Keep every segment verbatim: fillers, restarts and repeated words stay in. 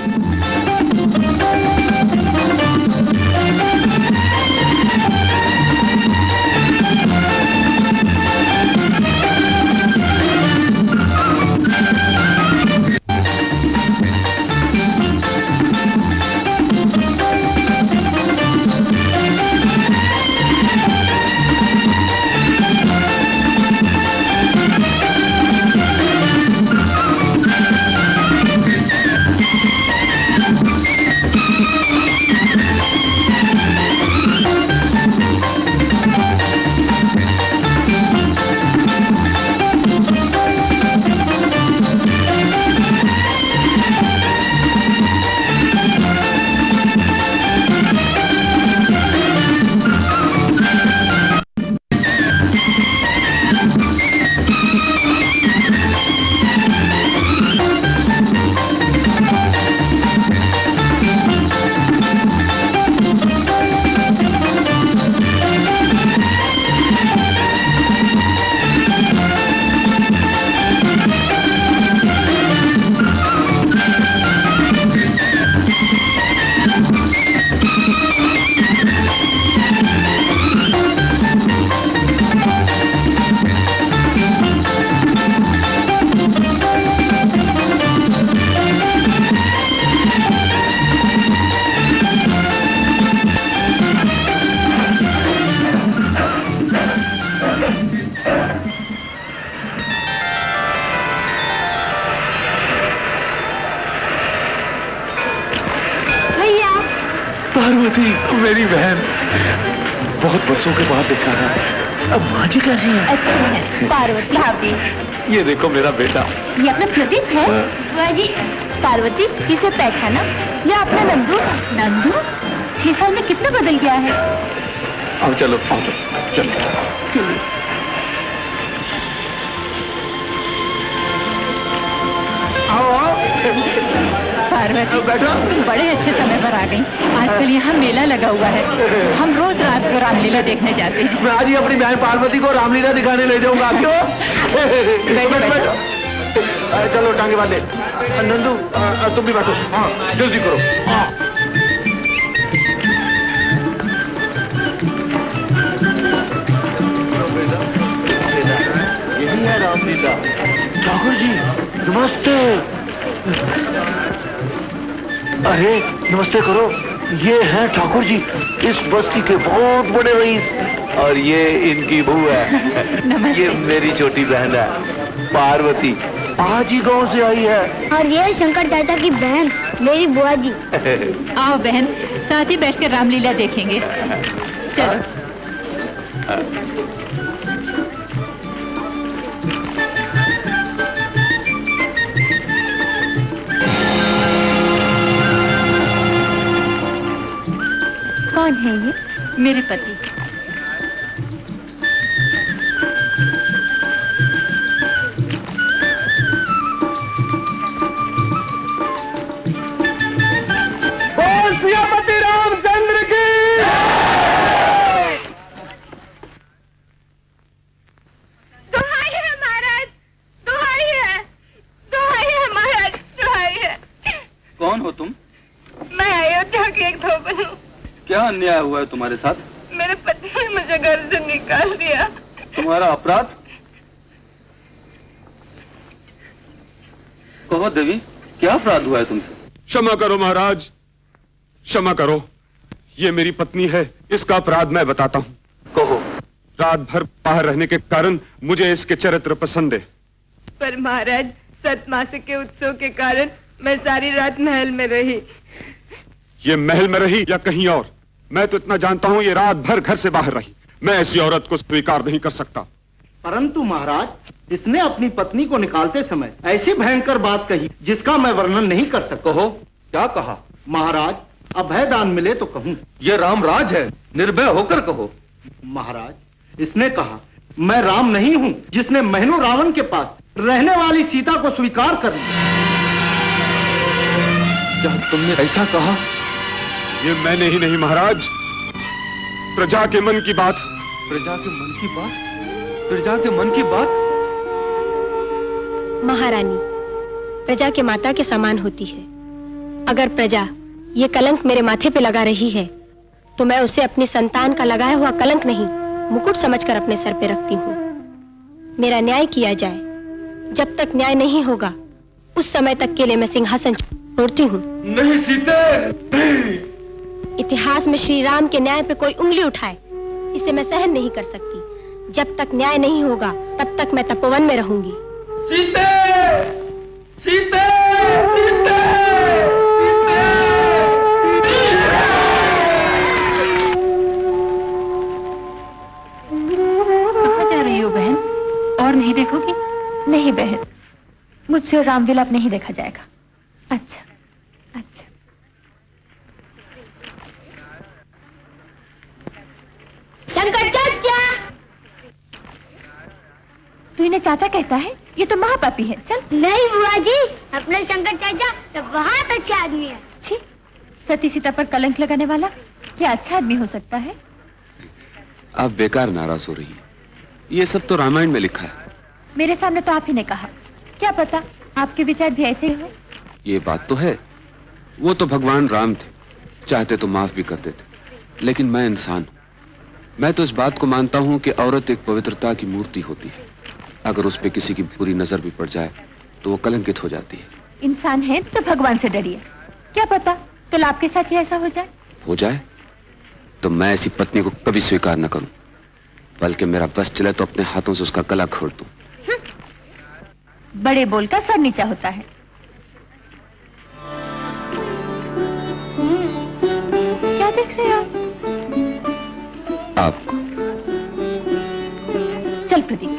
पार्वती मेरी बहन, बहुत वर्षों के बाद देखा है। अब माँ जी कैसी हैं? अच्छी हैं। पार्वती भाभी, ये देखो मेरा बेटा। ये अपना प्रदीप है। बुआ जी, पार्वती इसे पहचाना? ये अपना नंदू। नंदू छह साल में कितना बदल गया है। अब चलो आओ चलो चलो। आओ पार्वती, तुम बड़े अच्छे समय पर आ गई। आजकल यहाँ मेला लगा हुआ है, हम रोज रात को रामलीला देखने जाते हैं। मैं आज ही अपनी बहन पार्वती को रामलीला दिखाने ले जाऊंगा। क्यों? बैठो बैठो। चलो टांगे बांधे। नंदू तुम भी बैठो। हाँ जल्दी करो। हाँ यही है रामलीला। ठाकुर जी नमस्ते। अरे नमस्ते करो। ये हैं ठाकुर जी, इस बस्ती के बहुत बड़े रईस। और ये इनकी बहू है। ये मेरी छोटी बहन है पार्वती, आज ही गांव से आई है। और ये शंकर चाचा की बहन मेरी बुआ जी। आओ बहन, साथ ही बैठकर रामलीला देखेंगे। चलो। कौन है ये? मेरे पति। बोल सियापति रामचंद्र की। दुहाई है महाराज, दुहाई है, दुहाई है महाराज, दुहाई है। कौन हो तुम? मैं अयोध्या की एक धोबन हूँ। क्या अन्याय हुआ है तुम्हारे साथ? मेरे पति ने मुझे घर से निकाल दिया। तुम्हारा अपराध? कहो देवी, क्या अपराध हुआ है तुमसे? क्षमा करो महाराज, क्षमा करो। ये मेरी पत्नी है, इसका अपराध मैं बताता हूँ। कहो। रात भर बाहर रहने के कारण मुझे इसके चरित्र पसंद है। पर महाराज, सतमासिक के उत्सव के कारण मैं सारी रात महल में रही। ये महल में रही या कहीं और, मैं तो इतना जानता हूँ ये रात भर घर से बाहर रही। मैं ऐसी औरत को स्वीकार नहीं कर सकता। परंतु महाराज, इसने अपनी पत्नी को निकालते समय ऐसी भयंकर बात कही जिसका मैं वर्णन नहीं कर सकता। कहो, क्या कहा? महाराज, अभय दान मिले तो कहूँ। ये रामराज है, निर्भय होकर कहो। महाराज, इसने कहा मैं राम नहीं हूँ जिसने महीनों रावण के पास रहने वाली सीता को स्वीकार कर लिया। क्या तुमने ऐसा कहा? ये मैंने ही नहीं महाराज, प्रजा के मन की बात। प्रजा के मन की बात? प्रजा के मन की बात? महारानी प्रजा के माता के समान होती है। अगर प्रजा ये कलंक मेरे माथे पे लगा रही है तो मैं उसे अपनी संतान का लगाया हुआ कलंक नहीं, मुकुट समझकर अपने सर पे रखती हूँ। मेरा न्याय किया जाए। जब तक न्याय नहीं होगा उस समय तक के लिए मैं सिंहासन छोड़ती हूँ। नहीं सीते, नहीं। इतिहास में श्री राम के न्याय पे कोई उंगली उठाए, इसे मैं सहन नहीं कर सकती। जब तक न्याय नहीं होगा तब तक मैं तपोवन में रहूंगी। सीते, सीते, सीते, कहाँ जा रही हो बहन? और नहीं देखोगी? नहीं बहन, मुझसे राम विलाप नहीं देखा जाएगा। अच्छा, अच्छा। शंकर चाचा। तू इन्हें चाचा कहता है? ये तो महापापी है। चल। नहीं बुआ जी, अपने शंकर चाचा तो बहुत अच्छा आदमी है। छी, सती सीता पर कलंक लगाने वाला क्या अच्छा आदमी हो सकता है? आप बेकार नाराज हो रही हैं। ये सब तो रामायण में लिखा है। मेरे सामने तो आप ही ने कहा। क्या पता आपके विचार भी ऐसे ही हो। ये बात तो है। वो तो भगवान राम थे, चाहते तो माफ भी कर देते, लेकिन मैं इंसान हूं। मैं तो इस बात को मानता हूं कि औरत एक पवित्रता की मूर्ति होती है। अगर उस पे किसी की बुरी नजर भी पड़ जाए तो वो कलंकित हो जाती है। इंसान है तो भगवान से डरिए। क्या पता कल आपके साथ ही ऐसा हो जाए। हो जाए तो मैं ऐसी पत्नी को कभी स्वीकार न करूं, बल्कि मेरा बस चले तो अपने हाथों से उसका गला घोट दूं। बड़े बोल का सर नीचा होता है। क्या देख रहे हो आपको? चल प्रदीप।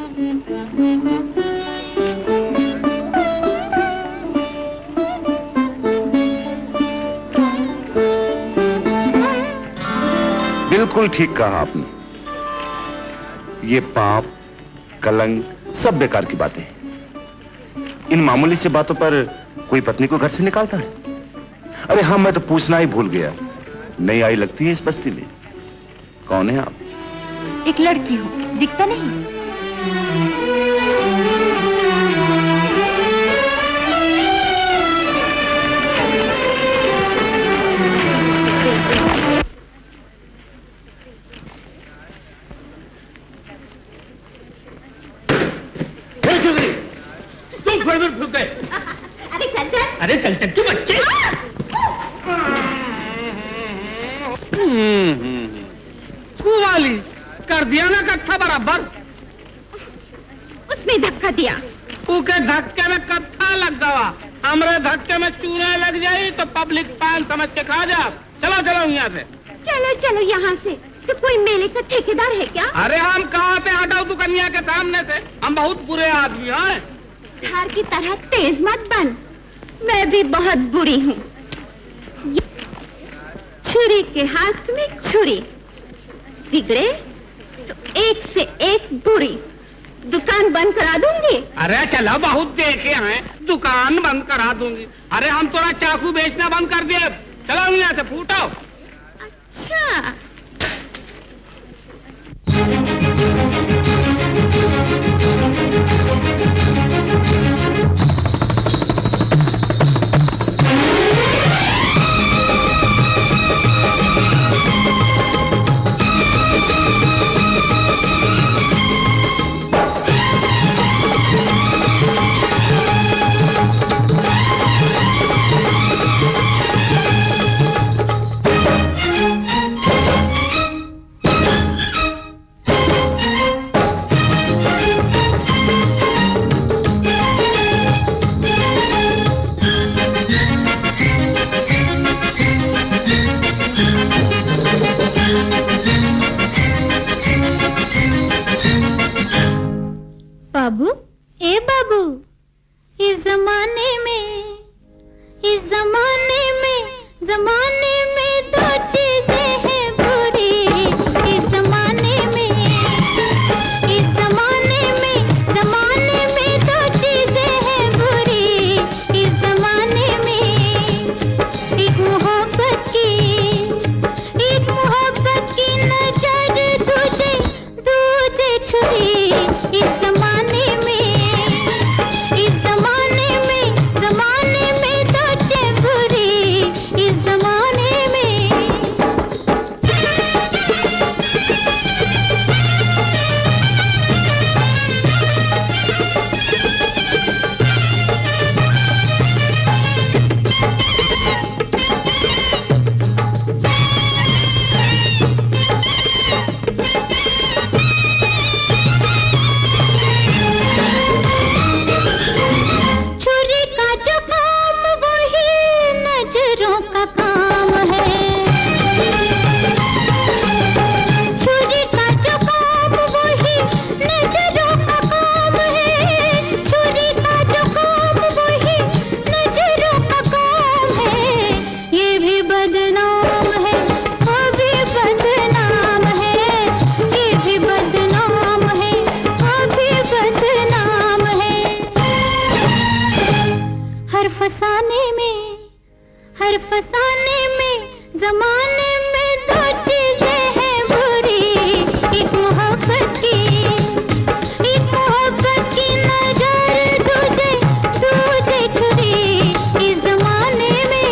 बिल्कुल ठीक कहा आपने। ये पाप, कलंक सब बेकार की बातें हैं। इन मामूली सी बातों पर कोई पत्नी को घर से निकालता है? अरे हाँ, मैं तो पूछना ही भूल गया। नई आई लगती है इस बस्ती में। कौन है आप? एक लड़की हूँ, दिखता नहीं? तुम फिर भी फूक गए। अरे चल चल। अरे चल चल, तुम बच्चे। कुवाली कर दिया ना कट्ठा बराबर। उसने धक्का दिया। उके धक्के में कट्ठा लग गया। हमरे धक्के में चूना लग जाये तो पब्लिक पान समझ के खा जा। चलो चलो यहाँ से। चलो चलो यहाँ से। तो कोई मेले का ठेकेदार है क्या? अरे हम कहाँ से हटाओ तू कन्या के सामने से। हम बहुत बुरे आदमी हैं। धार की तरह तेज मत बन। मैं भी बहुत बुरी हूँ। छुरी के हाथ में छुरी। बिगड़े तो एक से एक बुरी। दुकान बंद करा दूंगी। अरे चलो, बहुत देखे हैं। दुकान बंद करा दूंगी। अरे हम थोड़ा चाकू बेचना बंद कर दिए। चलो यहाँ से, फूटो। अच्छा। बाबू, ए बाबू, इस जमाने में, इस जमाने में, जमाने में दो चीजें हैं बुरी। इस जमाने में, इस जमाने में, जमाने में दो चीजें हैं बुरी। इस जमाने में एक मोहब्बत की, एक मोहब्बत की नजर, दूजे दूजे छुरी। इस जमाने में, इस जमाने में, जमाने में दो चे बुरी। जमाने में दो चीजें हैं बुरी, एक मोहब्बत की, एक मोहब्बत की नजर, दूजे दूजे छुरी इस जमाने में।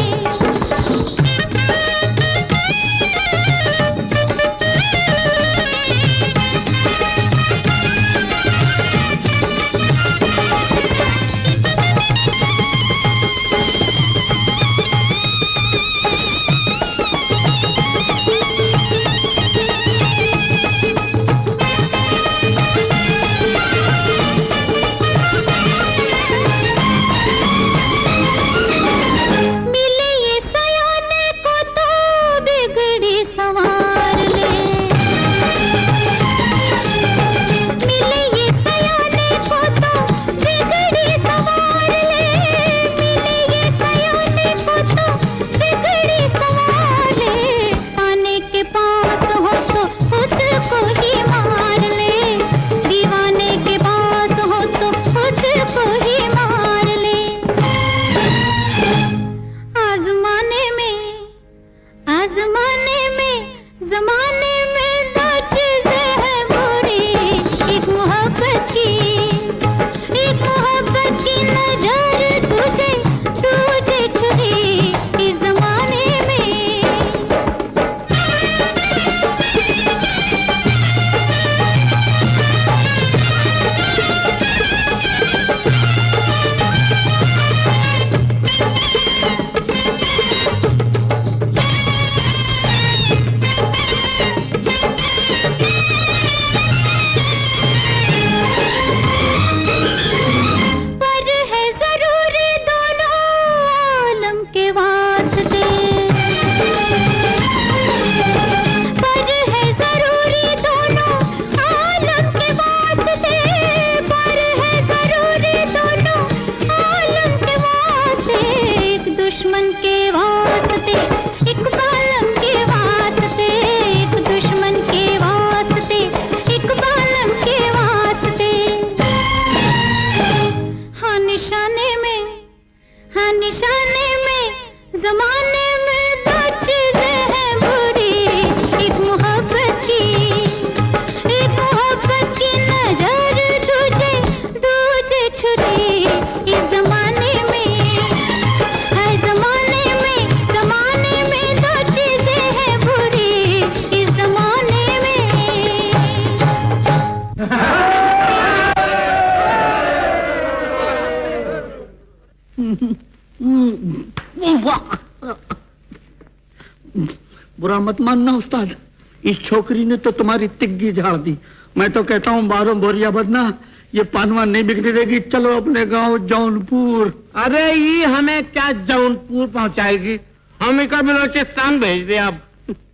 बुरा मत मानना उस्ताद, इस छोकरी ने तो तुम्हारी तिग्गी झाड़ दी। मैं तो कहता हूँ बारह बोरिया बदना, ये पानवा नहीं बिकने देगी। चलो अपने गांव जौनपुर। अरे ये हमें क्या जौनपुर पहुंचाएगी, हम इका बलोचिस्तान भेज दे अब।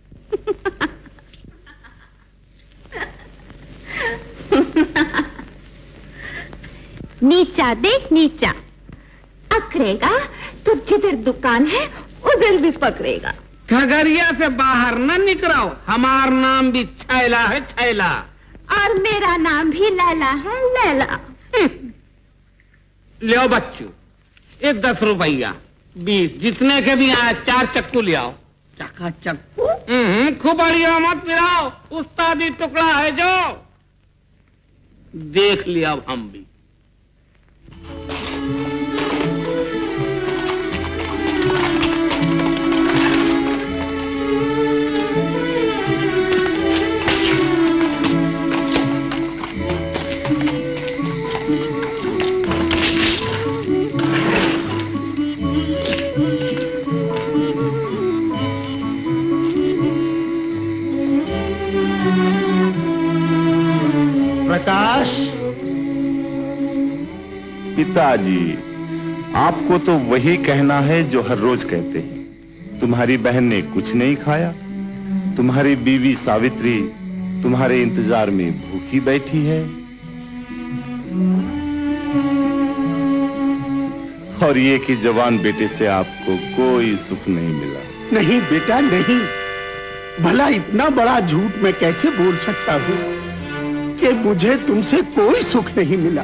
नीचा देख नीचा, अकड़ेगा तो जिधर दुकान है उधर भी पकड़ेगा। खगड़िया से बाहर न निकलो, हमारा नाम भी छैला है, छैला। और मेरा नाम भी लैला है, लैला। लियो बच्चू, एक दस रुपया बीस, जितने के भी आए चार चक्कू ले आओ। चक्का चक्कू? खूब बढ़िया मत पिलाओ, उस्तादी टुकड़ा है जो। देख लिया अब हम भी। प्रकाश, पिताजी, आपको तो वही कहना है जो हर रोज कहते हैं। तुम्हारी बहन ने कुछ नहीं खाया, तुम्हारी बीवी सावित्री तुम्हारे इंतजार में भूखी बैठी है, और ये कि जवान बेटे से आपको कोई सुख नहीं मिला। नहीं बेटा नहीं, भला इतना बड़ा झूठ मैं कैसे बोल सकता हूँ कि मुझे तुमसे कोई सुख नहीं मिला।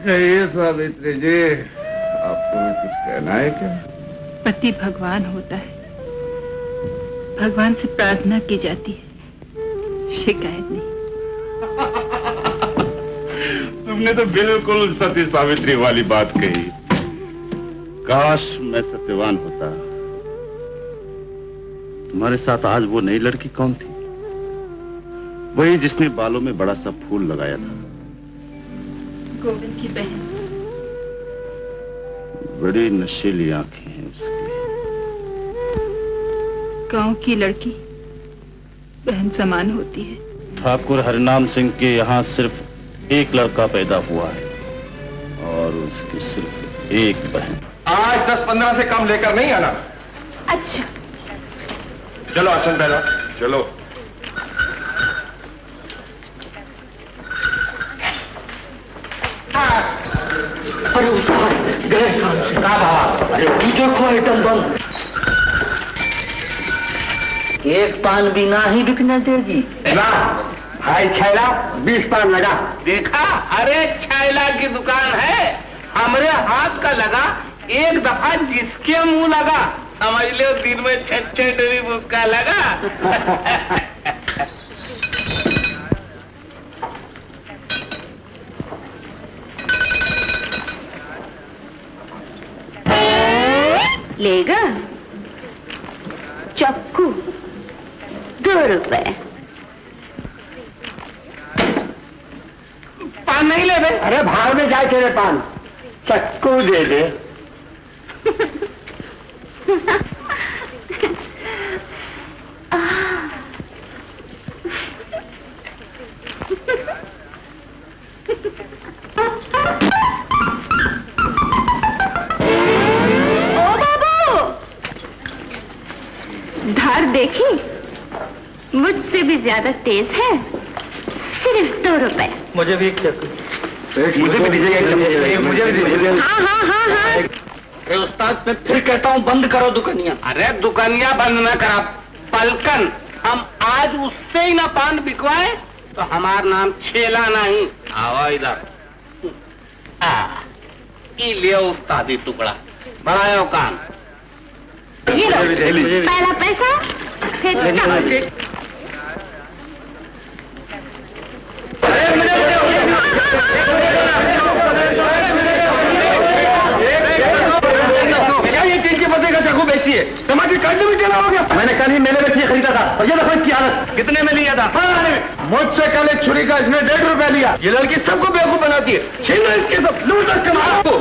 ये सावित्री जी, आपको भी कुछ कहना है क्या? पति भगवान होता है, भगवान से प्रार्थना की जाती है, शिकायत नहीं। तुमने तो बिल्कुल सती सावित्री वाली बात कही। काश मैं सत्यवान होता। तुम्हारे साथ आज वो नई लड़की कौन थी? वही जिसने बालों में बड़ा सा फूल लगाया था। गोविंद की बहन। बड़ी नशीली आंखें हैं उसकी। गांव की लड़की बहन समान होती है। ठाकुर हरिनाम सिंह के यहाँ सिर्फ एक लड़का पैदा हुआ है और उसकी सिर्फ एक बहन। आज दस पंद्रह से कम लेकर नहीं आना। अच्छा चलो आसन पहनो। चलो। अरे उस्ताद गए काम से। कहा बाबा? अरे तू देखो आइटम बम। एक पान भी ना ही बिकने देगी ना। भाई छैला बीस पान लगा। देखा, अरे छैला की दुकान है, हमारे हाथ का लगा, एक दफा जिसके मुंह लगा समझ लो दिन में छह छह ड्रिप उसका लगा। लेगा चक्कू दो रुपए। पान नहीं ले बे? अरे भाव में जाए तेरे पान, चक्कू दे दे। ओ बाबू, धार देखी? मुझसे भी ज्यादा तेज है। सिर्फ दो रुपए। मुझे भी एक चक्कू। मुझे भी दीजिएगा एक चम्मच। मुझे भी दीजिए। हाँ हाँ हाँ हाँ। अरे उस्ताद मैं फिर कहता हूँ बंद करो दुकानिया। अरे दुकानिया बंद ना करा पलकन, हम आज उससे ही ना पान बिकवाए तो हमारा नाम छेला नहीं। आओ इधर। ये लियो उस्तादी टुकड़ा, बढ़ाओ कान। ये लो पहला पैसा, फिर चक्कू। क्या ये तीन के पत्ते का चाकू बेची है? टमाटर काटने में चला हो गया। मैंने कल ही मेले में से खरीदा था और ये देखो इसकी हालत। कितने में लिया था? मुझसे कल एक छुरी का इसने डेढ़ रुपया लिया। ये लड़की सबको बेवकूफ बनाती है। छीनो इसके सब, लूट इसके माल को।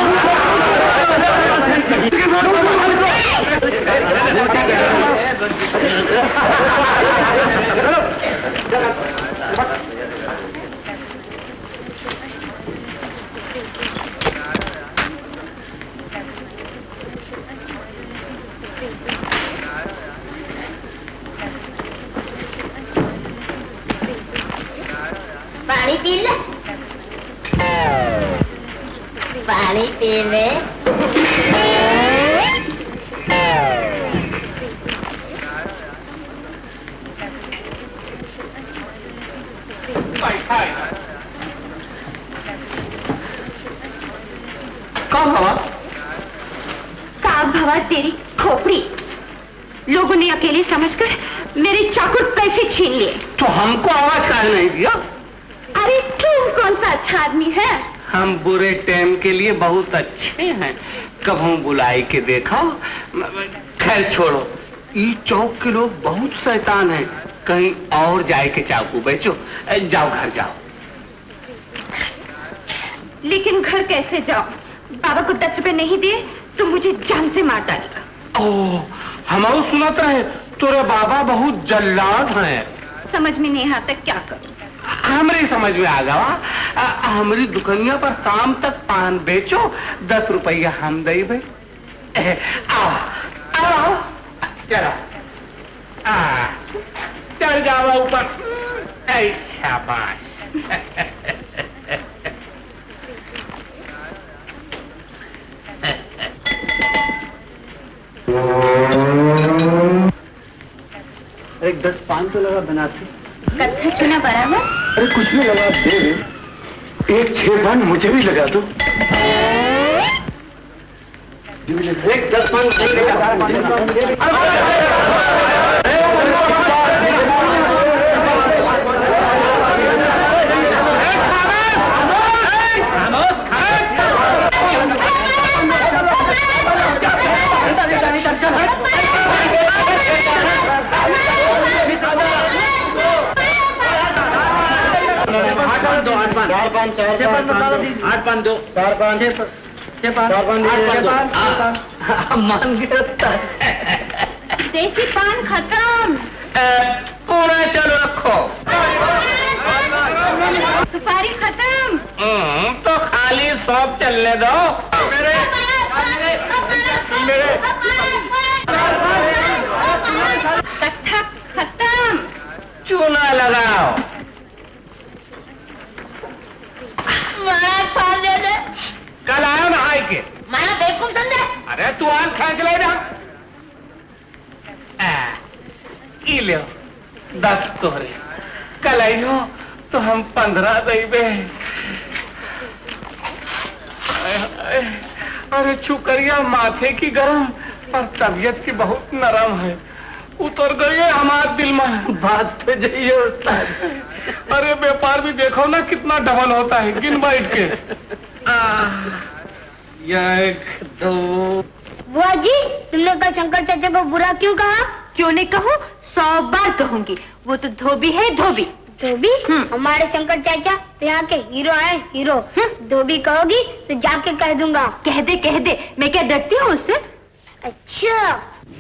पानी पी ले, पानी पी ले। कौन भवा? साहब भवा तेरी खोपड़ी। लोगों ने अकेले समझकर मेरे चाकू पैसे छीन लिए। तो हमको आवाज काहे नहीं दिया? अरे तू कौन सा अच्छा आदमी है? हम बुरे टाइम के लिए बहुत अच्छे हैं। कब हम बुलाई के देखा? खैर छोड़ो, इस चौक के लोग बहुत शैतान हैं। कहीं और जाए के चाकू बेचो। जाओ घर जाओ। लेकिन घर कैसे जाओ? बाबा को दस रुपए नहीं दिए तो मुझे जान से मार डालेगा। ओह, हम सुनत रहे तोरे बाबा बहुत जल्लाद हैं। समझ में नहीं आता क्या करूं। हमारी समझ में आ गया। हमारी दुकानिया पर शाम तक पान बेचो, दस रुपया हम दे भाई। आओ आओ आओ, चलो चल जाओ ऊपर। शाबाश। एक दस पान तो लगा बनारसी। कत्था चुना बराबर। अरे कुछ भी लगा दे। एक छह पान मुझे भी लगा दो। एक दस पान दो आठ पान चार पान चार पान आठ पान दो चार पान छह पान चार पान मान गया। देसी पान खत्म। पूरा चलो रखो। सुपारी खत्म। तो खाली सौंप चलने दो। मेरे मेरे कट्ठा खत्म। चूना लगाओ। कल आयो ना आए के मारा बेवकूफ समझे। अरे तू आल खींच ले ना। ले दस तोरे कल आइयो तो हम पंद्रह देबे। अरे छुकरिया माथे की गरम और तबीयत की बहुत नरम है। उतर गई है हमारे दिल में। बात तो जाइए उस्ताद। अरे व्यापार भी देखो ना कितना डबल होता है गिन बैठ के। एक दो। बुआ जी तुमने कल शंकर चाचा को बुरा क्यों कहा? क्यों नहीं कहूँ, सौ बार कहूंगी। वो तो धोबी है धोबी। धोबी? हमारे शंकर चाचा तो यहाँ के हीरो हैं हीरो। धोबी कहोगी तो जाके कह दूंगा। कह दे कह दे, मैं क्या डरती हूँ उससे? अच्छा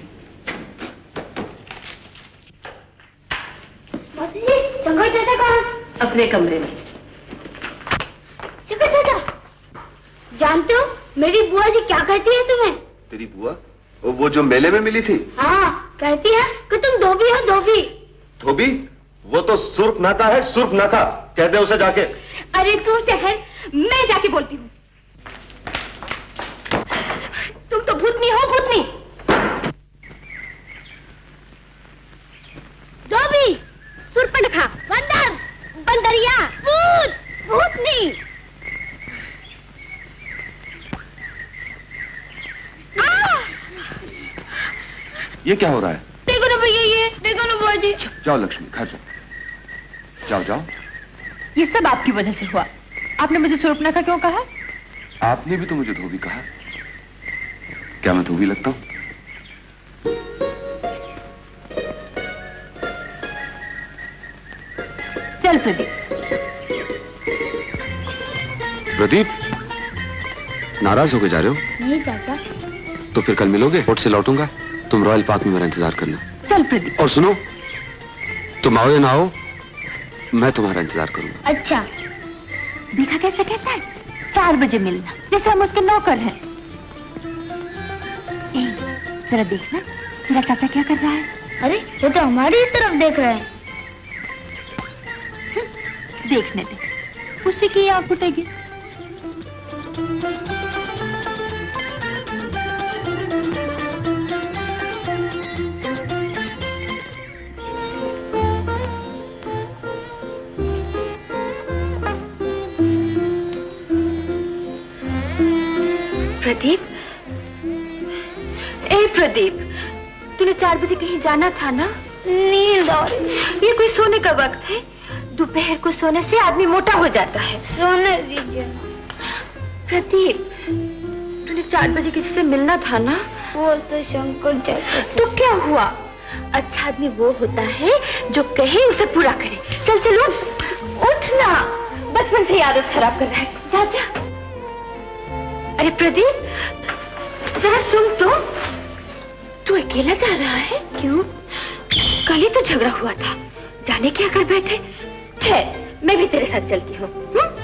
शंकर चाचा कहाँ? अपने कमरे में। शंकर चाचा जानते हो मेरी बुआ जी क्या कहती है तुम्हें? तेरी बुआ? वो जो मेले में मिली थी? हाँ कहती है कि तुम धोबी हो धोबी। धोबी? वो तो सुर्ख नाका है सुर्ख नाका। कह दे उसे जाके। अरे तू शहर मैं जाके बोलती हूँ। तुम तो भूतनी हो भूतनी। धोबी सुरपनखा बंदर बंदरिया भूत भूतनी। ये क्या हो रहा है? देखो ना भैया ये देखो ना बुआ जी। जाओ लक्ष्मी घर जाओ जाओ जाओ। ये सब आपकी वजह से हुआ। आपने मुझे सुर्पनखा क्यों कहा? आपने भी तो मुझे धोबी कहा। क्या मैं धोबी लगता हूँ? चल प्रदीप। प्रदीप नाराज होके जा रहे हो? नहीं चाचा। तो फिर कल मिलोगे? कोर्ट से लौटूंगा, तुम रॉयल पार्क में मेरा इंतजार करना। चल प्रदीप। और सुनो, तुम आओ या ना आओ मैं तुम्हारा इंतजार करूंगा। अच्छा देखा कैसे कहता है, चार बजे मिलना, जैसे हम उसके नौकर हैं। ए, जरा देखना तेरा चाचा क्या कर रहा है। अरे वो तो हमारी तरफ देख रहे हैं। देखने दे, उसी की आंख उठेगी। प्रदीप, ए प्रदीप, तूने चार बजे कहीं जाना था ना? नींद आ रही। ये कोई सोने का वक्त है? दोपहर को सोने से आदमी मोटा हो जाता है। सोने दीजिए। प्रदीप, तूने चार बजे किसी से मिलना था ना? वो तो शंकर चाचा से। तो क्या हुआ? अच्छा आदमी वो होता है जो कहे उसे पूरा करे। चल चलो उठ ना, बचपन से आदत खराब कर रहा है। जा जा। अरे प्रदीप जरा सुन तो, तू अकेला जा रहा है? क्यों? कल ही तो झगड़ा हुआ था, जाने क्या कर बैठे। ठहर, मैं भी तेरे साथ चलती हूँ।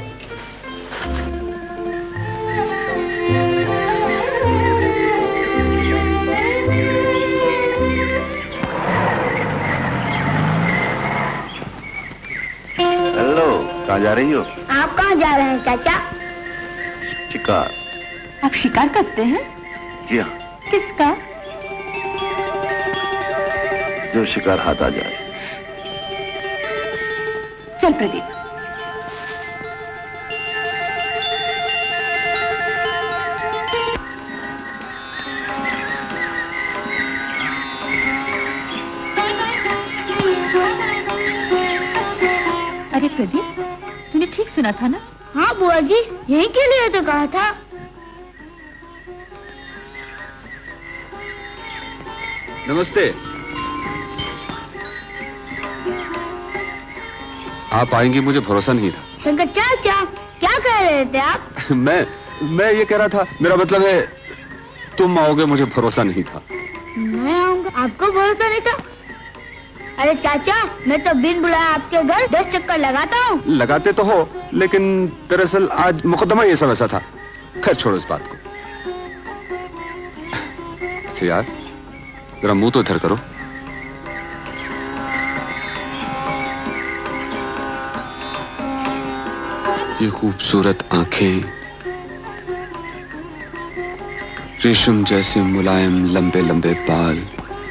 हेलो, कहाँ जा रही हो? आप कहाँ जा रहे हैं चाचा? शिकार। आप शिकार करते हैं? जी हाँ। किसका? जो शिकार हाथ आ जाए। चल प्रदीप। अरे प्रदीप, तूने ठीक सुना था ना? हाँ बुआ जी, यहीं के लिए तो कहा था। नमस्ते। आप आएंगी मुझे भरोसा नहीं था। शंकर चाचा, क्या कह रहे थे आप? मैं मैं ये कह रहा था, मेरा मतलब है तुम आओगे मुझे भरोसा नहीं था। मैं आऊंगा, आपको भरोसा नहीं था? अरे चाचा, मैं तो बिन बुलाए आपके घर दस चक्कर लगाता हूँ। लगाते तो हो, लेकिन दरअसल आज मुकदमा ये सब ऐसा था। खैर छोड़ो इस बात को। अच्छा यार, जरा मुंह तो इधर करो। ये खूबसूरत आंखें, रेशम जैसे मुलायम लंबे लंबे बाल,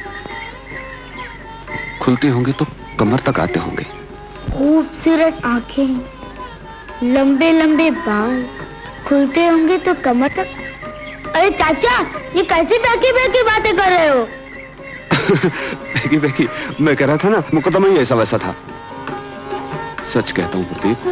खुलते होंगे तो कमर तक आते होंगे। खूबसूरत आंखें, लंबे लंबे बाल, खुलते होंगे तो कमर तक। अरे चाचा, ये कैसी बेकी बेकी बातें कर रहे हो? बेकी बेकी, मैं कह रहा था ना, मुकदमा ही ऐसा वैसा था। सच कहता हूँ प्रदीप,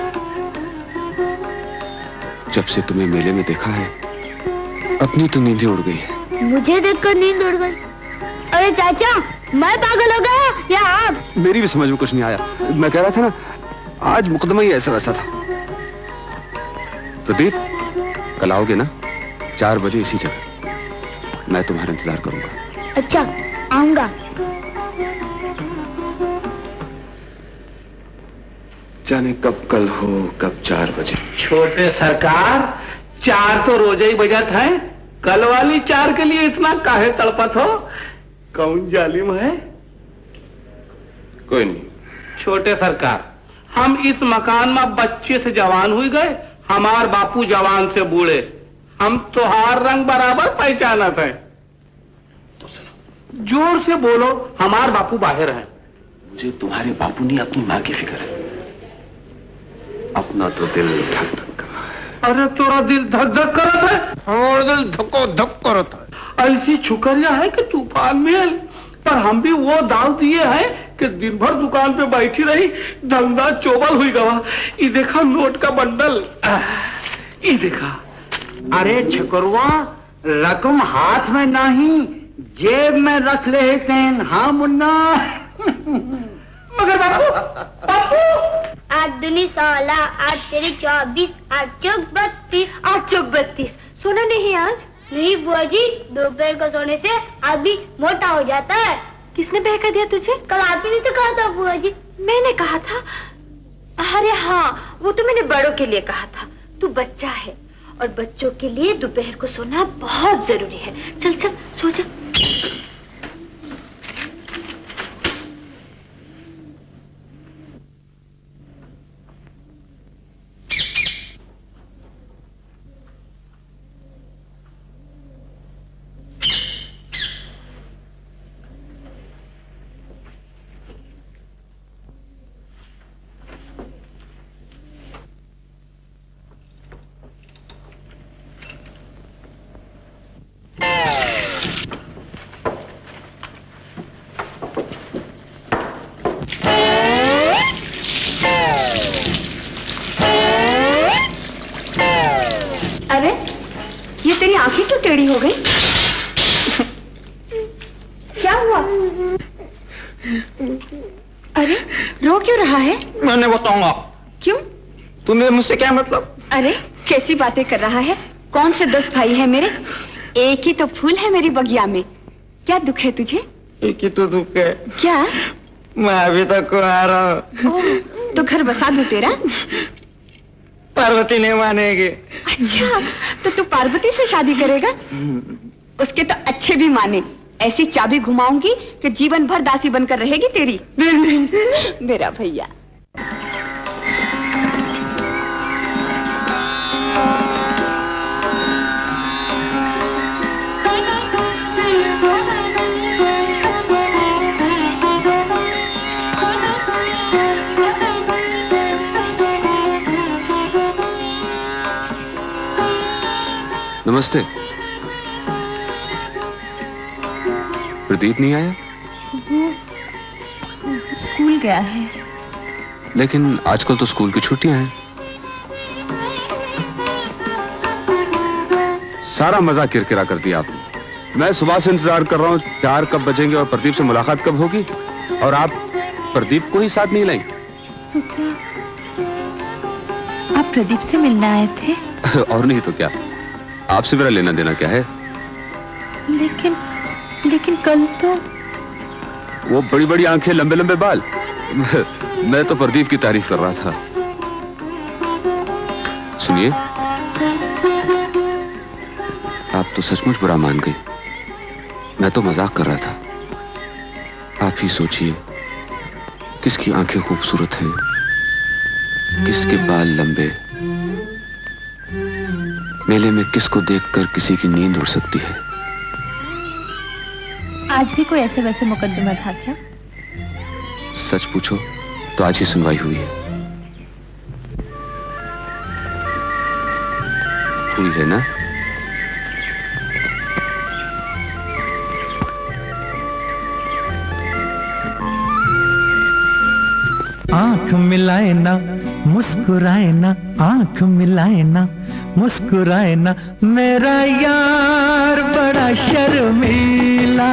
जब से तुम्हें मेले में देखा है, अपनी तो नींद उड़ गई है। मुझे देखकर नींद उड़ गई? अरे चाचा, मैं पागल हो गया या आप? मेरी भी समझ में कुछ नहीं आया। मैं कह रहा था ना, आज मुकदमा ही ऐसा वैसा था। प्रदीप, कल आओगे ना चार बजे इसी जगह? मैं तुम्हारा इंतजार करूंगा। अच्छा, आऊंगा। जाने कब कल हो, कब चार बजे। छोटे सरकार, चार तो रोजे ही बजत है, कल वाली चार के लिए इतना काहे तड़पत हो? कौन जालिम है? कोई नहीं। छोटे सरकार, हम इस मकान में बच्चे से जवान हुई गए, हमार बापू जवान से बूढ़े, हम तोहार रंग बराबर पहचानत है। तो सुनो, जोर से बोलो, हमार बापू बाहर हैं। मुझे तुम्हारे बापू नहीं, अपनी माँ की फिक्र है। अपना तो दिल धक धक कर रहा है। अरे तोरा दिल धक धक करत है? हमारा दिल धको धक करत है। ऐसी छुकरिया है कि तूफान में है, पर हम भी वो दाव दिए हैं कि दिन भर दुकान पे बैठी रही, धंधा चोबल हुई गवा। ये देखा नोट का बंडल, ये देखा। अरे छकुरवा, रकम हाथ में नहीं, जेब में रख ले कैन। हाँ मुन्ना। मगर बापू, बापू, आठ दूनी सोलह, आठ तेरी चौबीस, आठ चौक बत्तीस। आठ चौक बत्तीस। सोना नहीं आज? नहीं बुआ जी, दोपहर को सोने से आदमी मोटा हो जाता है। किसने बहका दिया तुझे? कल आप ही ने तो कहा था बुआ जी। मैंने कहा था? अरे हाँ, वो तो मैंने बड़ों के लिए कहा था। तू बच्चा है और बच्चों के लिए दोपहर को सोना बहुत जरूरी है। चल चल सो जा। आंखें क्यों टेढ़ी हो गई? क्या हुआ? अरे रो क्यों रहा है? मैंने बताऊंगा। क्यों? तुम्हें मुझसे क्या मतलब? अरे कैसी बातें कर रहा है? कौन से दस भाई है मेरे? एक ही तो फूल है मेरी बगिया में। क्या दुख है तुझे? एक ही तो दुख है। क्या? मैं अभी तक को आ रहा हूँ। तो घर बसा दूं तेरा? पार्वती नहीं मानेगी। अच्छा, तो तू पार्वती से शादी करेगा? उसके तो अच्छे भी माने। ऐसी चाबी घुमाऊंगी कि जीवन भर दासी बनकर रहेगी तेरी। मेरा भैया। नमस्ते। प्रदीप नहीं आया? वो स्कूल गया है। लेकिन आजकल तो स्कूल की छुट्टियां हैं। सारा मजा किरकिरा कर दिया आपने। मैं सुबह से इंतजार कर रहा हूँ प्यार कब बजेंगे और प्रदीप से मुलाकात कब होगी, और आप प्रदीप को ही साथ नहीं लाएंगे। तो क्या आप प्रदीप से मिलने आए थे? और नहीं तो क्या, आपसे मेरा लेना देना क्या है? लेकिन लेकिन कल तो वो बड़ी बड़ी आंखें, लंबे लंबे बाल। मैं तो प्रदीप की तारीफ कर रहा था। सुनिए, आप तो सचमुच बुरा मान गई। मैं तो मजाक कर रहा था। आप ही सोचिए, किसकी आंखें खूबसूरत हैं, किसके बाल लंबे, मेले में किसको देखकर किसी की नींद उड़ सकती है। आज भी कोई ऐसे वैसे मुकदमा था क्या? सच पूछो तो आज ही सुनवाई हुई है। हुई है ना? आंख मिलाए ना, मुस्कुराए ना, आंख मिलाए ना, मुस्कुराए ना, मेरा यार बड़ा शर्मीला,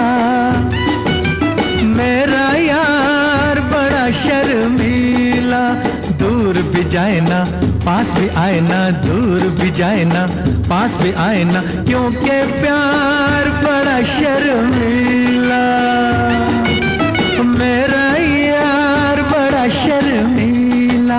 मेरा यार बड़ा शर्मीला। दूर भी जाए ना, पास भी आए ना, दूर भी जाए ना, पास भी आए ना, क्योंकि प्यार बड़ा शर्मीला, मेरा यार बड़ा शर्मीला।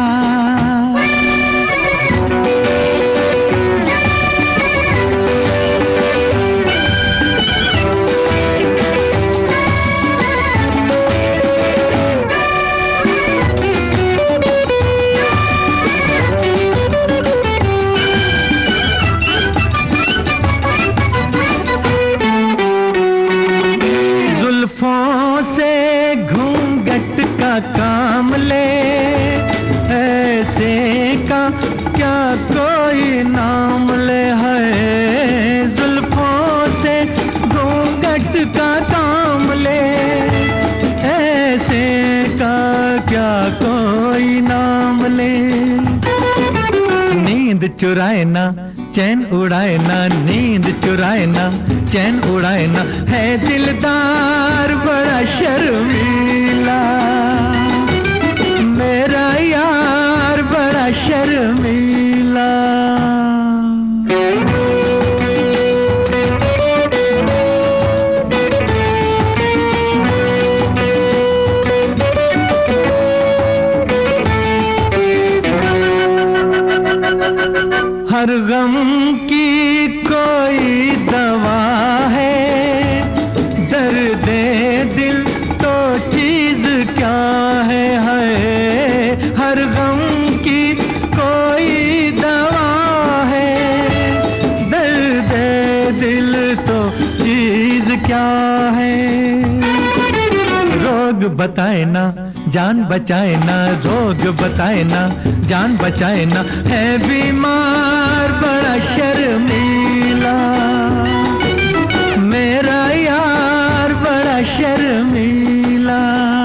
जुल्फों से घूंघट का काम ले, ऐसे का क्या कोई नाम ले है। जुल्फों से घूंघट का काम ले, ऐसे का क्या कोई नाम ले। नींद चुराए ना, चैन उड़ाए ना, नींद चुराए ना, चैन उड़ाए ना, है दिलदार बड़ा शर्मीला, मेरा यार बड़ा शर्मीला। हर गम की कोई दवा है, दर्द दिल तो चीज क्या है, है। हर गम की कोई दवा है, दर्द दिल तो चीज क्या है। रोग बताए ना, जान बचाए ना, रोग बताए ना, जान बचाए ना, है बीमार बड़ा शर्मीला, मेरा यार बड़ा शर्मीला।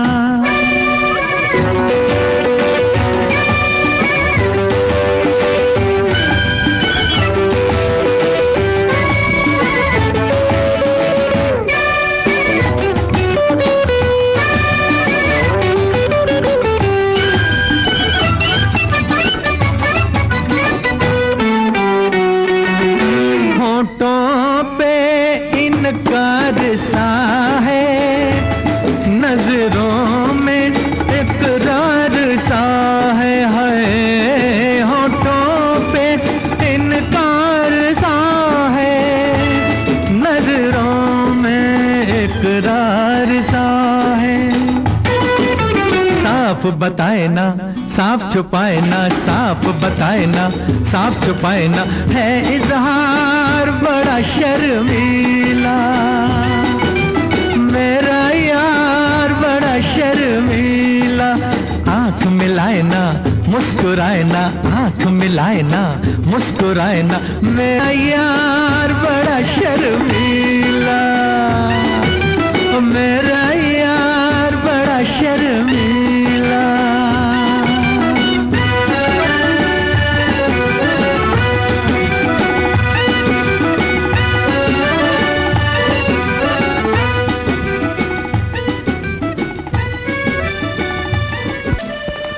सा है, नजरों में इकरार सा है, है। होठों पे इनकार सा है, नजरों में इकरार सा है। साफ बताए ना, साफ छुपाए ना, साफ बताए ना, साफ छुपाए ना, है इजहार बड़ा शर्मीला, मेरा यार बड़ा शर्मीला। आंख मिलाए ना, मुस्कुराए ना, आंख मिलाए ना, मुस्कुराए ना, मेरा यार बड़ा शर्मीला, मेरा यार बड़ा शर्मीला।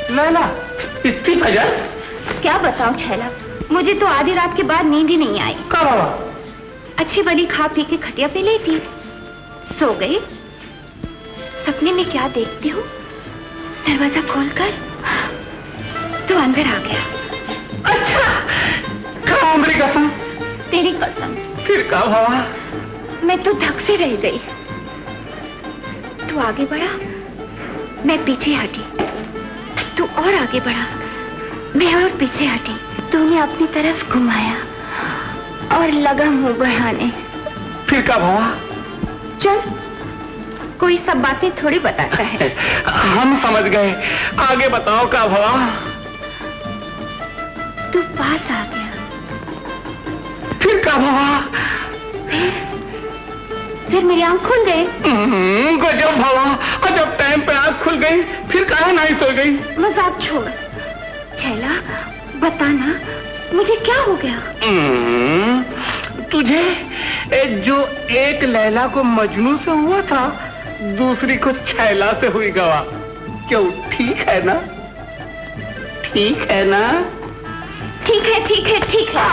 लैला इतनी फजर? क्या बताऊं छैला, मुझे तो आधी रात के बाद नींद ही नहीं आई। कब? अच्छी भली खा पी के खटिया पे लेटी, सो गई। सपने में क्या देखती हूँ, दरवाजा खोलकर तो अंदर आ गया। अच्छा, कहाँ मेरी कसम? तेरी कसम। फिर क्या हुआ? मैं तो धक से रह गई। तू आगे बढ़ा, मैं पीछे हटी। तू और आगे बढ़ा, मैं और पीछे हटी। तूने अपनी तरफ घुमाया और लगा मुंह बढ़ाने। फिर क्या हुआ? चल, कोई सब बातें थोड़ी बताता है। हम समझ गए, आगे बताओ क्या हुआ? तू पास आ गया। फिर क्या हुआ? फिर फिर मेरी आंख खुल गई। गजब हुआ, जब टाइम पे आंख खुल गई, फिर कहाँ नहीं सो गई? मजाक छोड़ छैला, बताना मुझे क्या हो गया? तुझे जो एक लैला को मजनू से हुआ था, दूसरी को छैला से हुई गवा। क्यों, ठीक है ना? ठीक है ना? ठीक है, ठीक है, ठीक है।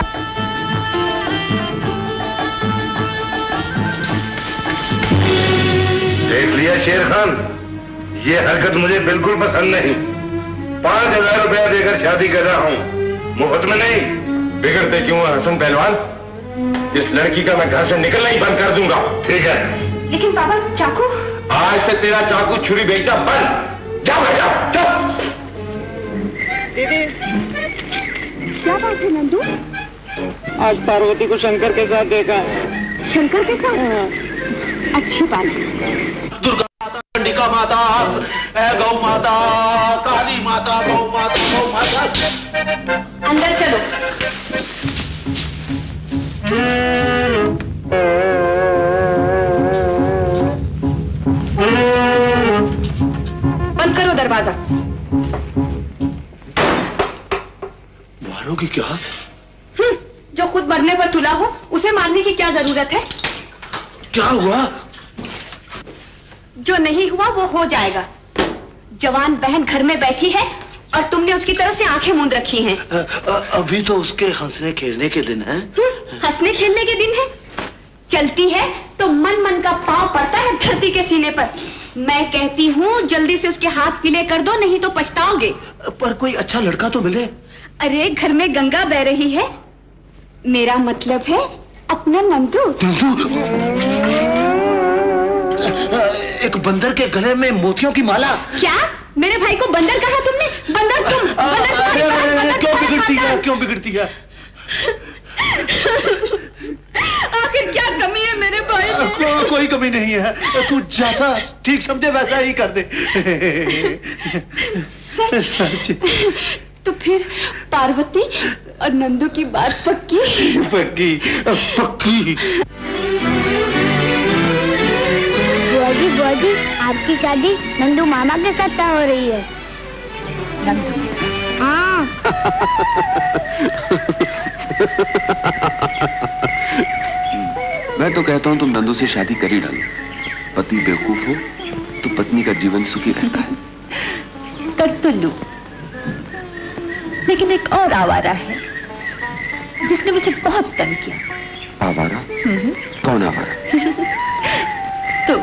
देख लिया शेर खान, ये हरकत मुझे बिल्कुल पसंद नहीं। पांच हजार रुपया देकर शादी कर रहा हूँ, मुफ्त में नहीं। बिगड़ते क्यों हसन पहलवान? इस लड़की का मैं घर से निकलना ही बंद कर दूंगा। ठीक है? लेकिन बाबा चाकू? आज से तेरा चाकू छुरी बेचना बंद। जाओ घर जाओ, जाओ। दीदी, क्या बात है नंदू? आज पार्वती को शंकर के साथ देखा। शंकर के साथ? अच्छी बात। दुर्गा माता, चंडिका माता, गौ माता, काली माता, गौ माता, गौ माता। अंदर चलो। बंद करो दरवाजा। मारोगी क्या? हम्म, जो खुद मरने पर तुला हो, उसे मारने की क्या जरूरत है? क्या हुआ? जो नहीं हुआ वो हो जाएगा। जवान बहन घर में बैठी है और तुमने उसकी तरफ से आंखें मूंद रखी हैं। अ, अ, अभी तो उसके हंसने खेलने के दिन हैं। हंसने खेलने के दिन है? चलती है तो मन मन का पांव पड़ता है धरती के सीने पर। मैं कहती हूँ जल्दी से उसके हाथ पीले कर दो, नहीं तो पछताओगे। पर कोई अच्छा लड़का तो मिले। अरे घर में गंगा बह रही है। मेरा मतलब है अपना नंदू। एक बंदर के गले में मोतियों की माला। क्या? मेरे भाई को बंदर कहा तुमने? बंदर तुम? बंदर क्यों बिगड़ती है? क्यों बिगड़ती है? आखिर क्या कमी है मेरे भाई में? को, कोई कमी नहीं है। तू जैसा ठीक समझे वैसा ही कर दे। सच? सच। तो फिर पार्वती और नंदू की बात पक्की? पक्की पक्की। बुआ जी, बुआ जी, आपकी शादी नंदू मामा के साथ हो रही है। नंदू के साथ? हाँ। मैं तो कहता हूँ तुम नंदू से शादी कर ही डालो। पति बेवकूफ हो तो पत्नी का जीवन सुखी रहता है। कर तो लूं, लेकिन एक और आवारा है जिसने मुझे बहुत तंग किया। आवारा? कौन आवारा? तो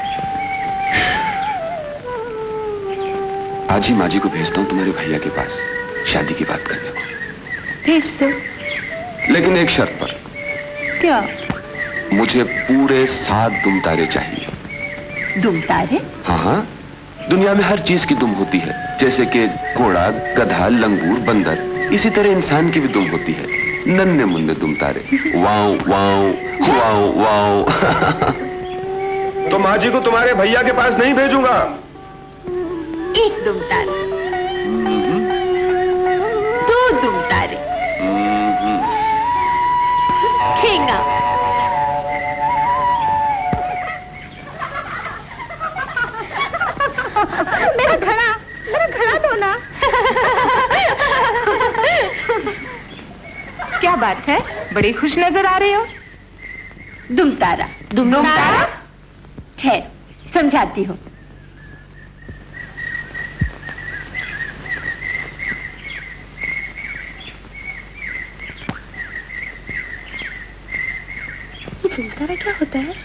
आज ही माजी को भेजता हूँ तुम्हारे भैया के पास शादी की बात करने को। भेज दो, लेकिन एक शर्त पर। क्या? मुझे पूरे सात दुम तारे चाहिए। दुम तारे? हाँ हाँ, दुनिया में हर चीज की दुम होती है, जैसे कि घोड़ा, गधा, लंगूर, बंदर। इसी तरह इंसान की भी दुम होती है, नन्हे मुन्ने दुम तारे। Wow wow wow wow. तो माजी को तुम्हारे भैया के पास नहीं भेजूंगा। एक दुम तारे, दो दुम तारे, ठेंगा। मेरा घड़ा, मेरा घड़ा दो ना। क्या बात है, बड़ी खुश नजर आ रही हो। दुम तारा, दुम तारा। ठहर, समझाती हूँ। तुम्हारा क्या होता है?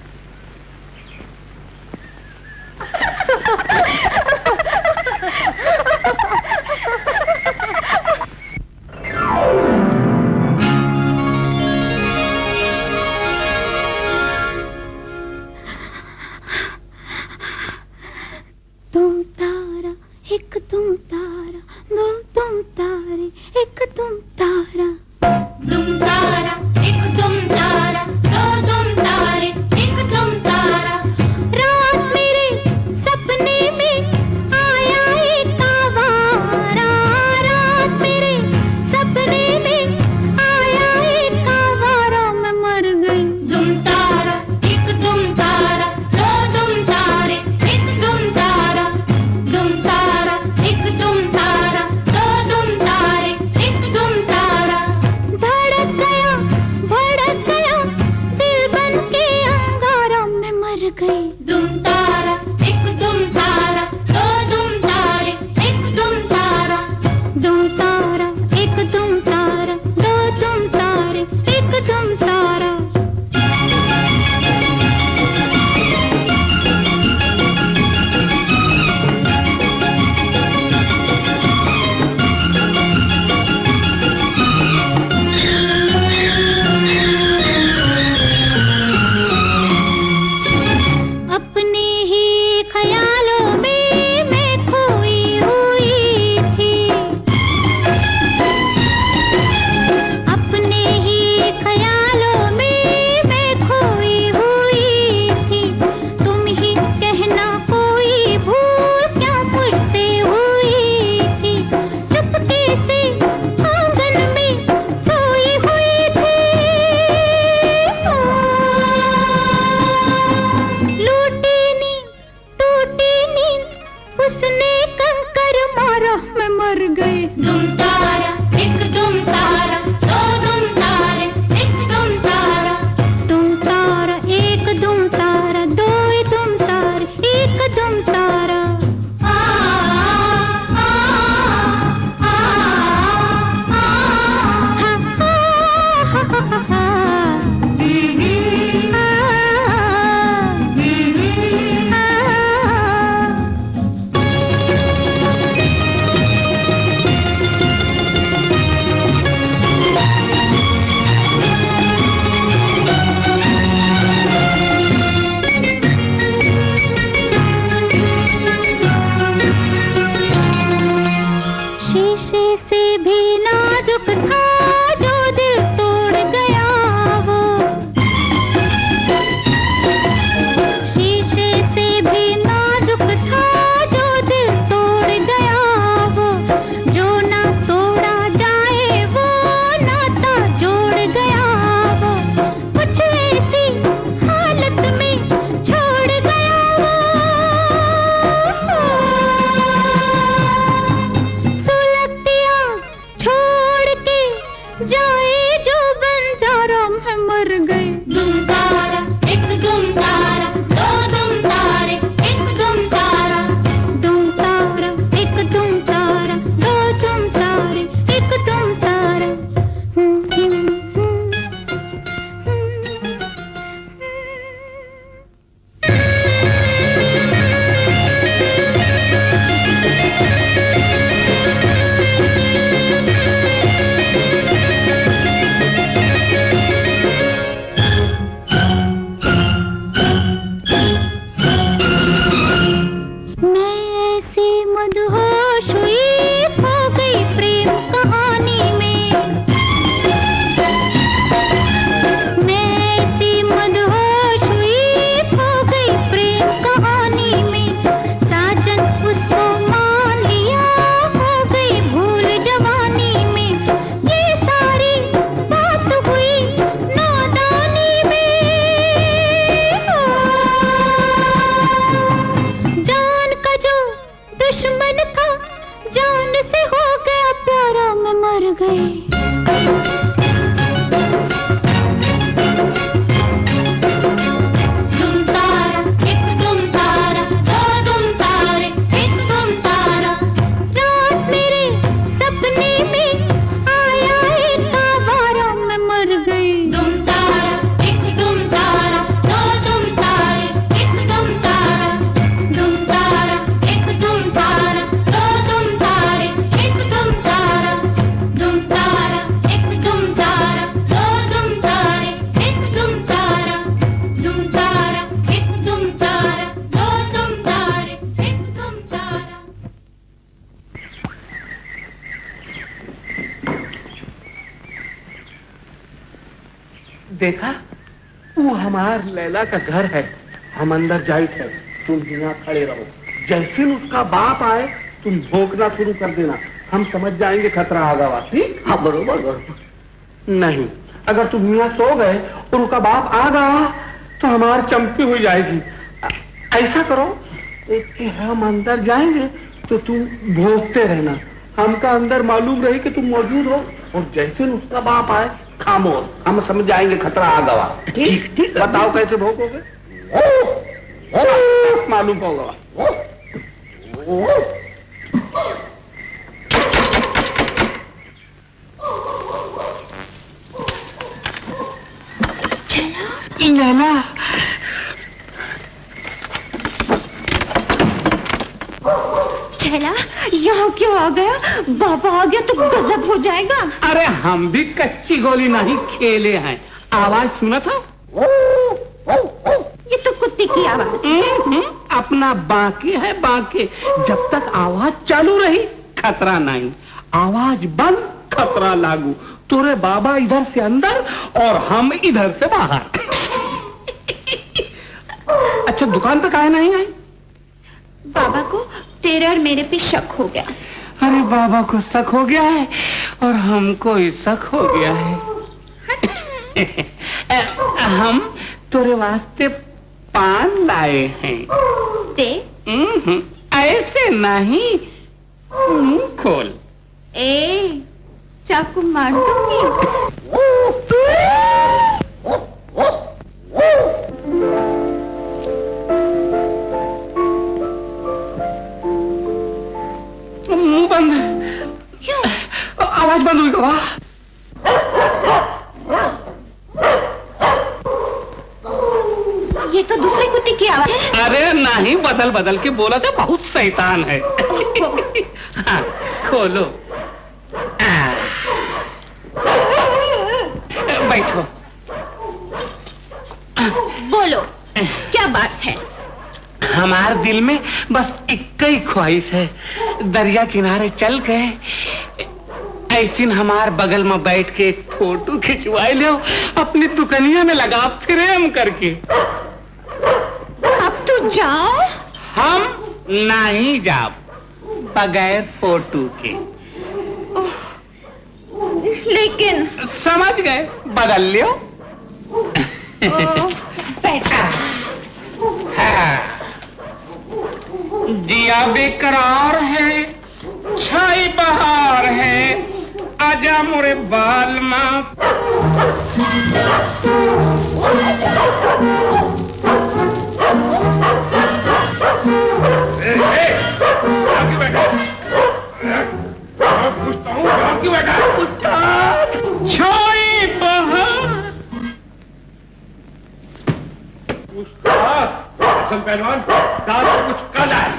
तुम तारा, एक तुम तारा, दो तुम तारे, एक तुम तारा। तुम तारा, एक तुम तारा, दो तुम तारे, एक तुम तारा। रात मेरे सपने में आया एक आवारा। रात मेरे सपने में आया एक आवारा, मैं मर गई। तुम तारा, एक तुम तारा, दो तुम तारे, एक तुम तारा। तुम तारा, एक तुम तारा, दो तुम तारे, एक तुम तारा। धड़क गया, भड़क गया, दिल बन के अंगारा, मैं मर गई। तुम तारा, एक तुम तारा, दो तुम तारे, एक तुम तारा। तुम तारा, एक तुम तारा, दो तुम तारे, एक तुम तारा। अपने ही ख्यालों में मैं खोई हुई थी। अपने ही ख्यालों में मैं खोई हुई थी। तुम ही कहना कोई भूल क्या मुझसे हुई थी। चुपके से आंगन में सोई हुई थी। लूटी नींद, टूटी नींद, उसने कंकर मारा, मैं मर गई। तुम तारा, एक तुम तारा, दो तुम तारे, एक तुम तारा। तुम तारा, एक तुम तारा, दो तुम तारे, एक तुम तारा। आ आ आ आ हा हा हा हा। शीशे से भी नाजुक था जो दिल तोड़ गया वो। शीशे से भी नाजुक था जो दिल तोड़ गया वो। जो ना तोड़ा जाए वो नाता जोड़ गया वो। कुछ ऐसी हालत में छोड़ गया वो। सुलगतिया छोड़ के जाए जो बंजारा, मैं मर गई। तुम तारा, एक तुम तारा, दो तुम तारे, एक तुम तारा। तुम तारा, एक तुम तारा, दो तुम तारे, एक तुम तारा। हम्म, हम्म, मैं ऐसी मदहोश हुई, खो गई प्रेम कहानी में। मैं ऐसी मदहोश हुई, खो गई प्रेम कहानी में। साजन उसको मान लिया, हो गई भूल जवानी में। ये सारी बात हुई नादानी में। जान का जो दुश्मन था, जान से हो गया प्यारा, मैं मर गई। तुम तारा, एक तुम तारा, दो तुम तारे, एक तुम तारा। रात मेरे सपने में आया एक आवारा, मैं मर गई। तुम तारा, एक तुम देखा, वो हमार लैला का घर है। हम अंदर जाए थे, तुम यहाँ खड़े रहो। जैसे उसका बाप आए तुम भौंकना शुरू कर देना, हम समझ जाएंगे खतरा आ गया। ठीक? हाँ बरोबर बरोबर। नहीं, अगर तुम यहाँ सो गए और उसका बाप आ गया तो हमारी चंपी हो जाएगी। ऐसा करो कि हम अंदर जाएंगे तो तुम भौंकते रहना, हमका अंदर मालूम रहे कि तुम मौजूद हो, और जैसे उसका बाप आए खामोश, हम समझ जाएंगे खतरा आ गया। ठीक ठीक, बताओ कैसे भौंकोगे? मालूम होगा। लैला, छैला, यहाँ क्यों आ गया? बाबा आ गया तो गजब हो जाएगा। अरे हम भी कच्ची गोली नहीं खेले हैं। आवाज सुना था? ये तो कुत्ते की आवाज। अपना बाकी है बाकी। जब तक आवाज चालू रही खतरा नहीं, आवाज बंद खतरा लागू। तोरे बाबा इधर से अंदर और हम इधर से बाहर। अच्छा, दुकान पे काहे नहीं आई? बाबा को तेरे और मेरे पे शक हो गया। अरे बाबा को शक हो गया है और हमको ही शक हो गया है। हम तेरे वास्ते पान लाए हैं। ते? ऐसे नहीं, मुंह खोल। ए, चाकू मार दूंगी। मुंह बंद। क्यों? आवाज बंद हुई गवा। ये तो दूसरे कुत्ते की आवाज है। अरे नहीं, बदल बदल के बोला था, बहुत शैतान है। हाँ, खोलो। बैठो। बोलो, क्या बात है? हमारे दिल में बस एक ही ख्वाहिश है, दरिया किनारे चल गए ऐसी हमार बगल में बैठ के एक फोटो खिंचवाई लो, अपनी दुकनिया में लगा फ्रेम करके। अब तो जाओ। हम नहीं जाओ बगैर फोटो के। लेकिन समझ गए, बदल लियो। बैठा। हाँ। जिया बेकरार है, छाई बहार है, आजा मोरे बाल माँ। पूछता हूँ क्यों बैठा? छाई बहार। पहलवान कुछ कल है।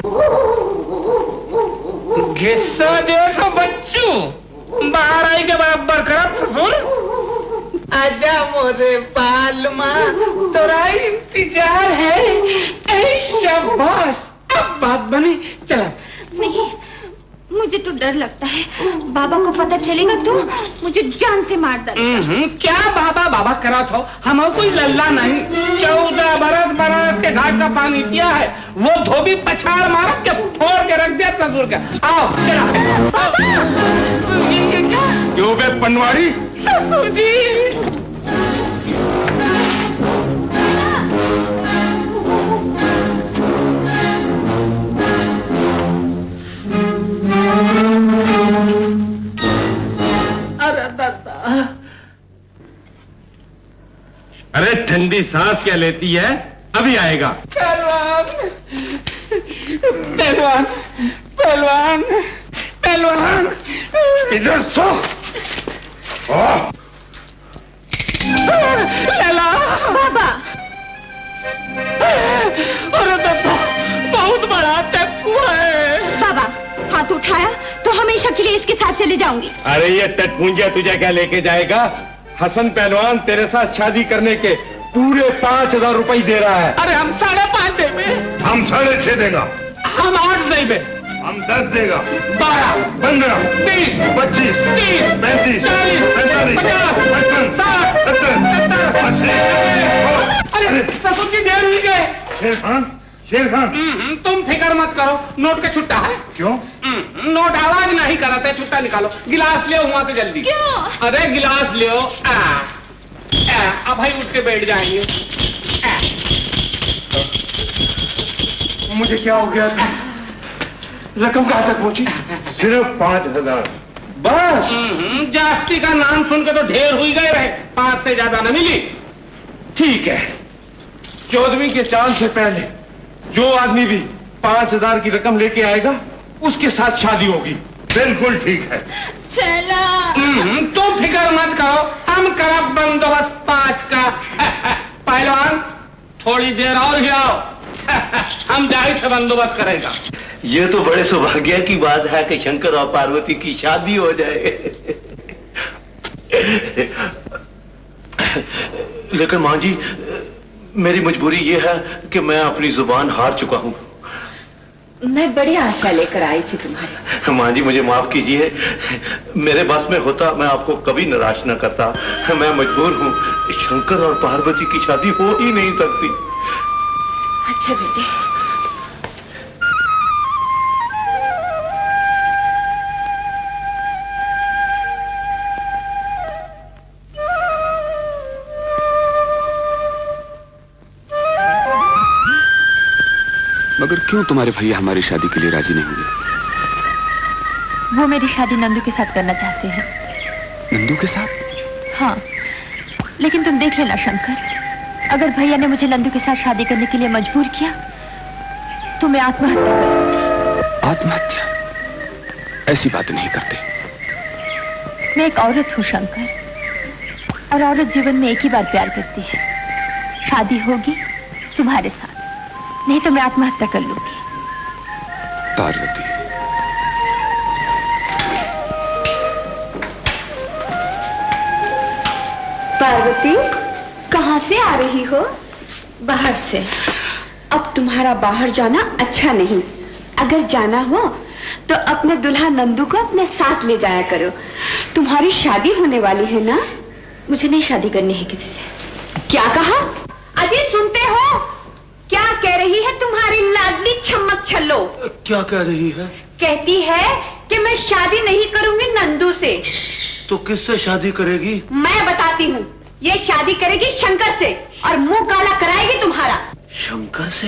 घिस्सा देखो बच्चू, बाहर आई के बराबर खराब सुन। आजा मोरे बाल माँ, तोरा इंतजार है। ऐ शाबाश, अब बात बनी। चला। नहीं, मुझे तो डर लगता है, बाबा को पता चलेगा तो मुझे जान से मार डालेगा। क्या बाबा बाबा करा था? हम कोई लल्ला नहीं। चौदह बरस बनारस के घाट का पानी पिया है, वो धोबी पछाड़ मार के फोड़ के रख दिया ससुर का। आओ चला। क्यों बे पनवाड़ी? ससुर जी। अरे दादा। अरे ठंडी सांस क्या लेती है, अभी आएगा। पहलवान, पहलवान, पहलवान, पहलवान, इधर सो। लैला। बाबा। अरे दादा, बहुत बड़ा चक्कू है। बाबा, हाथ उठाया तो हमेशा के लिए इसके साथ चले जाऊंगी। अरे ये टटपुंजा तुझे क्या लेके जाएगा? हसन पहलवान तेरे साथ शादी करने के पूरे पांच हजार रुपए दे रहा है। अरे हम साढ़े पाँच देंगे। हम साढ़े छह देगा। हम आठ देंगे। हम दस देगा। बारह, पंद्रह, बीस, पच्चीस, तीस, पैंतीस, चालीस, पैंतालीस, पचास, पचपन, साठ, सत्तर, सत्तर, अरे ससुर जी देर हुई गए। शेर खान, शेर खान, तुम फिक्र मत करो, नोट का छुट्टा है। क्यों? नोट आवाज नहीं कराते, छुट्टा निकालो। गिलास ले वहां से जल्दी। क्यों? अरे गिलास ले अब भाई उठ के बैठ जाएंगे। आ। मुझे क्या हो गया था? रकम कहां तक पहुंची? सिर्फ पांच हजार बस। जास्ती का नाम सुन के तो ढेर हुई गए रहे, पांच से ज्यादा न मिली। ठीक है, चौदहवीं के चांद से पहले जो आदमी भी पांच हजार की रकम लेके आएगा उसके साथ शादी होगी। बिल्कुल ठीक है। चला। तुम फिक्र मत करो, हम करब बंदोबस्त पांच का। पहलवान थोड़ी देर और ही आओ, हम जाहिर से बंदोबस्त करेगा। ये तो बड़े सौभाग्य की बात है कि शंकर और पार्वती की शादी हो जाए। लेकिन मां जी, मेरी मजबूरी ये है कि मैं अपनी जुबान हार चुका हूं। मैं बड़ी आशा लेकर आई थी तुम्हारी। मां जी, मुझे माफ कीजिए, मेरे बस में होता मैं आपको कभी निराश न करता। मैं मजबूर हूं, शंकर और पार्वती की शादी हो ही नहीं सकती। अच्छा बेटे, मगर क्यों तुम्हारे भैया हमारी शादी के लिए राजी नहीं हुए? वो मेरी शादी नंदू के साथ करना चाहते हैं। नंदू के साथ? हाँ, लेकिन तुम देख लेना शंकर, अगर भैया ने मुझे नंदू के साथ शादी करने के लिए मजबूर किया तो मैं आत्महत्या करूंगी। आत्महत्या? ऐसी बात नहीं करते। मैं एक औरत हूँ शंकर, और औरत जीवन में एक ही बार प्यार करती है। शादी होगी तुम्हारे साथ, नहीं तो मैं आत्महत्या कर लूंगी। पार्वती, पार्वती कहाँ से आ रही हो? बाहर से। अब तुम्हारा बाहर जाना अच्छा नहीं। अगर जाना हो तो अपने दुल्हा नंदू को अपने साथ ले जाया करो। तुम्हारी शादी होने वाली है ना? मुझे नहीं शादी करनी है किसी से। क्या कहा? अजय सुनते हो? क्या कह रही है तुम्हारी लाडली छमक छल्लो? क्या कह रही है? कहती है कि मैं शादी नहीं करूंगी नंदू से। तो किससे शादी करेगी? मैं बताती हूँ, ये शादी करेगी शंकर से, और मुंह काला कराएगी तुम्हारा। शंकर से?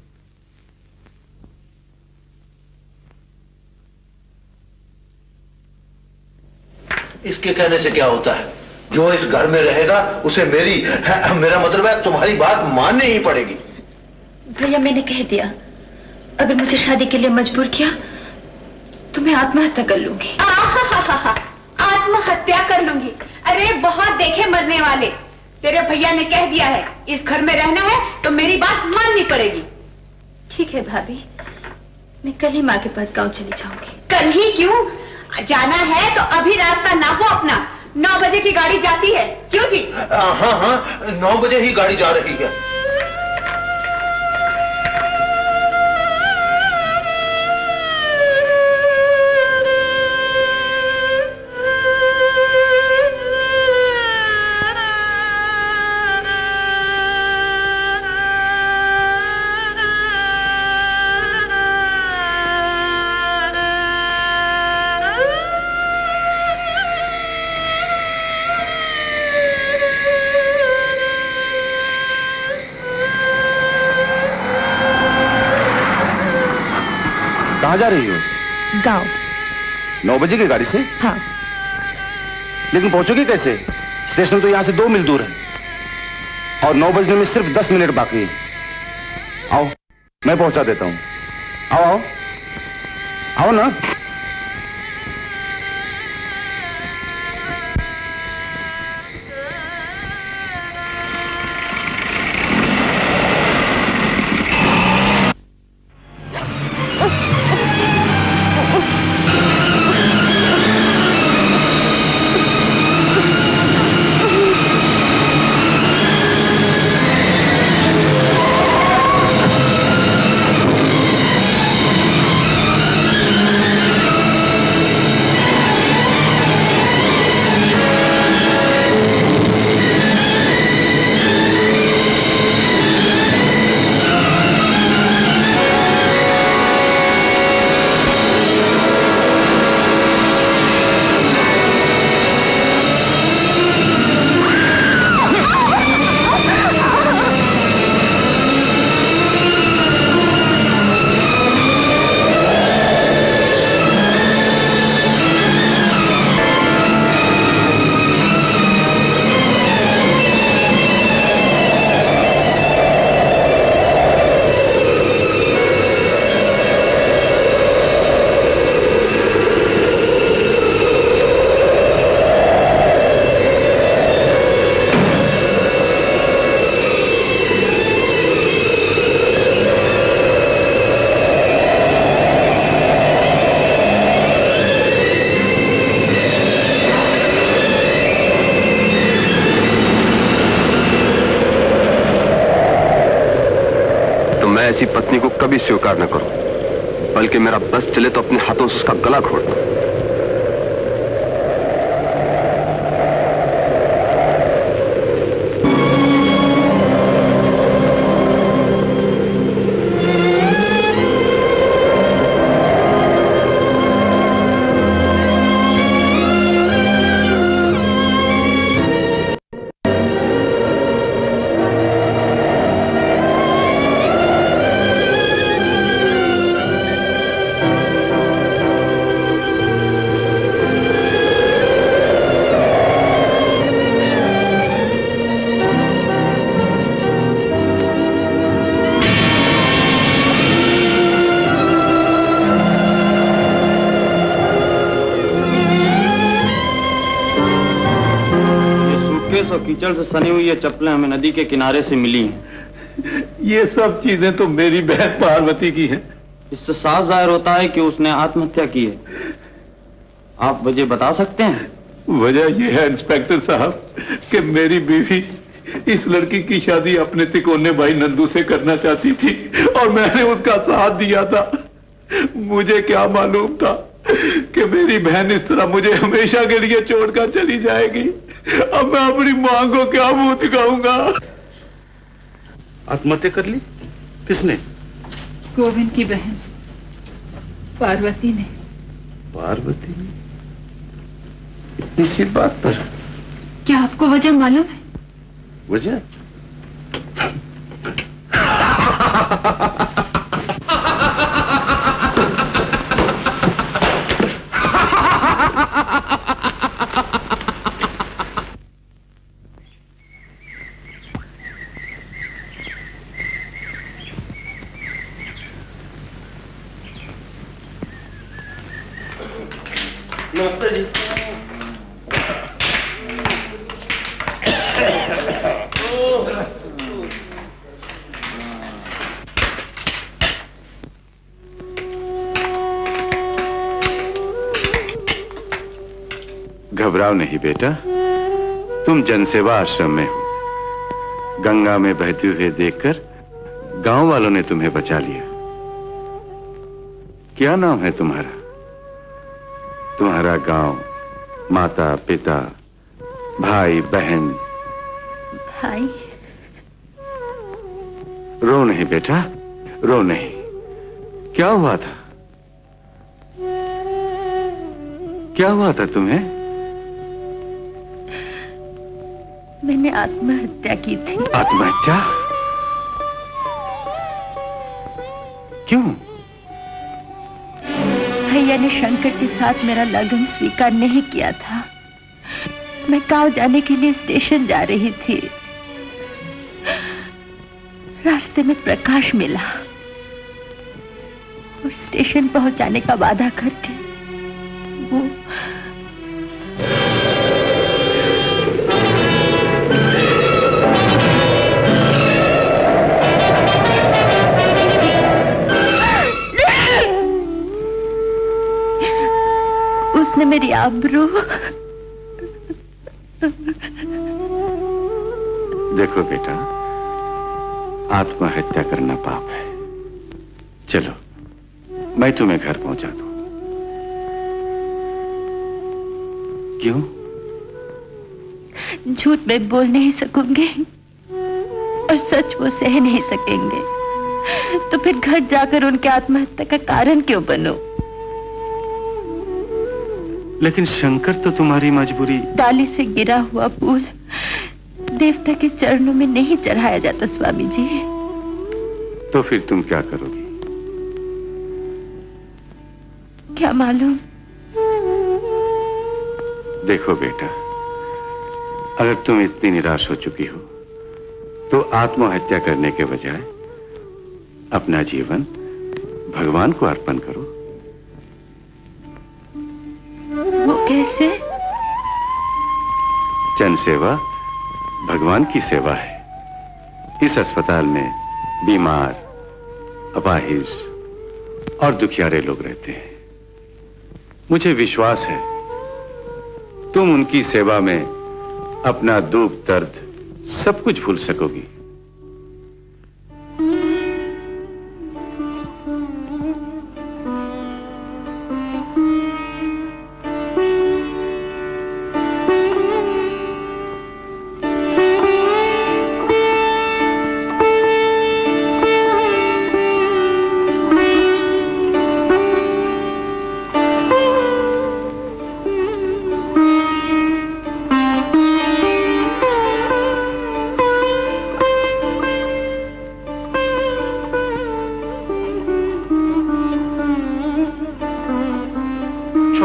इसके कहने से क्या होता है? जो इस घर में रहेगा उसे मेरी है, मेरा मतलब है तुम्हारी बात माननी ही पड़ेगी। भैया, मैंने कह दिया, अगर मुझे शादी के लिए मजबूर किया तो मैं आत्महत्या कर लूंगी। आत्महत्या कर लूंगी? अरे बहुत देखे मरने वाले। तेरे भैया ने कह दिया है, इस घर में रहना है तो मेरी बात माननी पड़ेगी। ठीक है भाभी, मैं कल ही माँ के पास गांव चली जाऊंगी। कल ही क्यों? जाना है तो अभी रास्ता नापो अपना। नौ बजे की गाड़ी जाती है। क्यों जी? हाँ हाँ, नौ बजे ही गाड़ी जा रही है। कहाँ जा रही हो? गांव। नौ बजे की गाड़ी से? हाँ। लेकिन पहुंचोगी कैसे? स्टेशन तो यहाँ से दो मील दूर है और नौ बजने में सिर्फ दस मिनट बाकी है। आओ, मैं पहुंचा देता हूँ। आओ आओ आओ ना। ऐसी पत्नी को कभी स्वीकार न करूं, बल्कि मेरा बस चले तो अपने हाथों से उसका गला घोट दूं। कीचड़ से सनी हुई ये चप्पलें हमें नदी के किनारे से मिली हैं। ये सब चीजें तो मेरी बहन पार्वती की हैं। इससे साफ जाहिर होता है कि उसने आत्महत्या की है। आप वजह बता सकते हैं? वजह यह है इंस्पेक्टर साहब कि मेरी बीवी इस लड़की की शादी अपने तिकोने भाई नंदू से करना चाहती थी और मैंने उसका साथ दिया था। मुझे क्या मालूम था कि मेरी बहन इस तरह मुझे हमेशा के लिए छोड़कर चली जाएगी। अब मैं अपनी मां को क्या मुंह दिखाऊंगा? आत्महत्या कर ली? किसने? गोविंद की बहन पार्वती ने। पार्वती ने? इतनी सी बात पर? क्या आपको वजह मालूम है? वजह? नमस्ते जी। घबराओ नहीं बेटा, तुम जनसेवा आश्रम में हो। गंगा में बहते हुए देखकर गांव वालों ने तुम्हें बचा लिया। क्या नाम है तुम्हारा? तुम्हारा गांव, माता पिता, भाई बहन? भाई। रो नहीं बेटा, रो नहीं। क्या हुआ था? क्या हुआ था तुम्हें? मैंने आत्महत्या की थी। आत्महत्या? क्यों? भैया ने शंकर के साथ मेरा लगन स्वीकार नहीं किया था। मैं गांव जाने के लिए स्टेशन जा रही थी। रास्ते में प्रकाश मिला और स्टेशन पहुंचाने का वादा करके वो उसने मेरी आबरू। देखो बेटा, आत्महत्या करना पाप है। चलो मैं तुम्हें घर पहुंचा दूं। क्यों? झूठ में बोल नहीं सकूंगी और सच वो सह नहीं सकेंगे, तो फिर घर जाकर उनके आत्महत्या का कारण क्यों बनूं? लेकिन शंकर तो तुम्हारी मजबूरी। डाली से गिरा हुआ फूल देवता के चरणों में नहीं चढ़ाया जाता स्वामी जी। तो फिर तुम क्या करोगी? क्या मालूम। देखो बेटा, अगर तुम इतनी निराश हो चुकी हो तो आत्महत्या करने के बजाय अपना जीवन भगवान को अर्पण करो। वो कैसे? जनसेवा भगवान की सेवा है। इस अस्पताल में बीमार, अपाहिज और दुखियारे लोग रहते हैं। मुझे विश्वास है तुम उनकी सेवा में अपना दुख दर्द सब कुछ भूल सकोगी।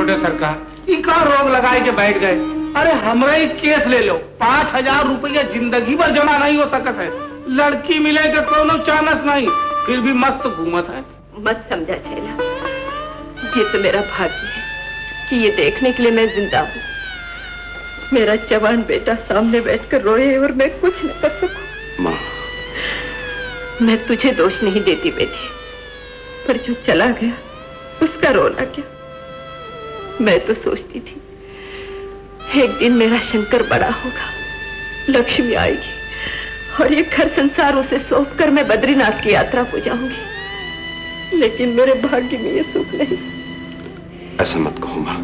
छोटे सरकार इनका रोग लगाए के बैठ गए। अरे हमारा ही केस ले लो, पांच हजार रुपया जिंदगी भर जमा नहीं हो सकता है। लड़की मिले के कोनो चानस नहीं, फिर भी मस्त घूमत है। मत समझा छैला, ये तो मेरा भाग्य है कि ये देखने के लिए मैं जिंदा हूँ। मेरा जवान बेटा सामने बैठकर रोए और मैं कुछ न कर सकूं। माँ, मैं तुझे दोष नहीं देती बेटी, पर जो चला गया उसका रोना क्या। मैं तो सोचती थी एक दिन मेरा शंकर बड़ा होगा, लक्ष्मी आएगी और ये घर संसार उसे सौंप कर मैं बद्रीनाथ की यात्रा को जाऊंगी, लेकिन मेरे भाग्य में ये सुख नहीं। ऐसा मत कहो माँ,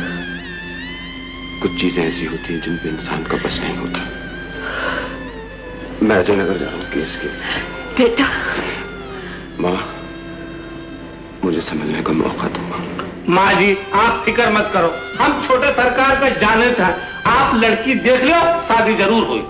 कुछ चीजें ऐसी होती हैं जिन पे इंसान का बस नहीं होता। मैं अजय नगर जा रहा हूँ केस के। बेटा। माँ, मुझे संभलने का मौका दो माँ। माँ जी आप फिक्र मत करो, हम छोटे सरकार का जाने था। आप लड़की देख लो, शादी जरूर हुई।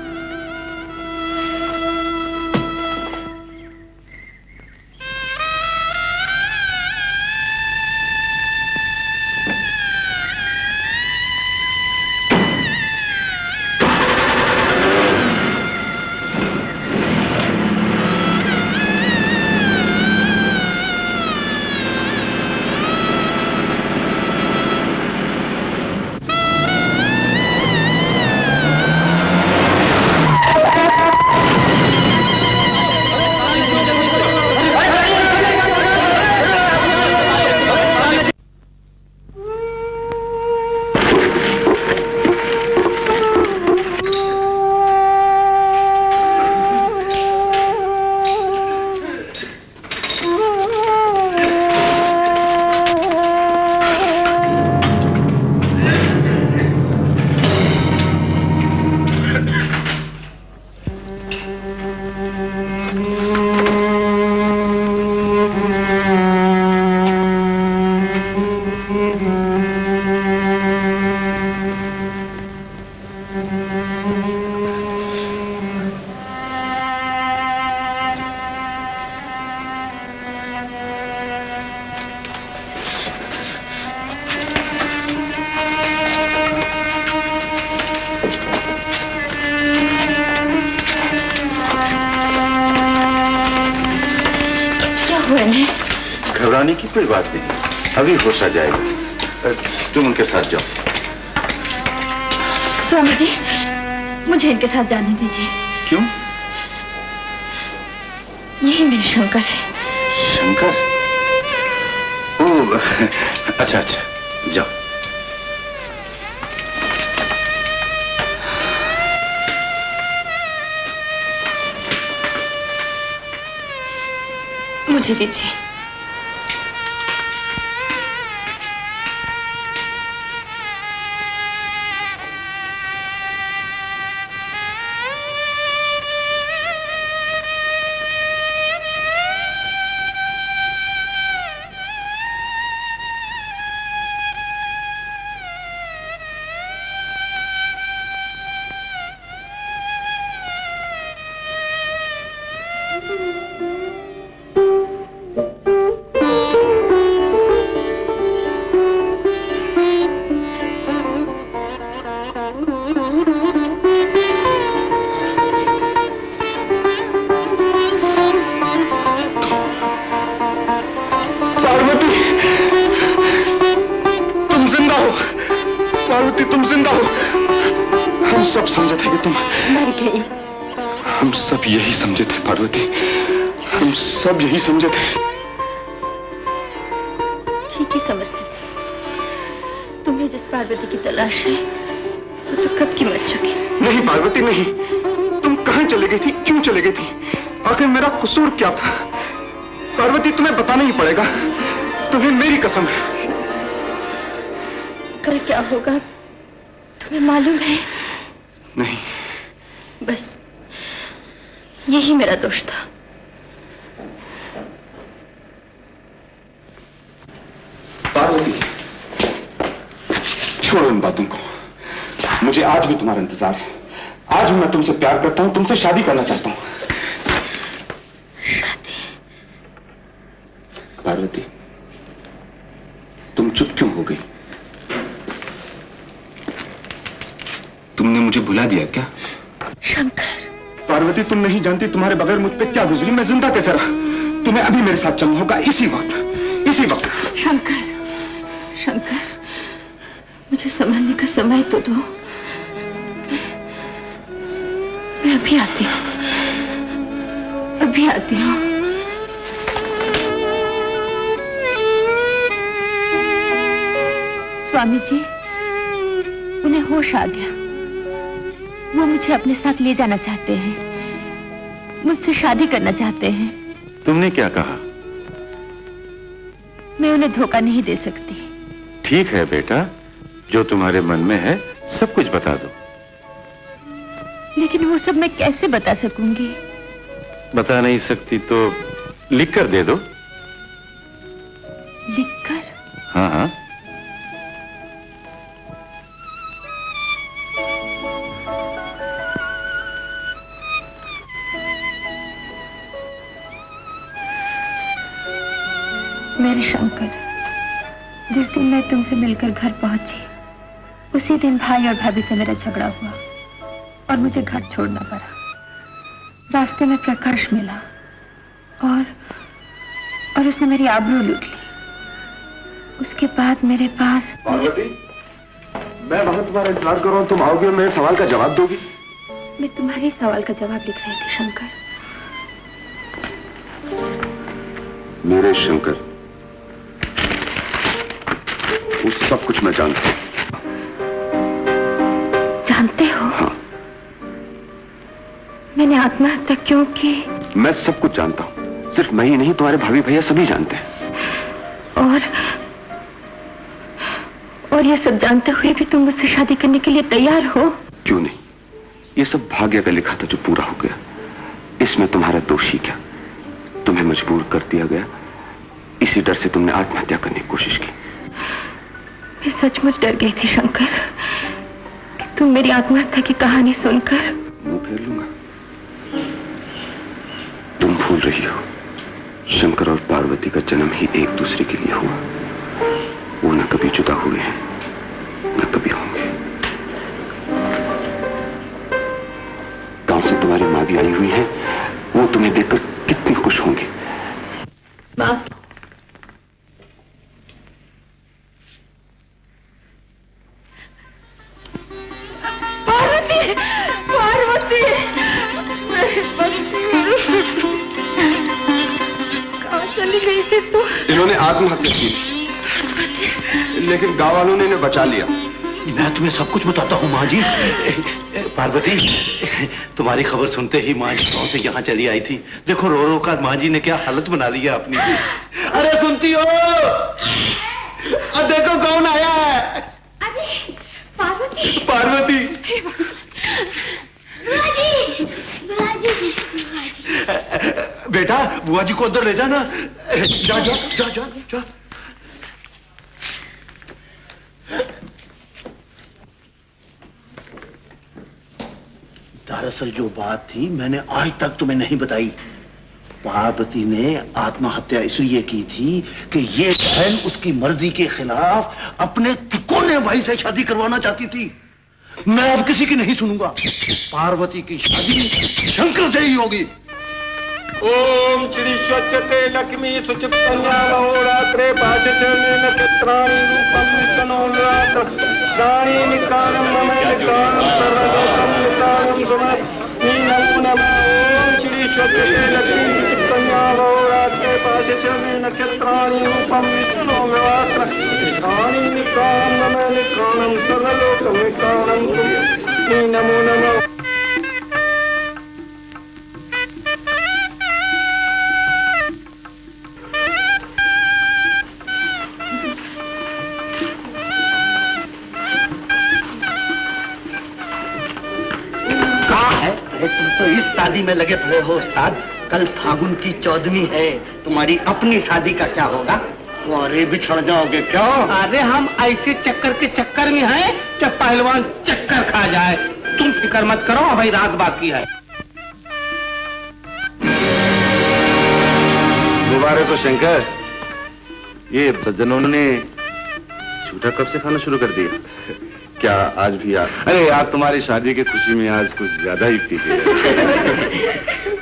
घबराने की कोई बात नहीं, अभी होश आ जाएगा। तुम उनके साथ जाओ। स्वामी जी, मुझे इनके साथ जाने दीजिए। क्यों? यही मेरे शंकर है। शंकर? ओह, अच्छा अच्छा, जाओ। मुझे दीजिए। यही समझे थे पार्वती, हम सब यही समझे थे। ठीक ही समझते। तुम्हें जिस पार्वती की तलाश है वो तो कब की मर चुकी। नहीं पार्वती नहीं, तुम कहां चले गई थी, क्यों चले गई थी, आखिर मेरा कसूर क्या था? पार्वती तुम्हें बताना ही पड़ेगा, तुम्हें मेरी कसम है। कल क्या होगा तुम्हें मालूम है? नहीं। बस यही मेरा दोष था। पार्वती, छोड़ो इन बातों को। मुझे आज भी तुम्हारा इंतजार है। आज भी मैं तुमसे प्यार करता हूं, तुमसे शादी करना चाहता हूं। शादी? पार्वती, तुम चुप क्यों हो गई? मुझे भुला दिया क्या? शंकर। पार्वती, तुम नहीं जानती तुम्हारे बगैर मुझ पे क्या गुजरी, मैं जिंदा कैसे रहा। तुम्हें अभी मेरे साथ चलना होगा, इसी वक्त, इसी वक्त। शंकर, शंकर, मुझे समझने का समय तो दो। मैं अभी आती हूँ, अभी आती हूँ। स्वामी जी, उन्हें होश आ गया। वो मुझे अपने साथ ले जाना चाहते हैं, मुझसे शादी करना चाहते हैं। तुमने क्या कहा? मैं उन्हें धोखा नहीं दे सकती। ठीक है बेटा, जो तुम्हारे मन में है सब कुछ बता दो। लेकिन वो सब मैं कैसे बता सकूंगी? बता नहीं सकती तो लिख कर दे दो। लिख कर? हाँ हाँ। मेरे शंकर, जिस दिन मैं तुमसे मिलकर घर पहुंची, उसी दिन भाई और भाभी से मेरा झगड़ा हुआ और मुझे घर छोड़ना पड़ा। रास्ते में प्रकाश मिला और और उसने मेरी आबरू लूट ली। उसके बाद मेरे पास। पार्वती, मैं वहां तुम्हारा इंतजार कर रहा हूं, तुम आओगे और मेरे सवाल का जवाब दोगी? मैं तुम्हारे सवाल का जवाब लिख रही थी शंकर। मेरे शंकर, वो सब कुछ मैं जानता हूं। जानते हो? हाँ। मैंने आत्महत्या क्यों की? मैं सब कुछ जानता हूं। सिर्फ मैं ही नहीं, तुम्हारे भाभी भैया सभी जानते हैं। और और ये सब जानते हुए भी तुम मुझसे शादी करने के लिए तैयार हो? क्यों नहीं, ये सब भाग्य का लिखा था जो पूरा हो गया। इसमें तुम्हारा दोषी क्या? तुम्हें मजबूर कर दिया गया, इसी डर से तुमने आत्महत्या करने की कोशिश की। मैं सचमुच डर गई थी शंकर कि तुम मेरी आत्महत्या की कहानी सुनकर मुंह फेर लूंगा। तुम भूल रही हो, शंकर और पार्वती का जन्म ही एक दूसरे के लिए हुआ। वो न कभी जुदा हुए हैं, न कभी होंगे। गांव से तुम्हारी माँ भी आई हुई है, वो तुम्हें देखकर कितनी खुश होंगी। माँ, पार्वती, पार्वती, कहाँ चली गई थी तू? इन्होंने आत्महत्या की, लेकिन गांव वालों ने इन्हें बचा लिया। मैं तुम्हें सब कुछ बताता हूँ माँ जी। पार्वती, तुम्हारी खबर सुनते ही माँ जी गाँव से यहाँ चली आई थी। देखो रो रो कर माँ जी ने क्या हालत बना ली है अपनी। अरे सुनती हो? अब देखो कौन आया है। अरे पार्वती, पार्वती, बुआ जी, बुआ जी, बेटा बुआ जी को अंदर ले जाना। जा जा जा जा जा। दरअसल जो बात थी मैंने आज तक तुम्हें नहीं बताई। पार्वती ने आत्महत्या इसलिए की थी कि ये बहन उसकी मर्जी के खिलाफ अपने तिकोने भाई से शादी करवाना चाहती थी। मैं अब किसी की नहीं सुनूंगा। पार्वती की शादी शंकर से ही होगी। ओम श्री स्वच्छते लक्ष्मी सुचित कन्या महोरात्रे पाचचर्य नक्षत्राणि रूपम विष्णुरात्र श्राणी निकालम मम निकालम सर्वलोकम निकालम सुमत नमो नमः। ओम श्री स्वच्छते लक्ष्मी सुचित कन्या महोरात्रे पाचचर्य नक्षत्राणि रूपम विष्णुरात्र श्राणी निकालम मम निकालम सर्वलोकम निकालम सुमत नमो नमः। तुम तो इस शादी में लगे पड़े हो उस्ताद। कल फागुन की चौदहवीं है, तुम्हारी अपनी शादी का क्या होगा? अरे बिछड़ जाओगे क्यों? अरे हम ऐसे चक्कर के चक्कर में हैं कि पहलवान चक्कर खा जाए। तुम फिक्र मत करो, अभी रात बाकी है। मुबारक हो शंकर, ये सज्जनों ने झूठा कब से खाना शुरू कर दिया? क्या आज भी आ... अरे यार, तुम्हारी शादी की खुशी में आज कुछ ज्यादा ही पी गए।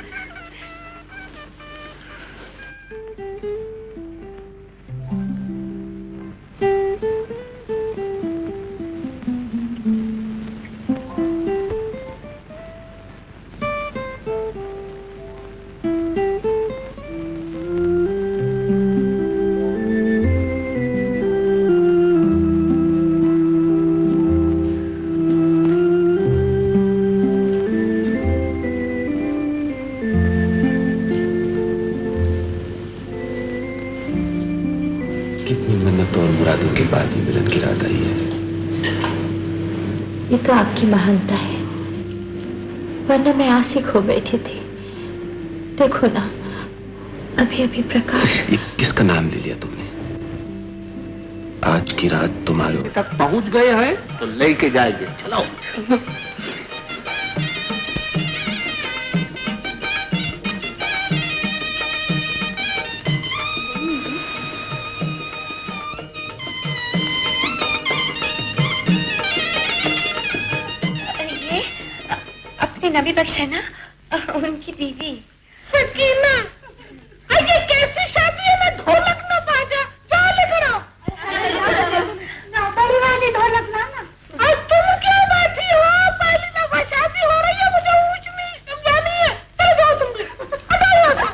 ये तो आपकी महानता है, वरना मैं आस ही खो बैठी थी। देखो ना, अभी अभी प्रकाश। ये किसका नाम ले लिया तुमने? आज की रात तुम्हारे तक पहुंच गए हैं तो लेके जाएंगे। चलो। नबी बख्श है ना, उनकी बीवी सकीना। ये कैसी शादी है? मैं ढोलक ना बाजा, चाल करो ना, बड़ी वाली ढोलक ना ना। आज तुम क्या बैठी हो? पहली दफा शादी हो रही है, मुझे ऊंच नीच समझानी है। चल जाओ तुम, हटाओ।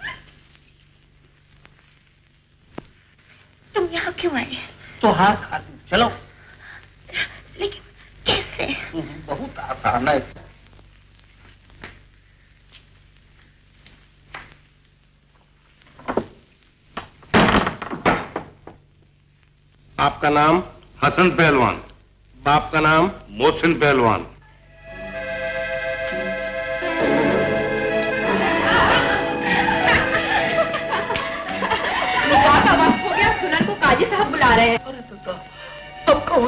तुम यहाँ क्यों आए? तो हार खाती। चलो। लेकिन कैसे? बहुत आसान है। आपका नाम? हसन पहलवान। बाप का नाम? मोहसिन पहलवान। निकाह का वक्त हो गया, दुल्हन को काजी साहब बुला रहे हैं। अब कहो।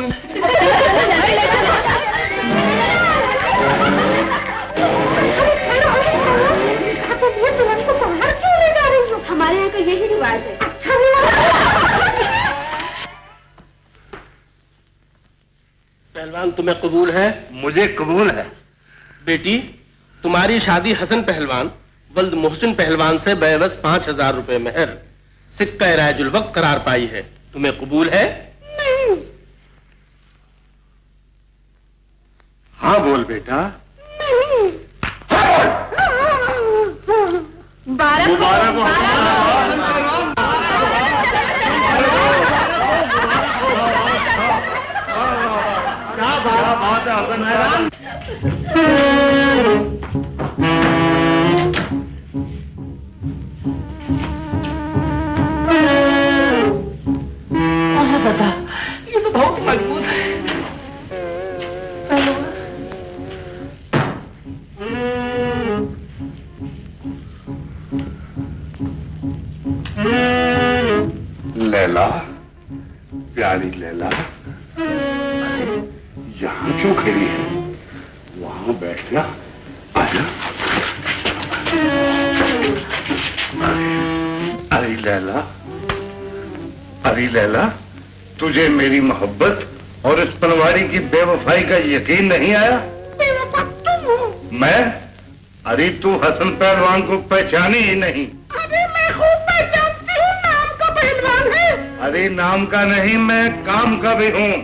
दुल्हन को बाहर क्यों ले जा रही हो? हमारे यहाँ का यही रिवाज है। अच्छा रिवाज। पहलवान, तुम्हें कबूल है? मुझे कबूल है। बेटी, तुम्हारी शादी हसन पहलवान वल्द मोहसिन पहलवान से बेवस पांच हजार रुपए मेहर सिक्का राजुल वक्त करार पाई है। तुम्हें कबूल है? नहीं। हाँ बोल बेटा। नहीं। मुबारक मुबारक हो। क्या बात है हसन पहलवान। दादा, ये तो बहुत मजबूत है। लैला, प्यारी लैला, यहाँ क्यों खड़ी है? वहां बैठ जा। आजा। अरे लैला, अरे लैला, तुझे मेरी मोहब्बत और इस पनवाड़ी की बेवफाई का यकीन नहीं आया? बेवफा तुम हो। मैं? अरे तू हसन पहलवान को पहचानी ही नहीं। अरे मैं खूब पहचानती हूँ, नाम का पहलवान है। अरे नाम का नहीं, मैं काम का भी हूँ।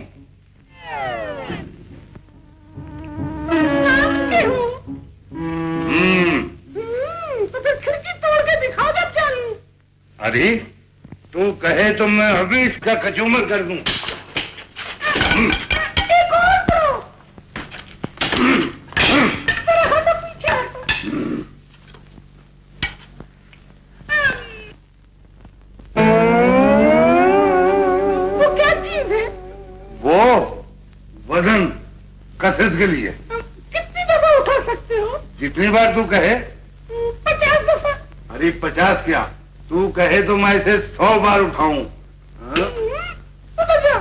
काम के हूँ? हम्म। तो फिर खिड़की तोड़ के दिखाओ जब चलूं। अरे तू कहे तो मैं अभी इसका कचूमर कर दूं। एक और करो। जरा हटो, पीछे हटो। वो क्या चीज है? वो वजन कसरत के लिए। कितनी दफा उठा सकते हो? जितनी बार तू कहे। पचास दफा। अरे पचास क्या, तू कहे तो मैं इसे सौ बार उठाऊं। उतर जा।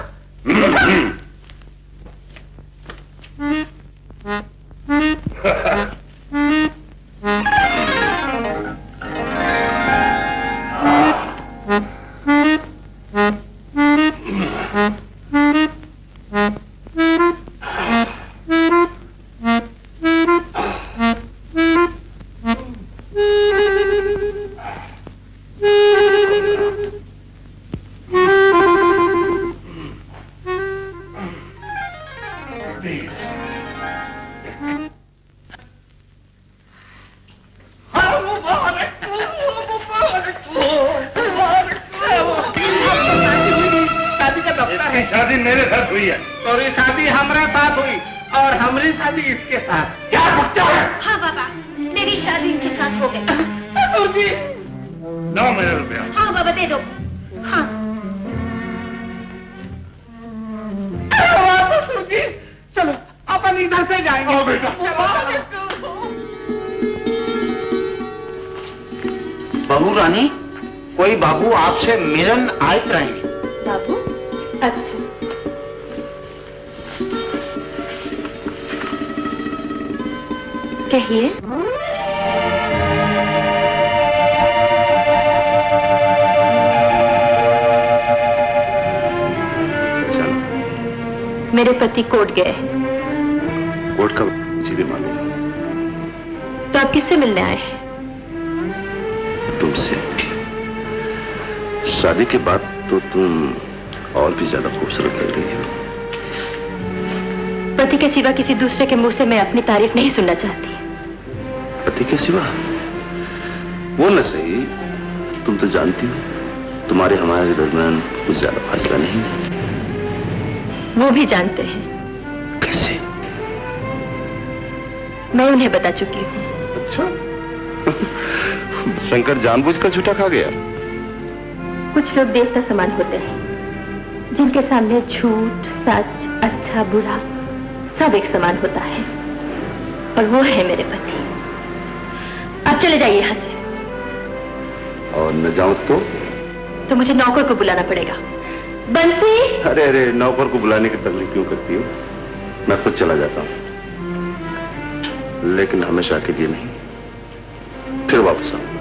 शादी का दफ्तर है। शादी मेरे साथ हुई है। और शादी हमारे साथ हुई और हमारी शादी इसके साथ। क्या पूछता है? हाँ बाबा, मेरी शादी इनके साथ हो गई। जी नौ मेरे रुपया। हाँ बाबा दे दो। हाँ जी चलो अपन इधर से जाएंगे। ओ बेटा। बहू रानी, कोई बाबू आपसे मिलन आयत रहे। बाबू? अच्छा। कहिए। मेरे पति कोर्ट गए। कोर्ट का मुझे भी मालूम है। तो आप किससे मिलने आए हैं? तुमसे। शादी के बाद तो तुम और भी ज्यादा खूबसूरत लग रही हो। पति के सिवा किसी दूसरे के मुंह से मैं अपनी तारीफ नहीं सुनना चाहती। पति के सिवा? वो न सही, तुम तो जानती हो तुम्हारे हमारे दरमियान कुछ ज्यादा फासला नहीं है। वो भी जानते हैं। कैसे? मैं उन्हें बता चुकी हूँ। अच्छा। शंकर जानबूझकर झूठा खा गया। कुछ लोग देवता समान होते हैं, जिनके सामने झूठ, सच, अच्छा, बुरा सब एक समान होता है, और वो है मेरे पति। अब चले जाइए यहाँ से। और न जाऊं तो? तो मुझे नौकर को बुलाना पड़ेगा। बंसी! अरे अरे, नौकर को बुलाने की तकलीफ क्यों करती हो? मैं खुद चला जाता हूँ, लेकिन हमेशा के लिए नहीं, फिर वापस आऊंगा।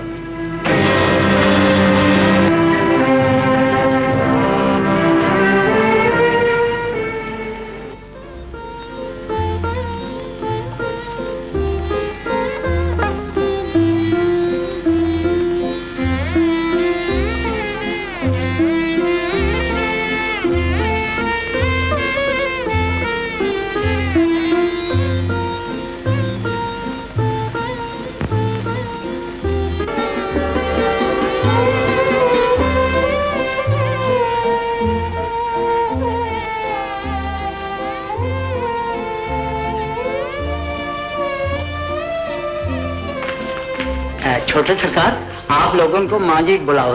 छोटे सरकार, आप लोगों को माँ जी बुलाओ।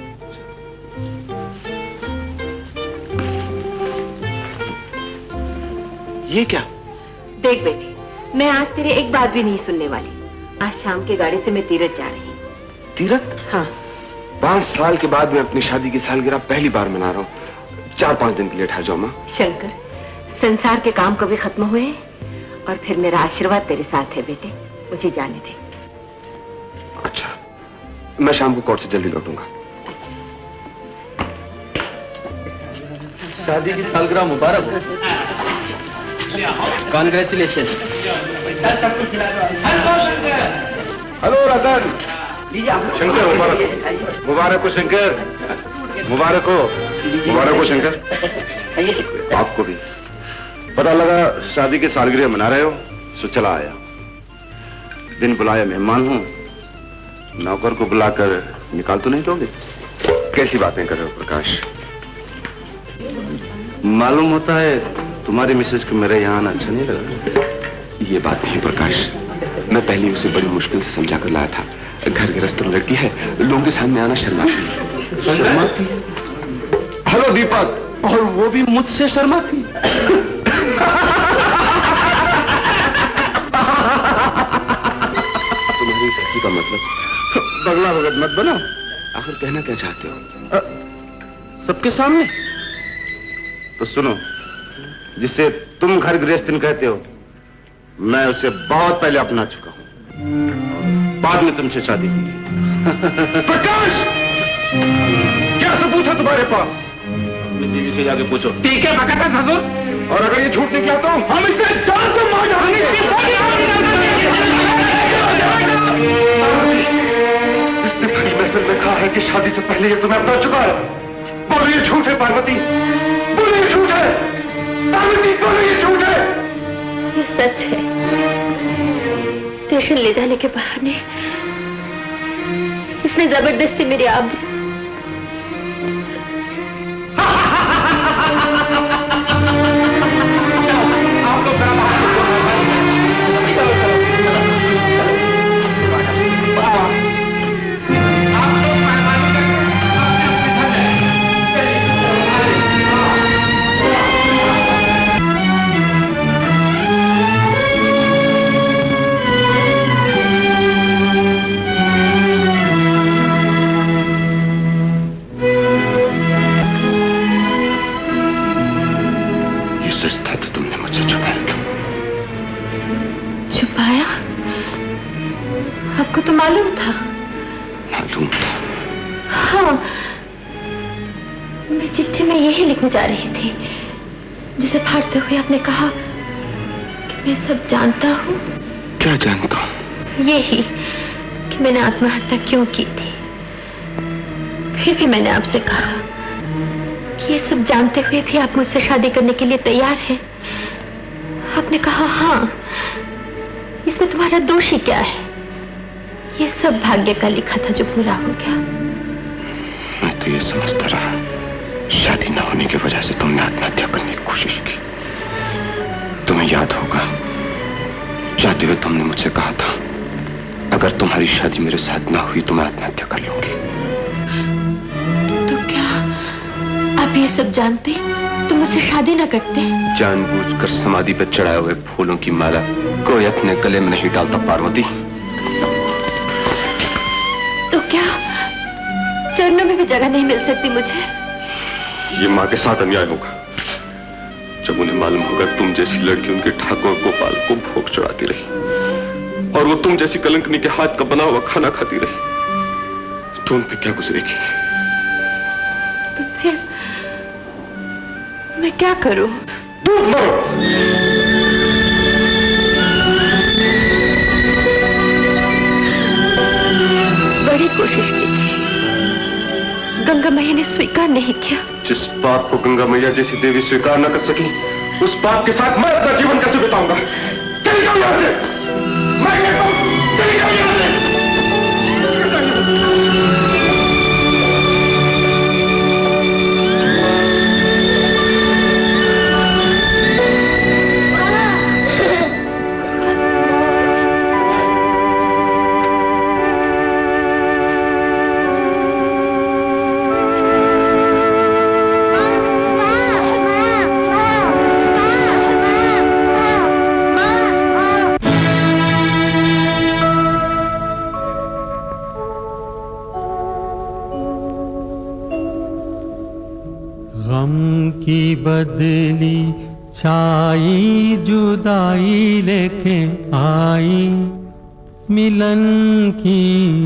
ये क्या? देख बेटी, मैं आज तेरे एक बात भी नहीं सुनने वाली। आज शाम की गाड़ी से मैं तीरथ जा रही हूँ। तीरथ? हाँ। पांच साल के बाद मैं अपनी शादी की सालगिरह पहली बार मना रहा हूँ। चार पांच दिन के लिए ठहर जाओ माँ। शंकर, संसार के काम कभी खत्म हुए और फिर मेरा आशीर्वाद तेरे साथ है बेटे, मुझे जाने दे। अच्छा, मैं शाम को कोर्ट से जल्दी लौटूंगा। शादी की सालगिरह मुबारक हो। कॉन्ग्रेचुलेशन। हेलो रतन। शंकर मुबारक मुबारक हो। शंकर मुबारक हो। मुबारक हो शंकर। आपको भी। पता लगा शादी की सालगिरह मना रहे हो, सो चला आया। बिन बुलाए मेहमान हूं, नौकर को बुलाकर निकाल तो नहीं दोगे? कैसी बातें कर रहे हो प्रकाश? मालूम होता है तुम्हारी मिसेज को मेरे यहाँ आना अच्छा नहीं लगा। ये बात नहीं प्रकाश, मैं पहले उसे बड़ी मुश्किल से समझा कर लाया था। घर गृहस्थ लड़की है, लोगों के सामने आना शर्माती है। शर्माती है? हेलो दीपक। और वो भी मुझसे शर्माती? तुम्हारी इस हंसी का मतलब? बगला भगत मत बनो। आखिर कहना क्या चाहते हो? सबके सामने? तो सुनो, जिसे तुम घर गृहस्थी कहते हो, मैं उसे बहुत पहले अपना चुका हूं। बाद में तुमसे शादी की। प्रकाश, क्या सबूत है तुम्हारे पास? अपनी बीवी से जाके पूछो। ठीक है बकता ससुर, और अगर ये झूठ निकला तो हम इसे जान से मार डालेंगे। इसने बड़ी महफिल में कहा है कि शादी से पहले ये तुम्हें अपना चुका है। बोलो ये झूठ है पार्वती, बोलो ये झूठ है। पार्वती बोलो ये झूठ है। सच है। स्टेशन ले जाने के बहाने इसने जबरदस्ती मेरी आबरू तो मालूम था। मालूम था? हाँ, मैं चिट्ठी में यही लिखने जा रही थी, जिसे फाड़ते हुए आपने कहा कि मैं सब जानता हूँ। क्या जानता हूँ? यही कि मैंने आत्महत्या क्यों की थी। फिर भी मैंने आपसे कहा कि ये सब जानते हुए भी आप मुझसे शादी करने के लिए तैयार हैं। आपने कहा हाँ, इसमें तुम्हारा दोष ही क्या है? ये सब भाग्य का लिखा था जो पूरा हो गया। मैं तो ये समझता रहा शादी न होने की वजह से तुमने आत्महत्या करने की कोशिश की। तुम्हें याद होगा जाते हुए तुमने मुझसे कहा था अगर तुम्हारी शादी मेरे साथ ना हुई तो मैं आत्महत्या कर लूंगी। तो क्या आप ये सब जानते तो मुझसे शादी ना करते? जानबूझकर समाधि पर चढ़ाए हुए फूलों की माला कोई अपने गले में नहीं डालता पार्वती। तो क्या चरणों में भी जगह नहीं मिल सकती मुझे? ये माँ के साथ अन्याय होगा जब उन्हें मालूम होगा तुम जैसी लड़की उनके ठाकुर गोपाल को भोग चढ़ाती रही और वो तुम जैसी कलंकनी के हाथ का बना हुआ खाना खाती रही तो उन पे क्या गुजरेगी? तो फिर मैं क्या करूं? डूब मरो। बड़ी कोशिश की थी, गंगा मैया ने स्वीकार नहीं किया। जिस पाप को गंगा मैया जैसी देवी स्वीकार न कर सकी उस पाप के साथ मैं अपना जीवन कैसे बिताऊंगा? चली जाओ यहां से। मैं कहता हूं चली जाओ यहां से। की बदली छाई जुदाई लेके आई मिलन की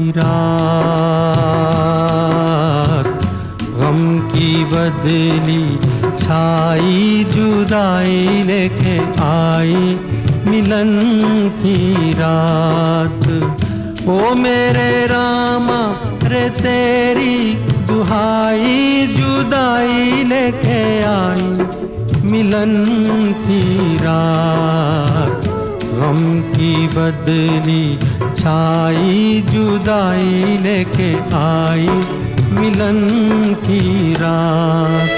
रात। गम की बदली छाई जुदाई लेके आई मिलन की रात। ओ मेरे रामा रे तेरी दुहाई जुदाई लेके आई मिलन की रात। गम की बदली छाई जुदाई लेके आई मिलन की रात।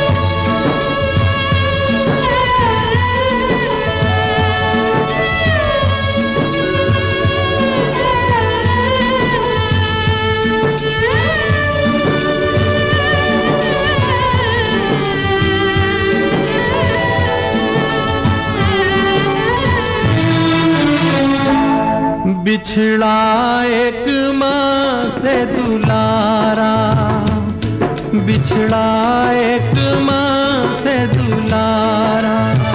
बिछड़ा एक माँ से दुलारा, बिछड़ा एक माँ से दुलारा,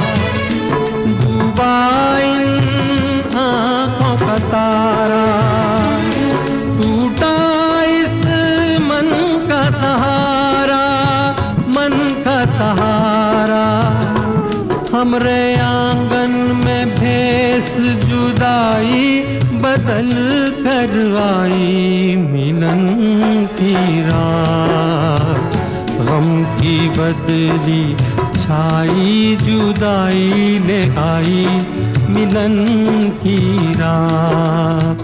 डूबा इन आँखों का तारा, टूटा इस मन का सहारा, मन का सहारा। हमरे आंगन में भेस जुदाई बदल कर आई मिलन की रात। गम की बदली छाई जुदाई ले आई मिलन की रात।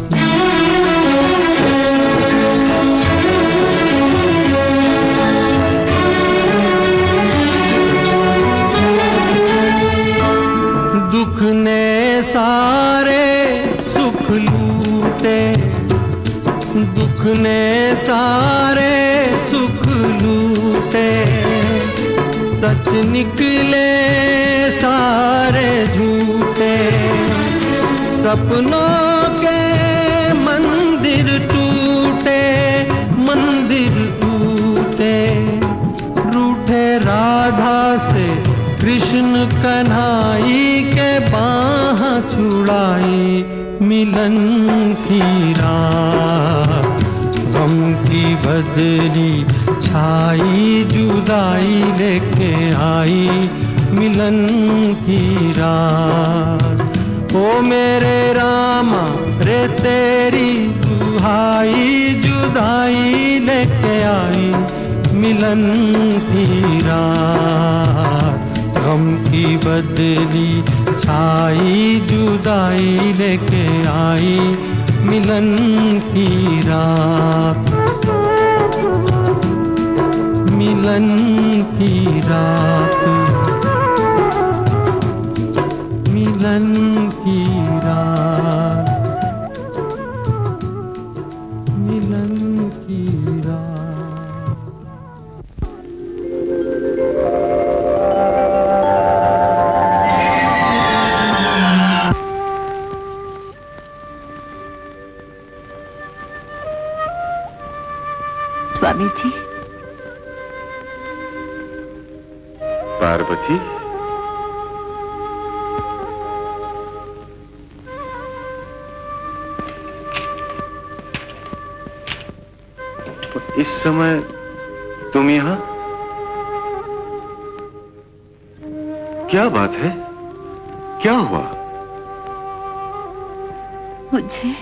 दुख ने सारे सुख लूटे, दुख ने सारे सुख लूटे, सच निकले सारे झूठे, सपनों के मंदिर टूटे, मंदिर टूटे, रूठे राधा से कृष्ण कन्हाई के बाह छुड़ाई, मिलन की रात, गम की बदली छाई, जुदाई लेके आई, मिलन की रात। ओ मेरे रामा रे तेरी दुहाई, जुदाई लेके आई, मिलन की रात, गम की बदली छाई, जुदाई लेके आई, मिलन की रात, मिलन की रात, मिलन की रात, मिलन की रात। स्वामी जी। पार्वती, इस समय तुम यहां? क्या बात है? क्या हुआ? मुझे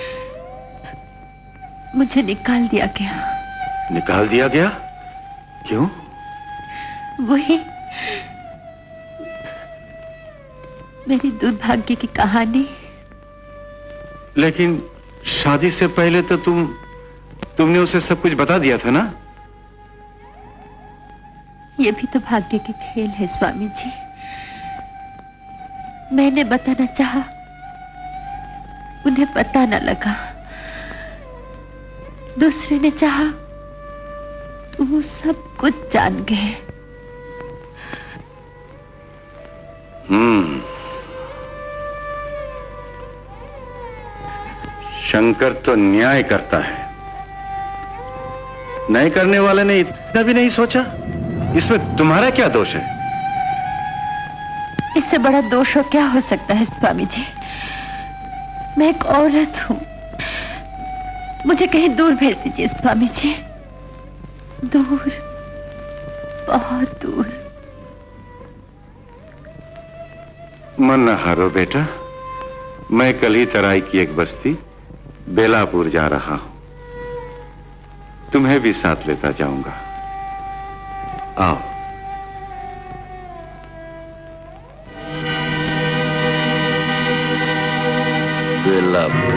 मुझे निकाल दिया गया। निकाल दिया गया? क्यों? वही मेरी दुर्भाग्य की कहानी। लेकिन शादी से पहले तो तुम तुमने उसे सब कुछ बता दिया था ना? ये भी तो भाग्य के खेल है स्वामी जी। मैंने बताना चाहा, उन्हें पता न लगा। दूसरे ने चाहा तो वो सब कुछ जान गए। हम्म, शंकर तो न्याय करता है। न्याय करने वाले ने इतना भी नहीं सोचा? इसमें तुम्हारा क्या दोष है? इससे बड़ा दोष और क्या हो सकता है स्वामी जी? मैं एक औरत हूं, मुझे कहीं दूर भेज दीजिए स्वामी जी। दूर, बहुत दूर। मन न हारो बेटा, मैं कल ही तराई की एक बस्ती बेलापुर जा रहा हूं, तुम्हें भी साथ लेता जाऊंगा। आओ। बेलापुर।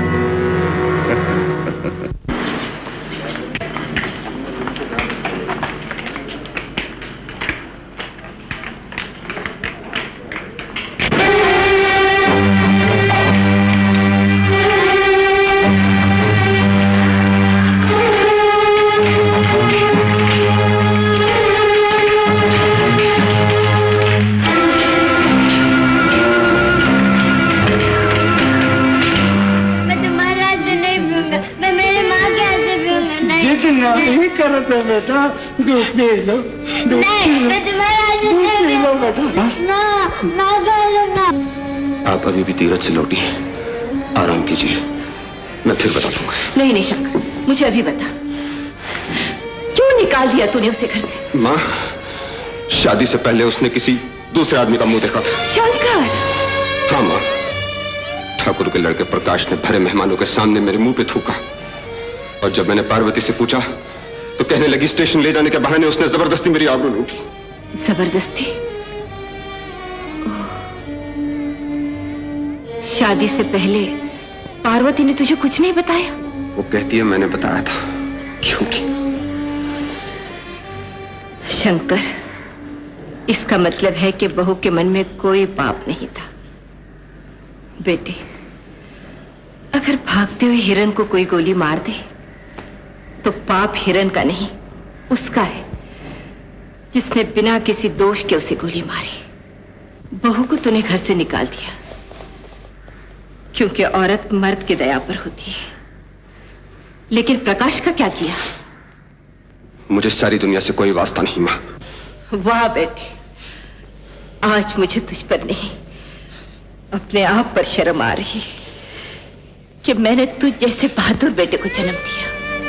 बेटा दूध पी लो, दूध पी लो, दूध पी लो बेटा। ना, ना ना। आप अभी भी तीरथ से लौटी हैं, आराम कीजिए, मैं फिर बता दूंगा। नहीं नहीं शंकर, मुझे अभी बता, क्यों निकाल दिया तूने उसे घर से? माँ, शादी से पहले उसने किसी दूसरे आदमी का मुंह देखा था। शंकर? हाँ माँ, ठाकुर के लड़के प्रकाश ने भरे मेहमानों के सामने मेरे मुंह पे थूका, और जब मैंने पार्वती से पूछा तो कहने लगी स्टेशन ले जाने के बहाने उसने जबरदस्ती मेरी आबरू लूटी। जबरदस्ती? शादी से पहले पार्वती ने तुझे कुछ नहीं बताया? वो कहती है मैंने बताया था, झूठी। शंकर, इसका मतलब है कि बहू के मन में कोई पाप नहीं था। बेटे, अगर भागते हुए हिरन को कोई गोली मार दे तो पाप हिरन का नहीं, उसका है जिसने बिना किसी दोष के उसे गोली मारी। बहू को तूने घर से निकाल दिया क्योंकि औरत मर्द की दया पर होती है। लेकिन प्रकाश का क्या किया? मुझे सारी दुनिया से कोई वास्ता नहीं मां। वाह बेटे, आज मुझे तुझ पर नहीं अपने आप पर शर्म आ रही कि मैंने तुझ जैसे बहादुर बेटे को जन्म दिया।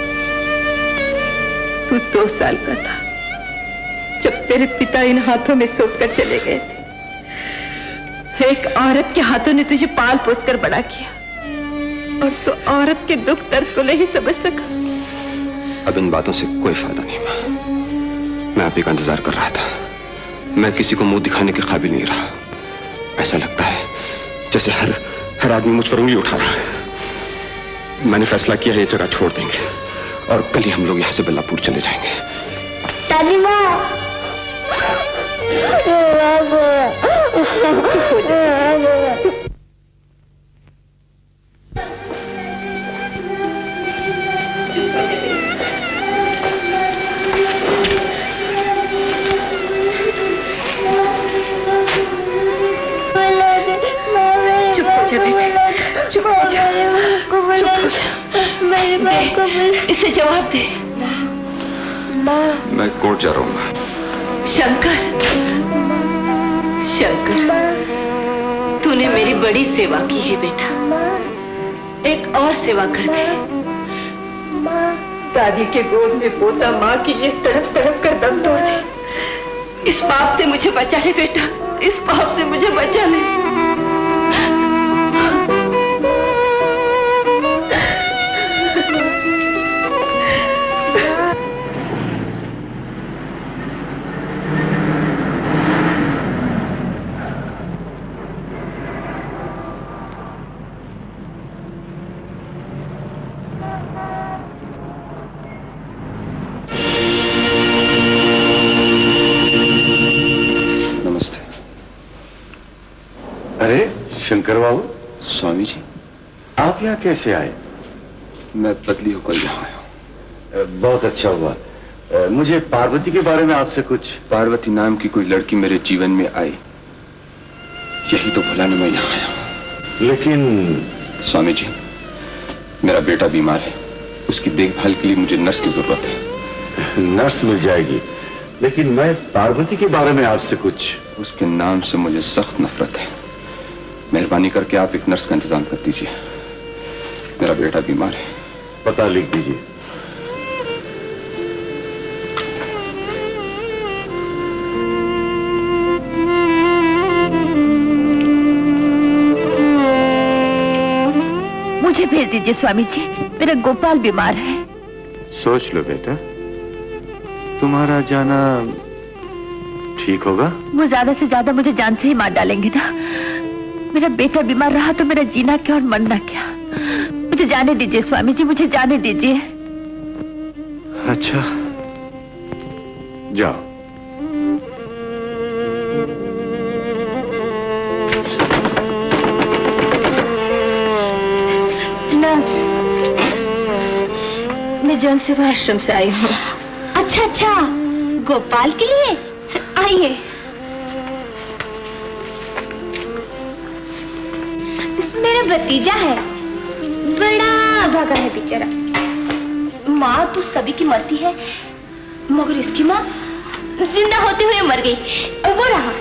तू दो साल का था जब तेरे पिता इन हाथों में सौंप कर चले गए थे। एक औरत के हाथों ने तुझे पाल पोस कर बड़ा किया और तू औरत के दुख दर्द को नहीं समझ सका। अब इन बातों से कोई फायदा नहीं मां। मैं आप ही का इंतजार कर रहा था। मैं किसी को मुंह दिखाने के काबिल नहीं रहा। ऐसा लगता है जैसे हर हर आदमी मुझ पर उंगली उठा रहा है। मैंने फैसला किया है ये जगह छोड़ देंगे और कल ही हम लोग यहाँ से बल्लापुर चले जाएंगे। दादी माँ, चुप हो जा बेटे, चुप हो जा, चुप हो जा। इसे जवाब दे। मैं कोर्ट जा रहा हूँ। शंकर, शंकर, तूने मेरी बड़ी सेवा की है बेटा। एक और सेवा कर दे। दादी के गोद में पोता माँ के लिए तड़प तड़प कर दम तोड़ दे। इस पाप से मुझे बचा ले बेटा, इस पाप से मुझे बचा ले। शंकर बाबू, स्वामी जी, आप यहाँ कैसे आए? मैं बदली होकर यहाँ आया हूँ। बहुत अच्छा हुआ। मुझे पार्वती के बारे में आपसे कुछ। पार्वती नाम की कोई लड़की मेरे जीवन में आई, यही तो भुलाने मैं यहाँ आया हूँ। लेकिन स्वामी जी, मेरा बेटा बीमार है, उसकी देखभाल के लिए मुझे नर्स की जरूरत है। नर्स मिल जाएगी, लेकिन मैं पार्वती के बारे में आपसे कुछ। उसके नाम से मुझे सख्त नफरत है। मेहरबानी करके आप एक नर्स का इंतजाम कर दीजिए। मेरा बेटा बीमार है। पता लिख दीजिए। मुझे भेज दीजिए स्वामी जी, मेरा गोपाल बीमार है। सोच लो बेटा, तुम्हारा जाना ठीक होगा? वो ज्यादा से ज्यादा मुझे जान से ही मार डालेंगे ना। मेरा बेटा बीमार रहा तो मेरा जीना क्या और मरना क्या। मुझे जाने दीजिए स्वामी जी, मुझे जाने दीजिए। अच्छा, जाओ। नर्स, मैं जनसेवा आश्रम से आई हूँ। अच्छा अच्छा, गोपाल के लिए आइए। मेरा भतीजा है, बड़ा भागा है बेचारा। माँ तो सभी की मरती है, मगर इसकी माँ जिंदा होते हुए मर गई और वो रहा।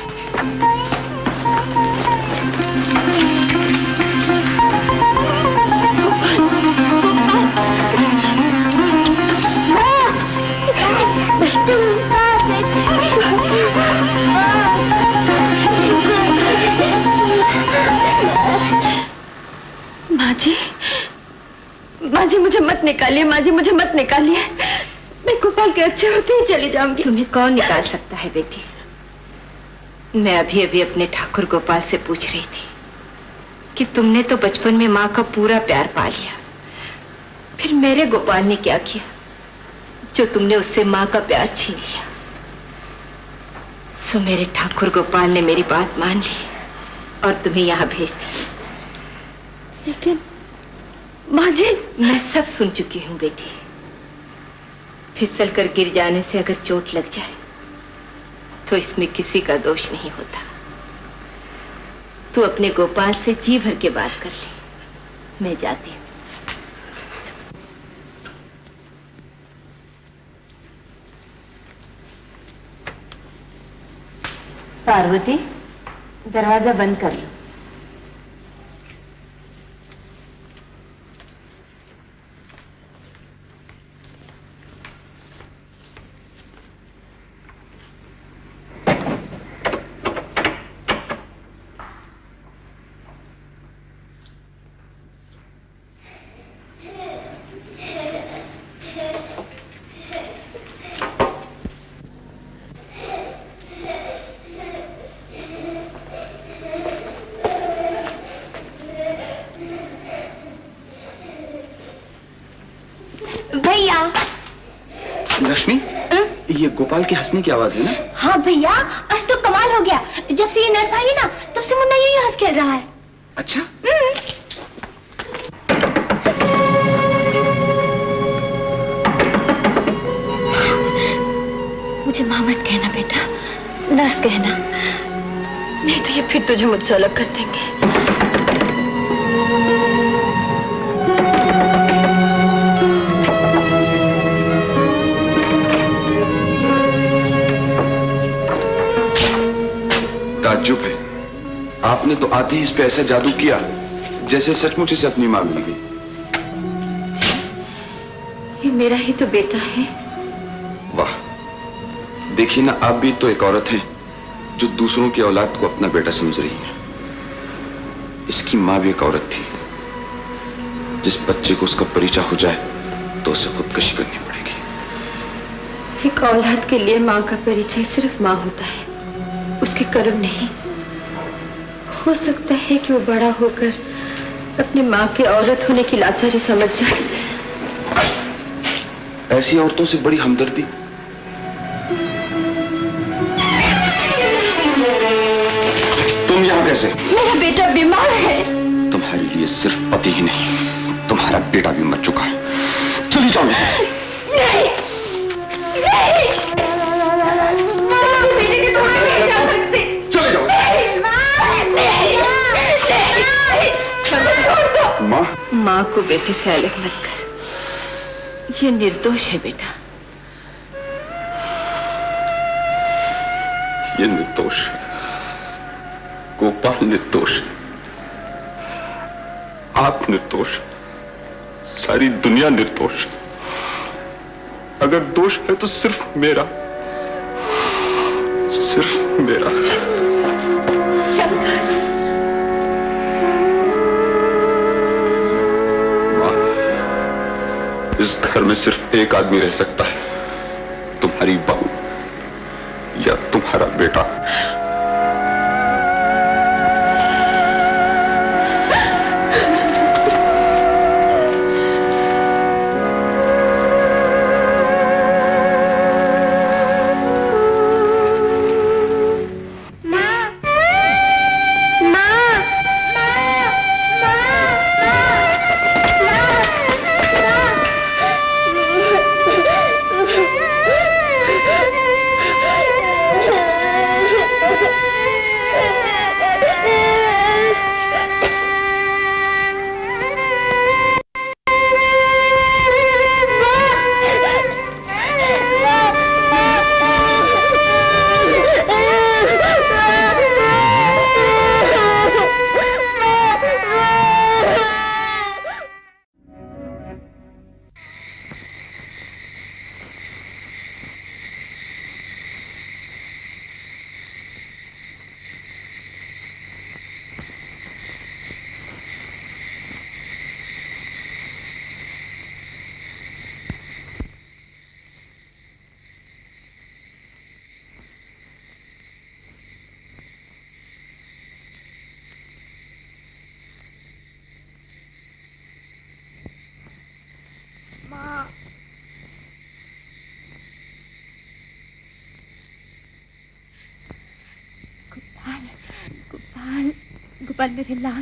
माँ जी, माँ जी मुझे मत निकालिए, माँ जी मुझे मत निकालिए। मैं गोपाल के अच्छे होते ही चली जाऊंगी। तुम्हें कौन निकाल सकता है बेटी? मैं अभी अभी अपने ठाकुर गोपाल से पूछ रही थी कि तुमने तो बचपन में माँ का पूरा प्यार पा लिया, फिर मेरे गोपाल ने क्या किया जो तुमने उससे माँ का प्यार छीन लिया। सो मेरे ठाकुर गोपाल ने मेरी बात मान ली और तुम्हें यहाँ भेज दिया। लेकिन माँ जी, मैं सब सुन चुकी हूँ बेटी। फिसल कर गिर जाने से अगर चोट लग जाए तो इसमें किसी का दोष नहीं होता। तू अपने गोपाल से जी भर के बात कर ले, मैं जाती हूँ। पार्वती, दरवाजा बंद कर लो। ये गोपाल की हंसने की आवाज है ना? हाँ भैया, आज तो कमाल हो गया। जब से ये नर्स आई ना, तब से मुन्ना यही हंस खेल रहा है। अच्छा? मुझे माँ मत कहना बेटा, नर्स कहना, नहीं तो ये फिर तुझे मुझसे अलग कर देंगे। ताज्जुब है, आपने तो आते ही इस पे ऐसा जादू किया जैसे सचमुच इसे अपनी मां मिल गई। ये मेरा ही तो बेटा है। वाह, देखिए ना, आप भी तो एक औरत हैं जो दूसरों की औलाद को अपना बेटा समझ रही है। इसकी मां भी एक औरत थी। जिस बच्चे को उसका परिचय हो जाए तो उसे खुदकशी करनी पड़ेगी। एक औलाद के लिए मां का परिचय सिर्फ मां होता है, उसके कर्म नहीं। हो सकता है कि वो बड़ा होकर अपनी माँ के औरत होने की लाचारी समझ जाए। ऐसी औरतों से बड़ी हमदर्दी। तुम यहाँ कैसे? मेरा बेटा बीमार है। तुम्हारे लिए सिर्फ पति ही नहीं, तुम्हारा बेटा भी मर चुका है। चली जाओ। नहीं, नहीं। बेटे के थोड़ा नहीं जा सकते। चले जाओ। माँ, माँ को बेटे से अलग मत कर। ये निर्दोष है बेटा। ये निर्दोष है, गोपाल निर्दोष है, आप निर्दोष है, सारी दुनिया निर्दोष है। अगर दोष है तो सिर्फ मेरा, सिर्फ मेरा। शंकर, इस घर में सिर्फ एक आदमी रह सकता है, तुम्हारी बहू या तुम्हारा बेटा। गोपाल मेरे लाल।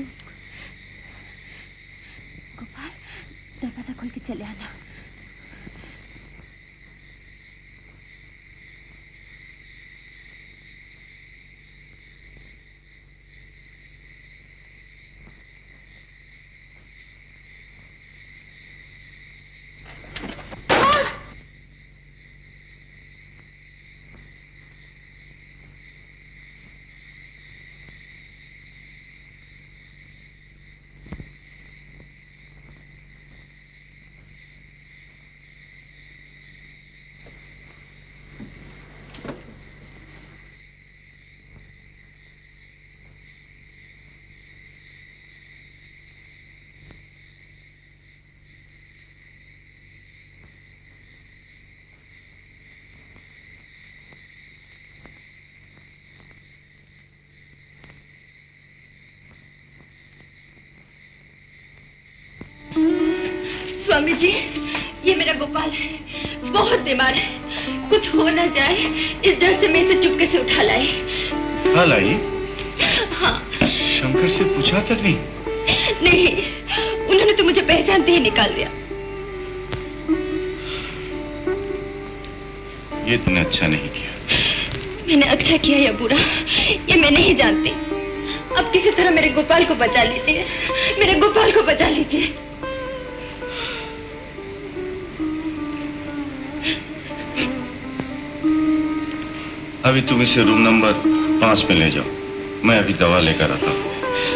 गोपाल दरवाजा खोल के चले आना। स्वामी जी, ये मेरा गोपाल है, बहुत बीमार है, कुछ हो ना जाए इस डर से मैं इसे चुपके से उठा लाई। हाँ लाई? हाँ। शंकर से पूछा तक नहीं? नहीं, उन्होंने तो मुझे पहचानते ही निकाल दिया। ये तुमने अच्छा नहीं किया। मैंने अच्छा किया या बुरा, ये मैं नहीं जानती। अब किसी तरह मेरे गोपाल को बचा लीजिए, मेरे गोपाल को बचा लीजिए। अभी तुम इसे रूम नंबर पांच में ले जाओ, मैं अभी दवा लेकर आता हूँ।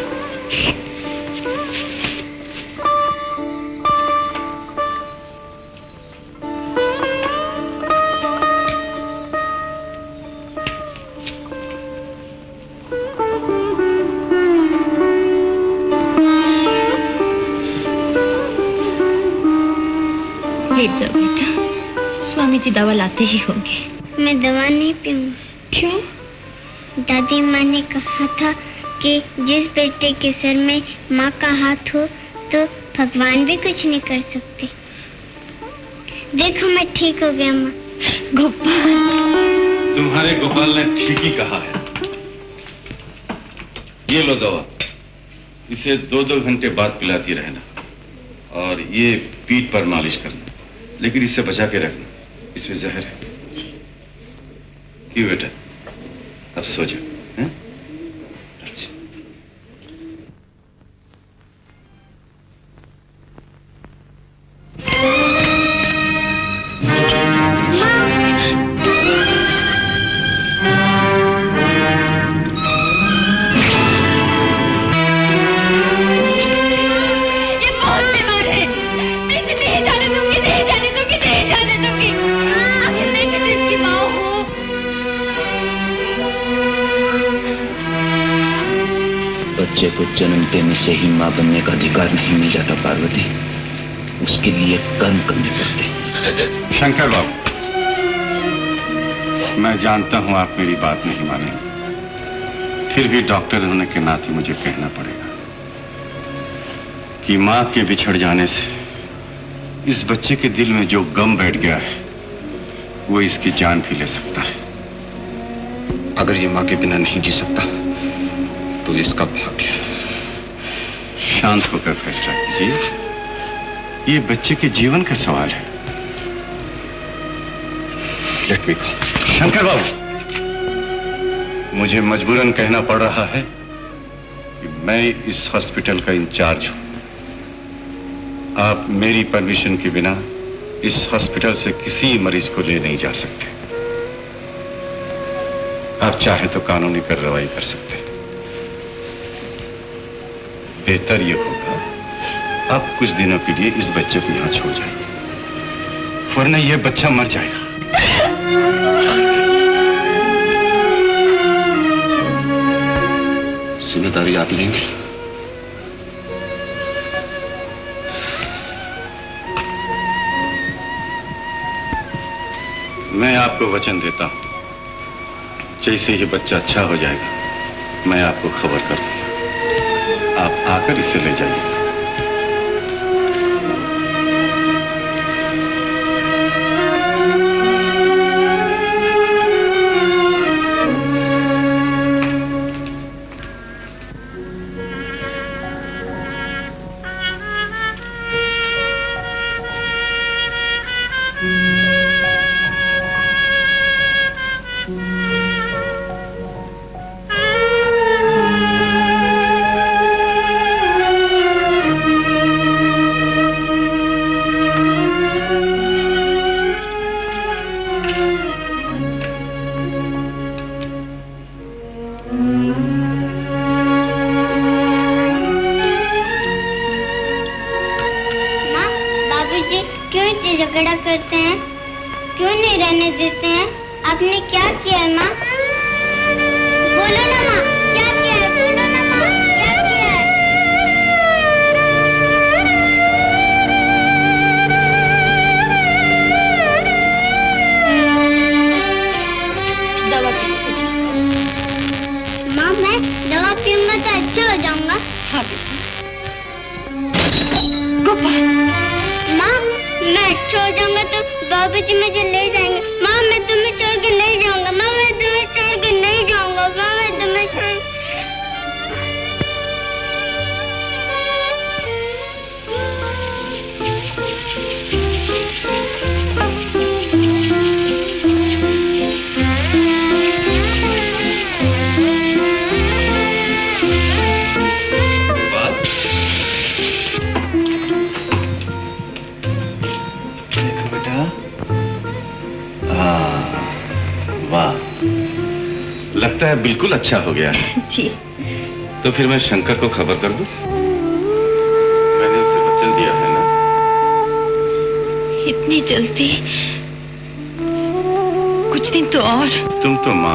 लेट जाओ बेटा, स्वामी जी दवा लाते ही होंगे। मैं दवा नहीं पीऊंगी। क्यों? दादी माँ ने कहा था कि जिस बेटे के सर में माँ का हाथ हो तो भगवान भी कुछ नहीं कर सकते। देखो मैं ठीक हो गया माँ। गोपाल, तुम्हारे गोपाल ने ठीक ही कहा है। ये लो दवा, इसे दो दो घंटे बाद पिलाती रहना और ये पीठ पर मालिश करना, लेकिन इससे बचा के रखना, इसमें जहर है। क्यों बेटा, अब सो जाओ। अच्छा। ये बहुत बीमार है, मैं इसे नहीं जाने दूंगी, नहीं जाने दूंगी, नहीं जाने दूंगी। आखिर मैं किसी इसकी माँ हूँ। बच्चे को जन्म देने से ही मां बनने का अधिकार नहीं मिल जाता पार्वती, उसके लिए कर्म करने पड़ते। शंकर बाबू, मैं जानता हूं आप मेरी बात नहीं मानेंगे, फिर भी डॉक्टर होने के नाते मुझे कहना पड़ेगा कि मां के बिछड़ जाने से इस बच्चे के दिल में जो गम बैठ गया है वो इसकी जान भी ले सकता है। अगर ये मां के बिना नहीं जी सकता तो इसका भाग्य। शांत होकर फैसला कीजिए, ये बच्चे के जीवन का सवाल है। लेट मी गो। शंकर बाबू, मुझे मजबूरन कहना पड़ रहा है कि मैं इस हॉस्पिटल का इंचार्ज हूं। आप मेरी परमिशन के बिना इस हॉस्पिटल से किसी मरीज को ले नहीं जा सकते। आप चाहे तो कानूनी कार्रवाई कर सकते हैं। बेहतर ये होगा आप कुछ दिनों के लिए इस बच्चे को यहां छोड़ जाइए, वरना यह बच्चा मर जाएगा। जिम्मेदारी आप लेंगे? मैं आपको वचन देता हूं, जैसे ही बच्चा अच्छा हो जाएगा मैं आपको खबर कर दूंगा। आप आकर इसे ले जाइए। झगड़ा करते हैं? क्यों नहीं रहने देते हैं? आपने क्या किया है माँ? बोलो ना माँ, क्या किया है? बोलो ना माँ, क्या किया है? दवा पी। माँ मैं दवा पीऊंगा तो अच्छा हो जाऊंगा? हाँ गोपाल। माँ मैं अच्छा हो जाऊंगा तो बाबूजी मुझे ले जाएंगे। माँ मैं तुम्हें छोड़ के नहीं जाऊंगा। माँ मैं तुम्हें छोड़ के नहीं जाऊंगा। माँ मैं तुम्हें छोड़ लगता है बिल्कुल अच्छा हो गया जी। तो फिर मैं शंकर को खबर कर दूं? मैंने उसे वचन दिया है ना। इतनी जल्दी? कुछ दिन तो और। तुम तो माँ,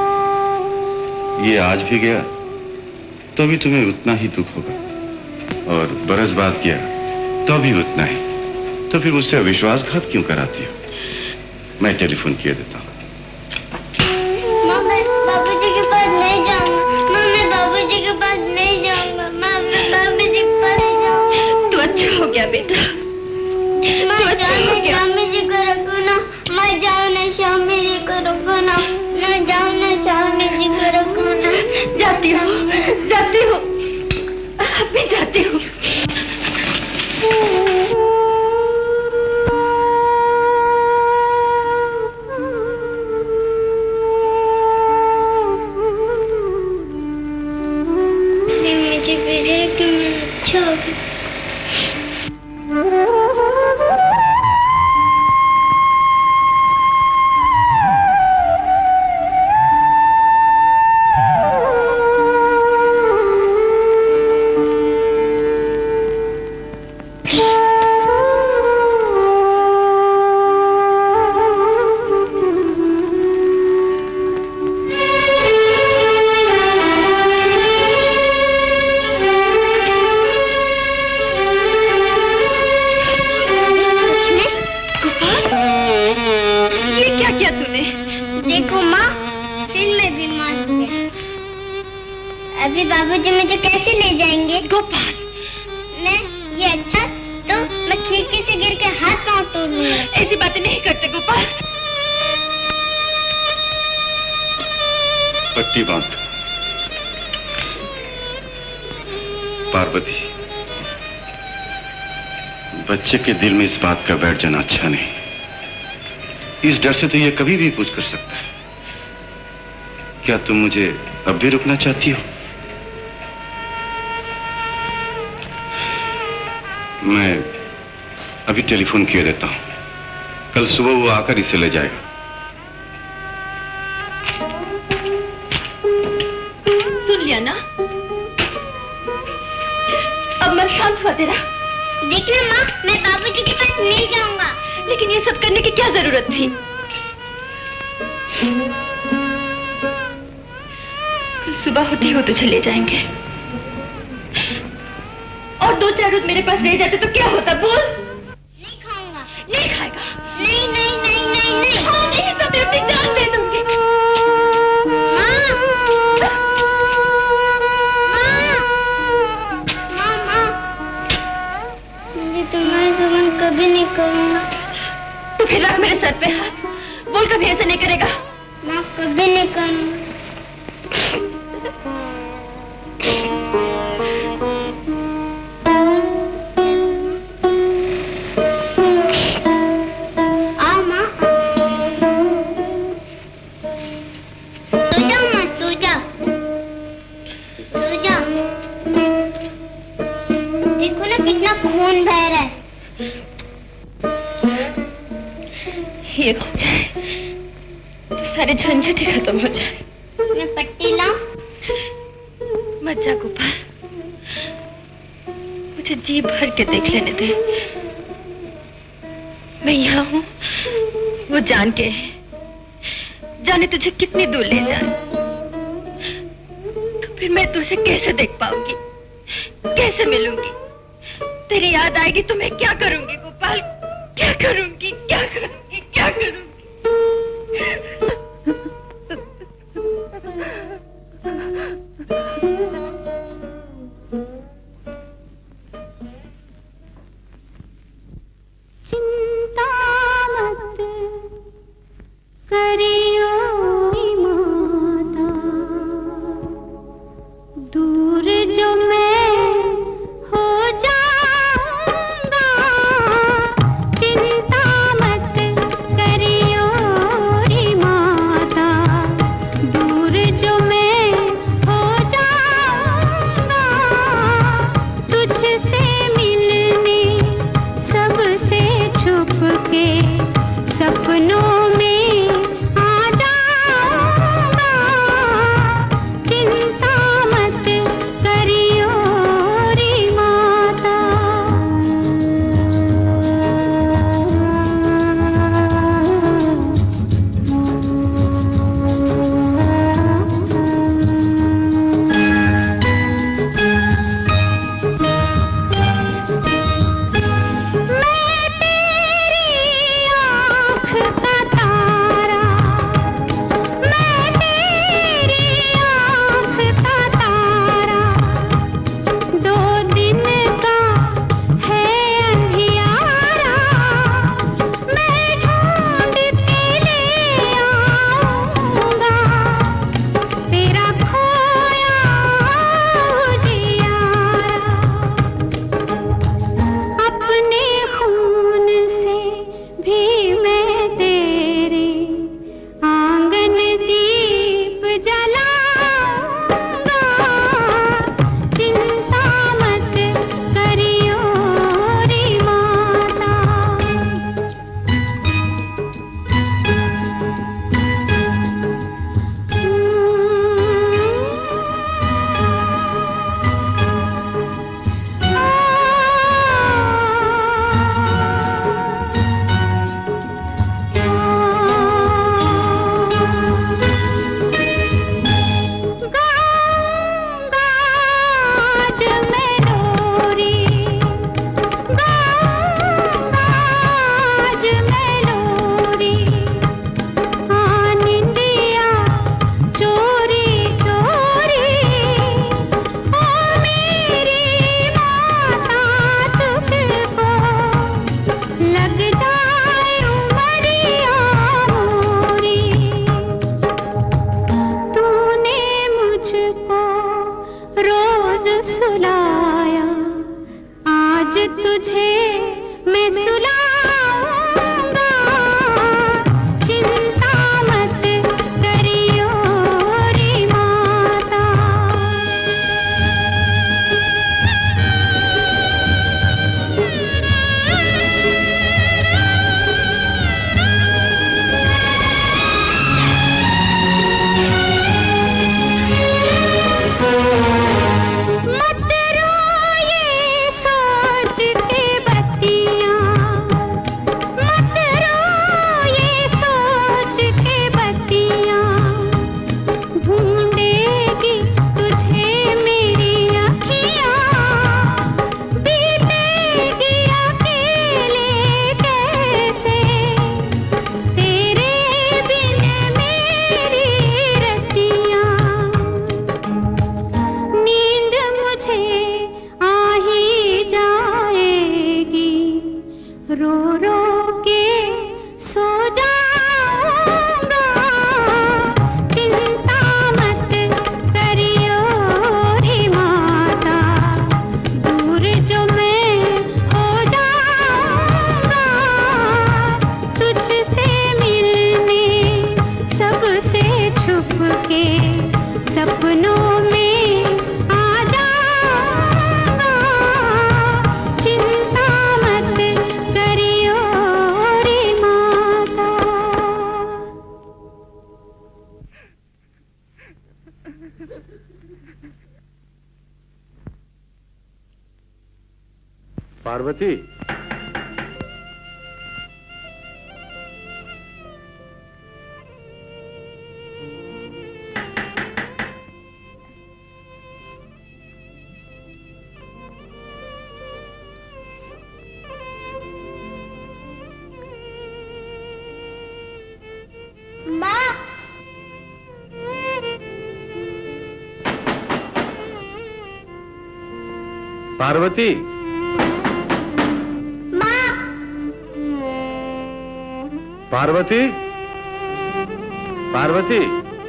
ये आज भी गया तो भी तुम्हें उतना ही दुख होगा, और बरस बाद गया तो भी उतना ही। तो फिर मुझसे विश्वासघात क्यों कराती हो? मैं टेलीफोन किए देता हूँ। बाबूजी के पास नहीं जाऊंगा। माँ मैं बाबूजी के पास नहीं जाऊंगा। माँ मैं बाबूजी के पास नहीं जाऊंगा। तू अच्छा हो गया बेटा। माँ जाओ ना स्वामी जी को रखो ना। माँ जाओ ना स्वामी जी को रखो ना। माँ जाओ ना स्वामी जी को रखो ना। जाती हूँ, जाती हूँ, अभी जाती हूँ। पार्वती, बच्चे के दिल में इस बात का बैठ जाना अच्छा नहीं। इस डर से तो ये कभी भी कुछ कर सकता है। क्या तुम मुझे अब भी रुकना चाहती हो? मैं अभी टेलीफोन किए देता हूं। कल सुबह वो आकर इसे ले जाएगा। सुन लिया ना? अब मन शांत हुआ तेरा? देखना माँ, मैं बाबूजी के पास नहीं जाऊंगा। लेकिन ये सब करने की क्या जरूरत थी? कल सुबह होते हो तो चले जाएंगे, और दो चार रोज मेरे पास रह जाते तो क्या होता? बोल। नहीं खाऊंगा। नहीं खाएगा? नहीं नहीं नहीं नहीं नहीं। हाँ नहीं तो मैं अपनी जान दे दूंगी। कभी नहीं करूंगा। तो फिर रख मेरे सर पे हाथ। बोल कभी ऐसा नहीं करेगा। मैं कभी नहीं करूंगा। आओ माँ, सो जाओ माँ, सो जाओ, सो जाओ। देखो ना कितना खून बह रहा है। ये हो जाए तो सारे झंझट ही खत्म हो जाए। मैं पट्टी लाऊं? मत जा गोपाल, मुझे जी भर के देख लेने दे। मैं यहाँ हूँ वो जान के, जाने तुझे कितनी दूर ले जाए, तो फिर मैं तुझे कैसे देख पाऊंगी, कैसे मिलूंगी? तेरी याद आएगी तो मैं क्या करूंगी गोपाल, क्या करूंगी, क्या करूंगी, क्या करूंगी? चिंता मत करियो माता, दूर जो मैं हो जाऊंगा। चिंता मत करियो माता, दूर जो मैं हो जाऊंगा। तुझसे मिलने सबसे छुप के सपनों में आ जाऊंगा। चिंता मत करियो रे माता। मैं तेरी आँख का तारा, मैं तेरी आँख का तारा, दो दिन का है अंधियारा। मैं ढूंढ के ले आऊंगा तेरा खोया उजियारा। अपने खून से भी मैं तेरे आंगन दीप जलाऊंगा। चिंता मत करियो रे माता। गाऊंगा आज मैं लोरी, गाऊंगा आज मैं लोरी। आनिंदिया चोरी चोरी, ओ मेरी माता तुझको लग जाए उमरिया मोरी। तूने मुझको रोज सुलाया, आज तुझे मैं सुलाऊंगा। चिंता मत करियो रे माता। मत रो ये सोच के बत्तियां, मत रो ये सोच के बत्तियां। ढूंढेगी तुझे मेरी अखियां, बीतेगी अकेले कैसे तेरे बिन मेरी रतियां। नींद मुझे आ ही जाएगी, रो रो के सो जाऊंगा। चिंता मत करियो रे माता, दूर जो मैं हो जाऊंगा। तुझसे मिलने सबसे छुप के सपनों में आ जाऊंगा। चिंता मत करियो रे माता। पार्वती, पार्वती, माँ। पार्वती, पार्वती,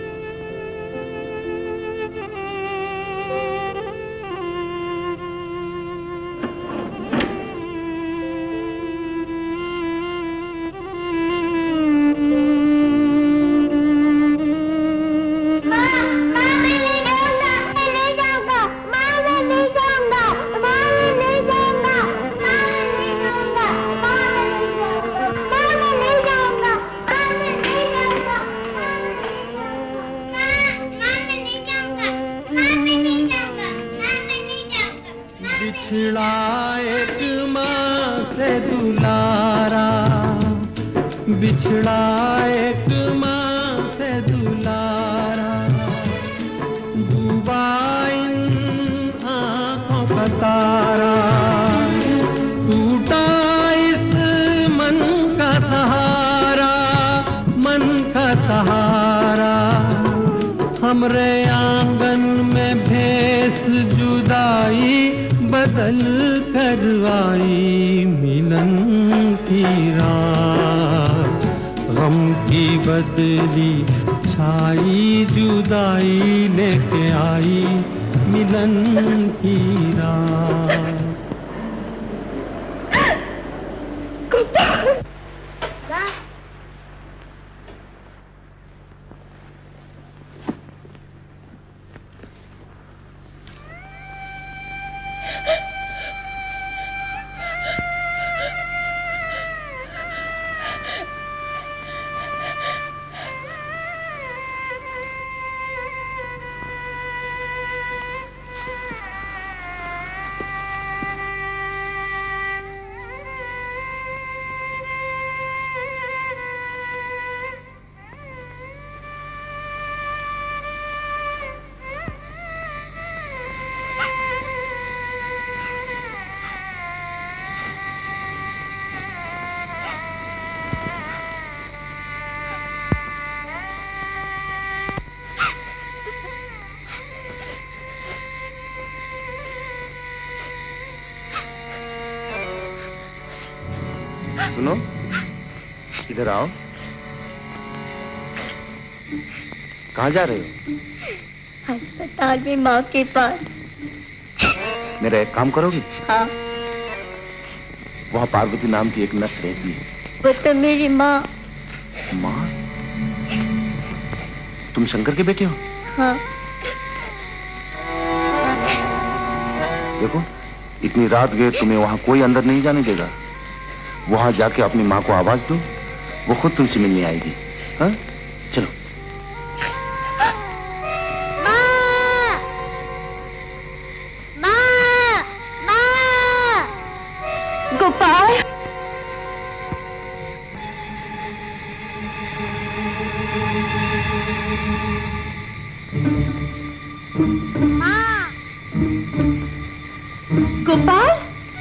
बिछड़ा एक माँ से दुलारा, डूबा इन आँखों का तारा, टूटा इस मन का सहारा, मन का सहारा। हमरे आंगन में भेस जुदाई बदल कर आई, मिलन की रात गम की बदली छाई, जुदाई लेके आई, मिलन की रात। सुनो, इधर आओ। कहाँ जा रहे हो? अस्पताल में माँ के पास। मेरा एक काम करोगी? हाँ। वहाँ पार्वती नाम की एक नर्स रहती है। वो तो मेरी माँ। माँ? तुम शंकर के बेटे हो? हाँ। देखो, इतनी रात गए, तुम्हें वहाँ कोई अंदर नहीं जाने देगा। वहां जाके अपनी माँ को आवाज दो, वो खुद तुमसे मिलने आएगी। हाँ? चलो। माँ! माँ! माँ! गोपाल! माँ! गोपाल!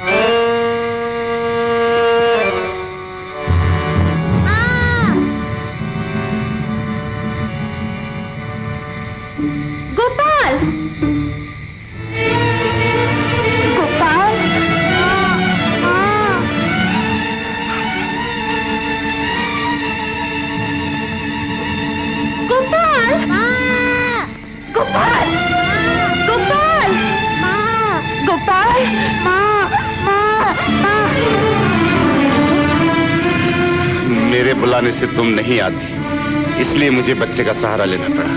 मेरे बुलाने से तुम नहीं आती, इसलिए मुझे बच्चे का सहारा लेना पड़ा।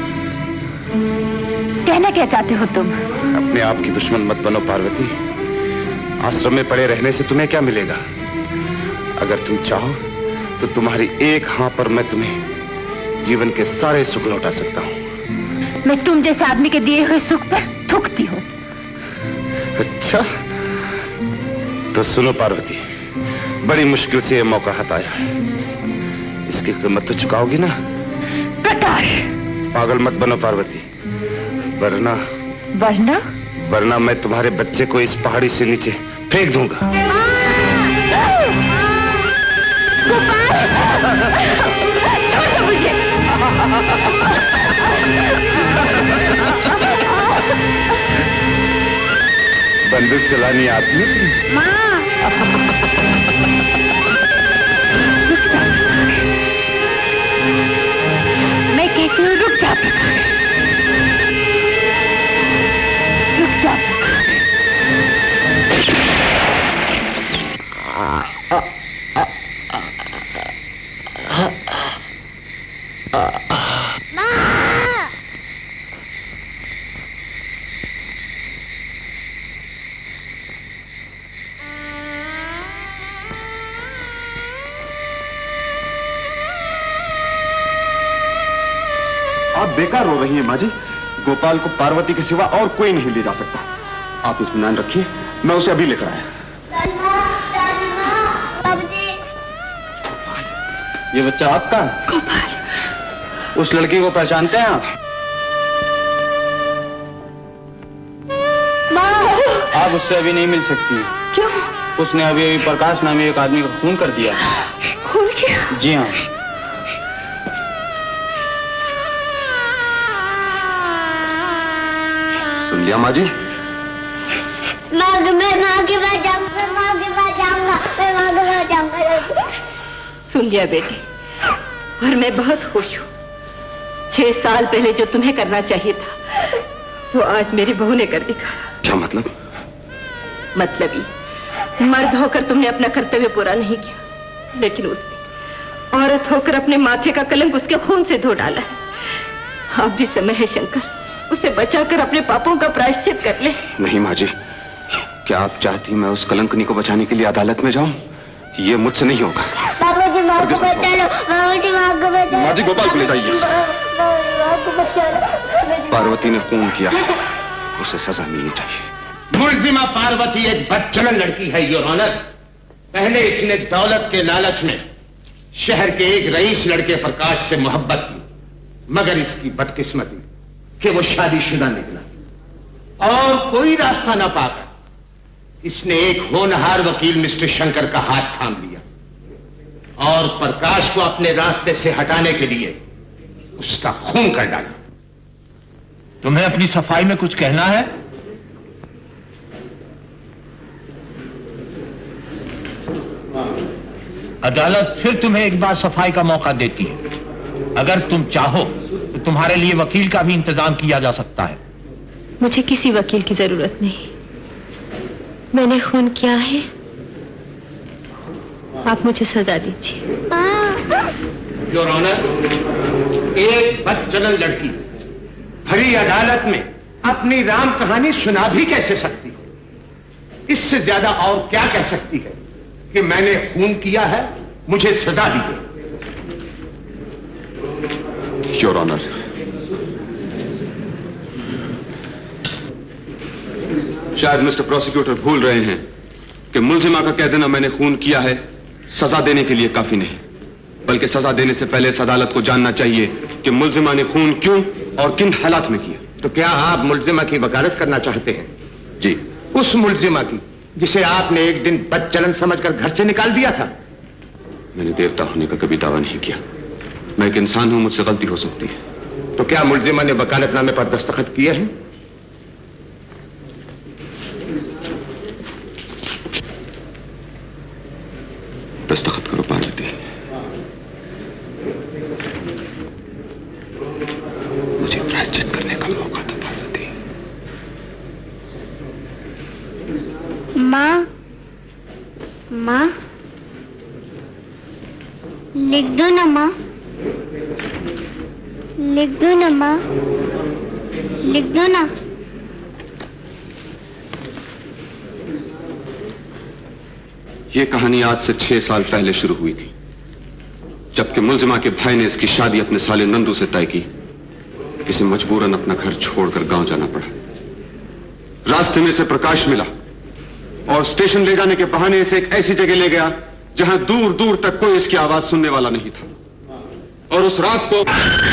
कहना क्या चाहते हो तुम? अपने आप की दुश्मन मत बनो पार्वती। आश्रम में पड़े रहने से तुम्हें क्या मिलेगा? अगर तुम चाहो तो तुम्हारी एक हाँ पर मैं तुम्हें जीवन के सारे सुख लौटा सकता हूँ। मैं तुम जैसे आदमी के दिए हुए सुख पर थूकती हूँ। अच्छा, तो सुनो पार्वती, बड़ी मुश्किल से ये मौका हाथ आया है, इसकी कीमत तो चुकाओगी ना? प्रकाश! पागल मत बनो पार्वती, वरना वरना वरना मैं तुम्हारे बच्चे को इस पहाड़ी से नीचे फेंक दूंगा। छोड़ दो मुझे। बंद बंदूक चलानी आती है तुम्हें? माँ रुक जा प्रकाश, मैं कहती हूँ रुक जा प्रकाश, रुक जा प्रकाश। आप बेकार रो रही हैं माँ जी। गोपाल को पार्वती के सिवा और कोई नहीं ले जा सकता। आप इत्मीनान रखिए, मैं उसे अभी लेकर आया। ये बच्चा आपका? गोपाल। उस लड़की को पहचानते हैं आप? आप उससे अभी नहीं मिल सकती। क्यों? उसने अभी अभी प्रकाश नामी एक आदमी का खून कर दिया। खून किया? जी हाँ। सुन लिया माँ जी? माँ मैं माँ के पास जाऊंगा, मैं माँ के पास जाऊंगा, मैं माँ के पास जाऊंगा। सुन लिया बेटे, और मैं बहुत खुश हूँ। छह साल पहले जो तुम्हें करना चाहिए था वो आज मेरी बहू ने कर दिखाया। क्या मतलब? मतलब ये, मर्द होकर तुमने अपना कर्तव्य पूरा नहीं किया, लेकिन उसने औरत होकर अपने माथे का कलंक उसके खून से धो डाला है। अब भी समय है शंकर, उसे बचाकर अपने पापों का प्रायश्चित कर ले। नहीं माँ जी, क्या आप चाहती मैं उस कलंकनी को बचाने के लिए अदालत में जाऊं? ये मुझसे नहीं होगा। बाबा जी माँ को बचा लो, बाबा जी माँ को बचा लो। माँ जी गोपाल को ले जाइए। पार्वती ने खून किया, उसे सजा मिलनी चाहिए। मुलजिमा पार्वती एक बदचलन लड़की है योर ऑनर। पहले इसने दौलत के लालच में शहर के एक रईस लड़के प्रकाश से मोहब्बत की, मगर इसकी बदकिस्मती कि वो शादीशुदा निकला और कोई रास्ता ना पाकर इसने एक होनहार वकील मिस्टर शंकर का हाथ थाम लिया और प्रकाश को अपने रास्ते से हटाने के लिए उसका खून कर डाला। तुम्हें अपनी सफाई में कुछ कहना है? अदालत फिर तुम्हें एक बार सफाई का मौका देती है। अगर तुम चाहो तो तुम्हारे लिए वकील का भी इंतजाम किया जा सकता है। मुझे किसी वकील की जरूरत नहीं, मैंने खून किया है, आप मुझे सजा दीजिए। योर ऑनर, एक बदचलन लड़की भरी अदालत में अपनी राम कहानी सुना भी कैसे सकती है? इससे ज्यादा और क्या कह सकती है कि मैंने खून किया है, मुझे सजा दीजिए। योर ऑनर, शायद मिस्टर प्रोसिक्यूटर भूल रहे हैं कि मुलजिमा का कह देना मैंने खून किया है सजा देने के लिए काफी नहीं, बल्कि सजा देने से पहले इस अदालत को जानना चाहिए कि मुलजिमा ने खून क्यों और किन हालात में किया। तो क्या आप मुलजिमा की वकालत करना चाहते हैं? जी। उस मुलजिमा की जिसे आपने एक दिन बदचलन समझकर घर से निकाल दिया था? मैंने देवता होने का कभी दावा नहीं किया। मैं एक इंसान हूं, मुझसे गलती हो सकती है। तो क्या मुलजिमा ने वकालतनामे पर दस्तखत किए हैं? दस्तखत करो पार्वती। मुझे प्रायश्चित करने का मौका दो पार्वती। माँ, माँ लिख दो ना माँ, लिख दो ना माँ, लिख दो ना। ये कहानी आज से छह साल पहले शुरू हुई थी, जबकि मुलजिमा के भाई ने इसकी शादी अपने साले नंदू से तय की। इसे मजबूरन अपना घर छोड़कर गांव जाना पड़ा। रास्ते में से प्रकाश मिला और स्टेशन ले जाने के बहाने इसे एक ऐसी जगह ले गया जहां दूर दूर तक कोई इसकी आवाज सुनने वाला नहीं था। और उस रात को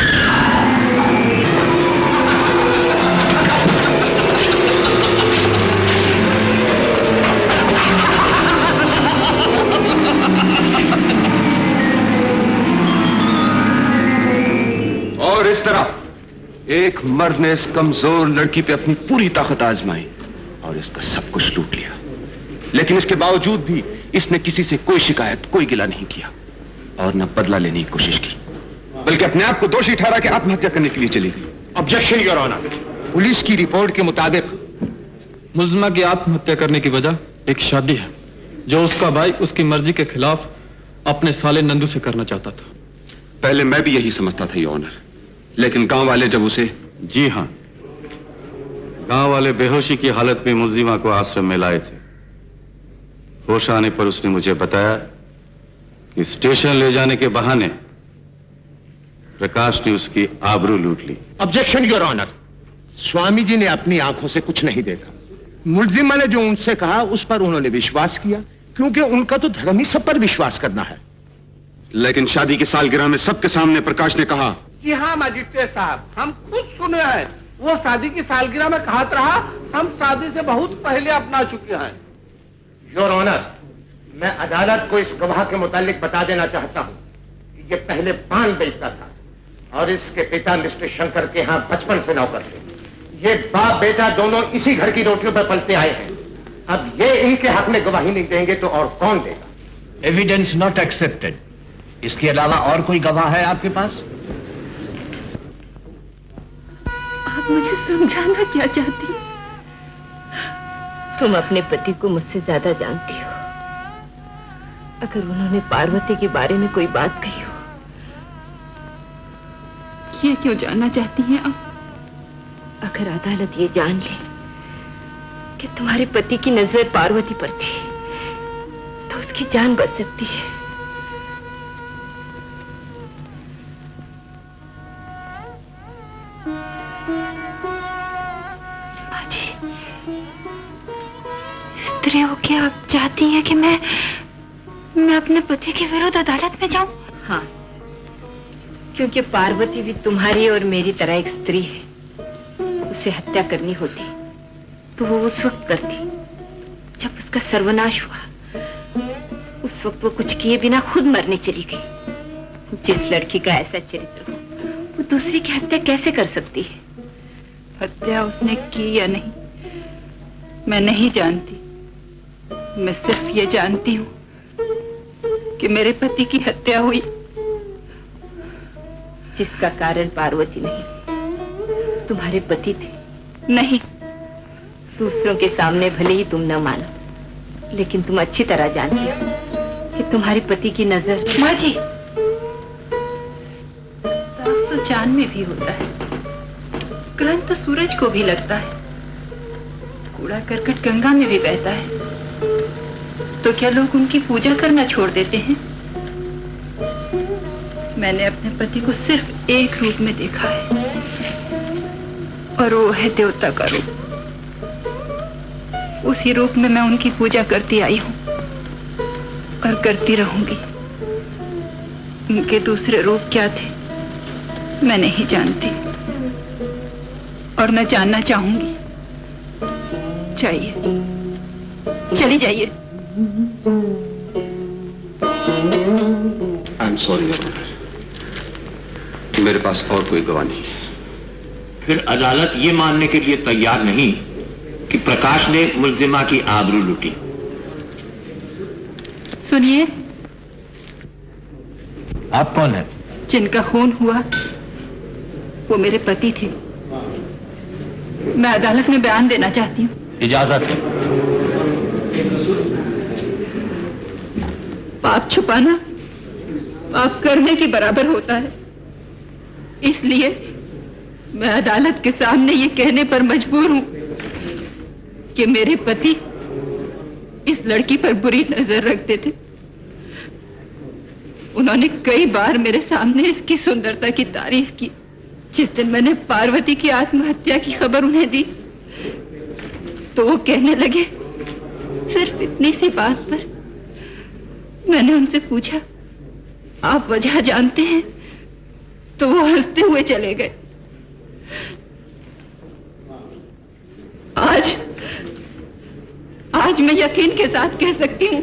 और इस तरह एक मर्द ने इस कमजोर लड़की पे अपनी पूरी ताकत आजमाई और इसका सब कुछ लूट लिया। लेकिन इसके बावजूद भी इसने किसी से कोई शिकायत, कोई गिला नहीं किया और न बदला लेने की कोशिश की, बल्कि अपने आप को दोषी ठहरा के आत्महत्या करने के लिए चली गई। Objection your honour. पुलिस की रिपोर्ट के मुताबिक मुल्जिमा की आत्महत्या करने की वजह एक शादी है जो उसका भाई उसकी मर्जी के खिलाफ अपने साले नंदू से करना चाहता था। पहले मैं भी यही समझता था योर ऑनर, लेकिन गांव वाले जब उसे... जी हाँ, गांव वाले बेहोशी की हालत में मुल्जिमा को आश्रम में लाए थे। होश आने पर उसने मुझे बताया कि स्टेशन ले जाने के बहाने प्रकाश ने उसकी आबरू लूट ली। Objection your honour. Swami ji ने अपनी आंखों से कुछ नहीं देखा। मुल्जिमा ने जो उनसे कहा उस पर उन्होंने विश्वास किया, क्योंकि उनका तो धर्म ही सब पर विश्वास करना है। लेकिन शादी की सालगिरह में सबके सामने प्रकाश ने कहा... जी हाँ मजिस्ट्रेट साहब, हम खुद सुने हैं। वो शादी की सालगिरह में कहत रहा, हम शादी से बहुत पहले अपना चुके हैं। योर ऑनर, मैं अदालत को इस गवाह के मुतालिक बता देना चाहता हूं कि ये पहले पान बेचता था और इसके पिता मिस्टर शंकर के यहाँ बचपन से नौकर थे। ये बाप बेटा दोनों इसी घर की रोटियों पर पलते आए हैं। अब ये इनके हक में गवाही नहीं देंगे तो और कौन देगा? Evidence not accepted. इसके अलावा और कोई गवाह है आपके पास? आप मुझे समझाना क्या चाहती हैं? तुम अपने पति को मुझसे ज्यादा जानती हो। अगर उन्होंने पार्वती के बारे में कोई बात कही हो... ये क्यों जानना चाहती हैं आप? अगर अदालत ये जान ले कि तुम्हारे पति की नजर पार्वती पर थी तो उसकी जान बच सकती है। बाजी, स्त्री हो के आप चाहती हैं कि मैं मैं अपने पति के विरुद्ध अदालत में जाऊं? हाँ, क्योंकि पार्वती भी तुम्हारी और मेरी तरह एक स्त्री है। उसे हत्या करनी होती तो वो उस वक्त करती जब उसका सर्वनाश हुआ। उस वक्त वो कुछ किए बिना खुद मरने चली गई। जिस लड़की का ऐसा चरित्र हो वो दूसरी की हत्या कैसे कर सकती है? हत्या उसने की या नहीं मैं नहीं जानती। मैं सिर्फ ये जानती हूँ कि मेरे पति की हत्या हुई, जिसका कारण पार्वती नहीं तुम्हारे पति थे। नहीं, दूसरों के सामने भले ही तुम न मानो, लेकिन तुम अच्छी तरह जानती हो कि तुम्हारे पति की नजर... माँ जी, दाग तो चांद में भी होता है, ग्रहण तो सूरज को भी लगता है, कूड़ा करकट गंगा में भी बहता है। तो क्या लोग उनकी पूजा करना छोड़ देते हैं? मैंने अपने पति को सिर्फ एक रूप में देखा है और वो है देवता का रूप। उसी रूप में मैं उनकी पूजा करती आई हूँ और करती रहूंगी। उनके दूसरे रूप क्या थे मैं नहीं जानती और न जानना चाहूंगी। चाहिए चली जाइए। आई एम सॉरी, मेरे पास और कोई गवाह नहीं है। फिर अदालत ये मानने के लिए तैयार नहीं कि प्रकाश ने मुल्जिमा की आबरू लूटी। सुनिए, आप कौन है? जिनका खून हुआ वो मेरे पति थे। मैं अदालत में बयान देना चाहती हूँ। इजाजत है। पाप छुपाना पाप करने के बराबर होता है, इसलिए मैं अदालत के सामने ये कहने पर मजबूर हूं कि मेरे पति इस लड़की पर बुरी नजर रखते थे। उन्होंने कई बार मेरे सामने इसकी सुंदरता की तारीफ की। जिस दिन मैंने पार्वती की आत्महत्या की खबर उन्हें दी तो वो कहने लगे, सिर्फ इतनी सी बात पर मैंने उनसे पूछा, आप वजह जानते हैं? तो वो हंसते हुए चले गए। आज आज मैं यकीन के साथ कह सकती हूँ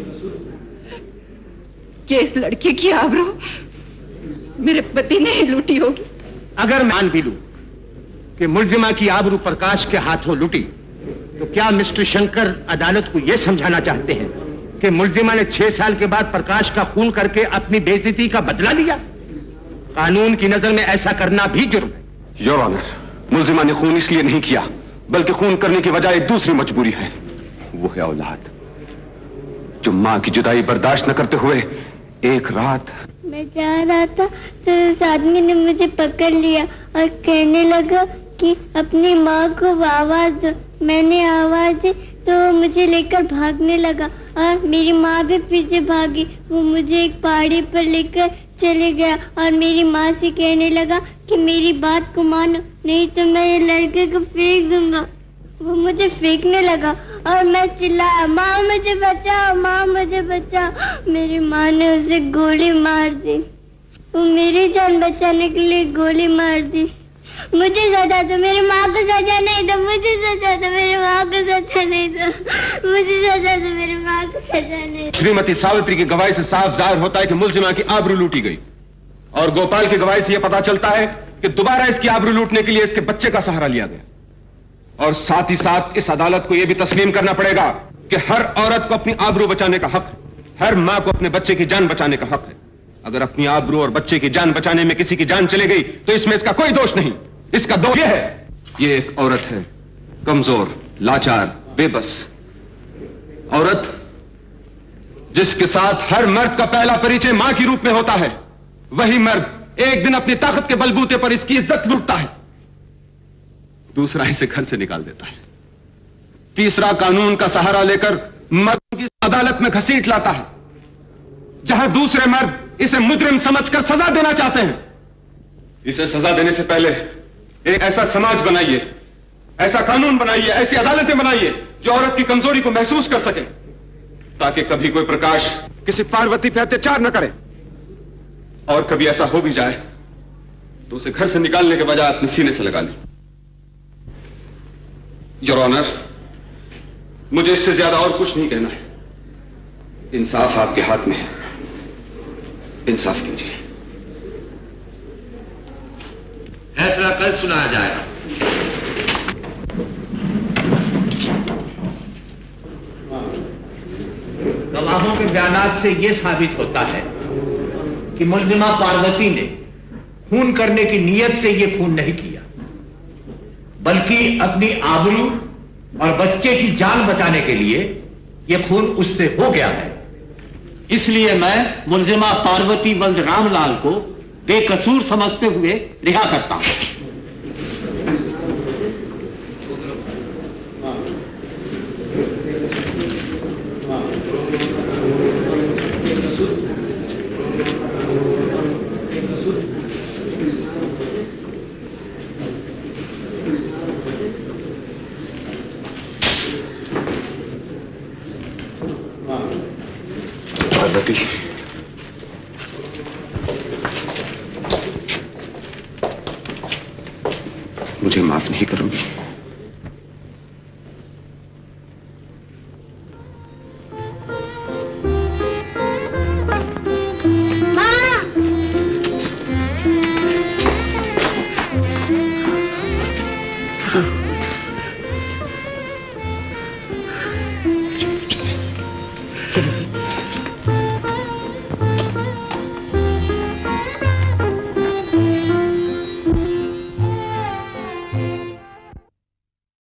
कि इस लड़के की आबरू मेरे पति ने ही लूटी होगी। अगर मान भी लूं कि मुल्जिमा की आबरू प्रकाश के हाथों लूटी, तो क्या मिस्टर शंकर अदालत को यह समझाना चाहते हैं कि मुलजिमा ने छह साल के बाद प्रकाश का खून करके अपनी बेइज्जती का बदला लिया? कानून की नजर में ऐसा करना भी जुर्म है। योर ऑनर, मुलजिमा ने खून इसलिए नहीं किया, बल्कि खून करने की वजह एक दूसरी मजबूरी है। वो है औलाद, जो मां की जुदाई बर्दाश्त न करते हुए एक रात मैं जा रहा था तो उस आदमी ने मुझे पकड़ लिया और कहने लगा कि अपनी माँ को आवाज दो। मैंने आवाज दी तो वो मुझे लेकर भागने लगा और मेरी माँ भी पीछे भागी। वो मुझे एक पहाड़ी पर लेकर चले गया और मेरी माँ से कहने लगा कि मेरी बात को मानो, नहीं तो मैं ये लड़के को फेंक दूंगा। वो मुझे फेंकने लगा और मैं चिल्लाया, माँ मुझे बचाओ, माँ मुझे बचाओ। मेरी माँ ने उसे गोली मार दी। वो मेरी जान बचाने के लिए गोली मार दी। मुझे सजा दो, मेरी माँ को सजा नहीं दो, मुझे सजा दो, मेरी माँ को सजा नहीं दो, मुझे सजा दो, मेरी माँ को सजा नहीं दो। श्रीमती सावित्री की गवाही से साफ जाहिर होता है कि मुलजिमा की आबरू लूटी गई, और गोपाल की गवाही से यह पता चलता है कि दोबारा इसकी आबरू लूटने के लिए इसके बच्चे का सहारा लिया गया। और साथ ही साथ इस अदालत को यह भी तस्लीम करना पड़ेगा कि हर औरत को अपनी आबरू बचाने का हक, हर माँ को अपने बच्चे की जान बचाने का हक है। अगर अपनी आबरू और बच्चे की जान बचाने में किसी की जान चली गई तो इसमें इसका कोई दोष नहीं। इसका दोष यह है, ये एक औरत है, कमजोर, लाचार, बेबस औरत, जिसके साथ हर मर्द का पहला परिचय मां के रूप में होता है। वही मर्द एक दिन अपनी ताकत के बलबूते पर इसकी इज्जत लूटता है, दूसरा इसे घर से निकाल देता है, तीसरा कानून का सहारा लेकर मर्द की अदालत में घसीट लाता है, जहां दूसरे मर्द इसे मुजरिम समझकर सजा देना चाहते हैं। इसे सजा देने से पहले एक ऐसा समाज बनाइए, ऐसा कानून बनाइए, ऐसी अदालतें बनाइए जो औरत की कमजोरी को महसूस कर सके, ताकि कभी कोई प्रकाश किसी पार्वती पे अत्याचार न करे, और कभी ऐसा हो भी जाए तो उसे घर से निकालने के बजाय अपने सीने से लगा ले। योर ऑनर, मुझे इससे ज्यादा और कुछ नहीं कहना है। इंसाफ आपके हाथ में है, इंसाफ कीजिए। फैसला कल सुनाया जाएगा। गवाहों के बयानात से यह साबित होता है कि मुलजिमा पार्वती ने खून करने की नीयत से यह खून नहीं किया, बल्कि अपनी आबरू और बच्चे की जान बचाने के लिए यह खून उससे हो गया है। इसलिए मैं मुलजिमा पार्वती वल्द रामलाल को बेकसूर समझते हुए रिहा करता हूं। पार्वती, मुझे माफ नहीं करूंगी?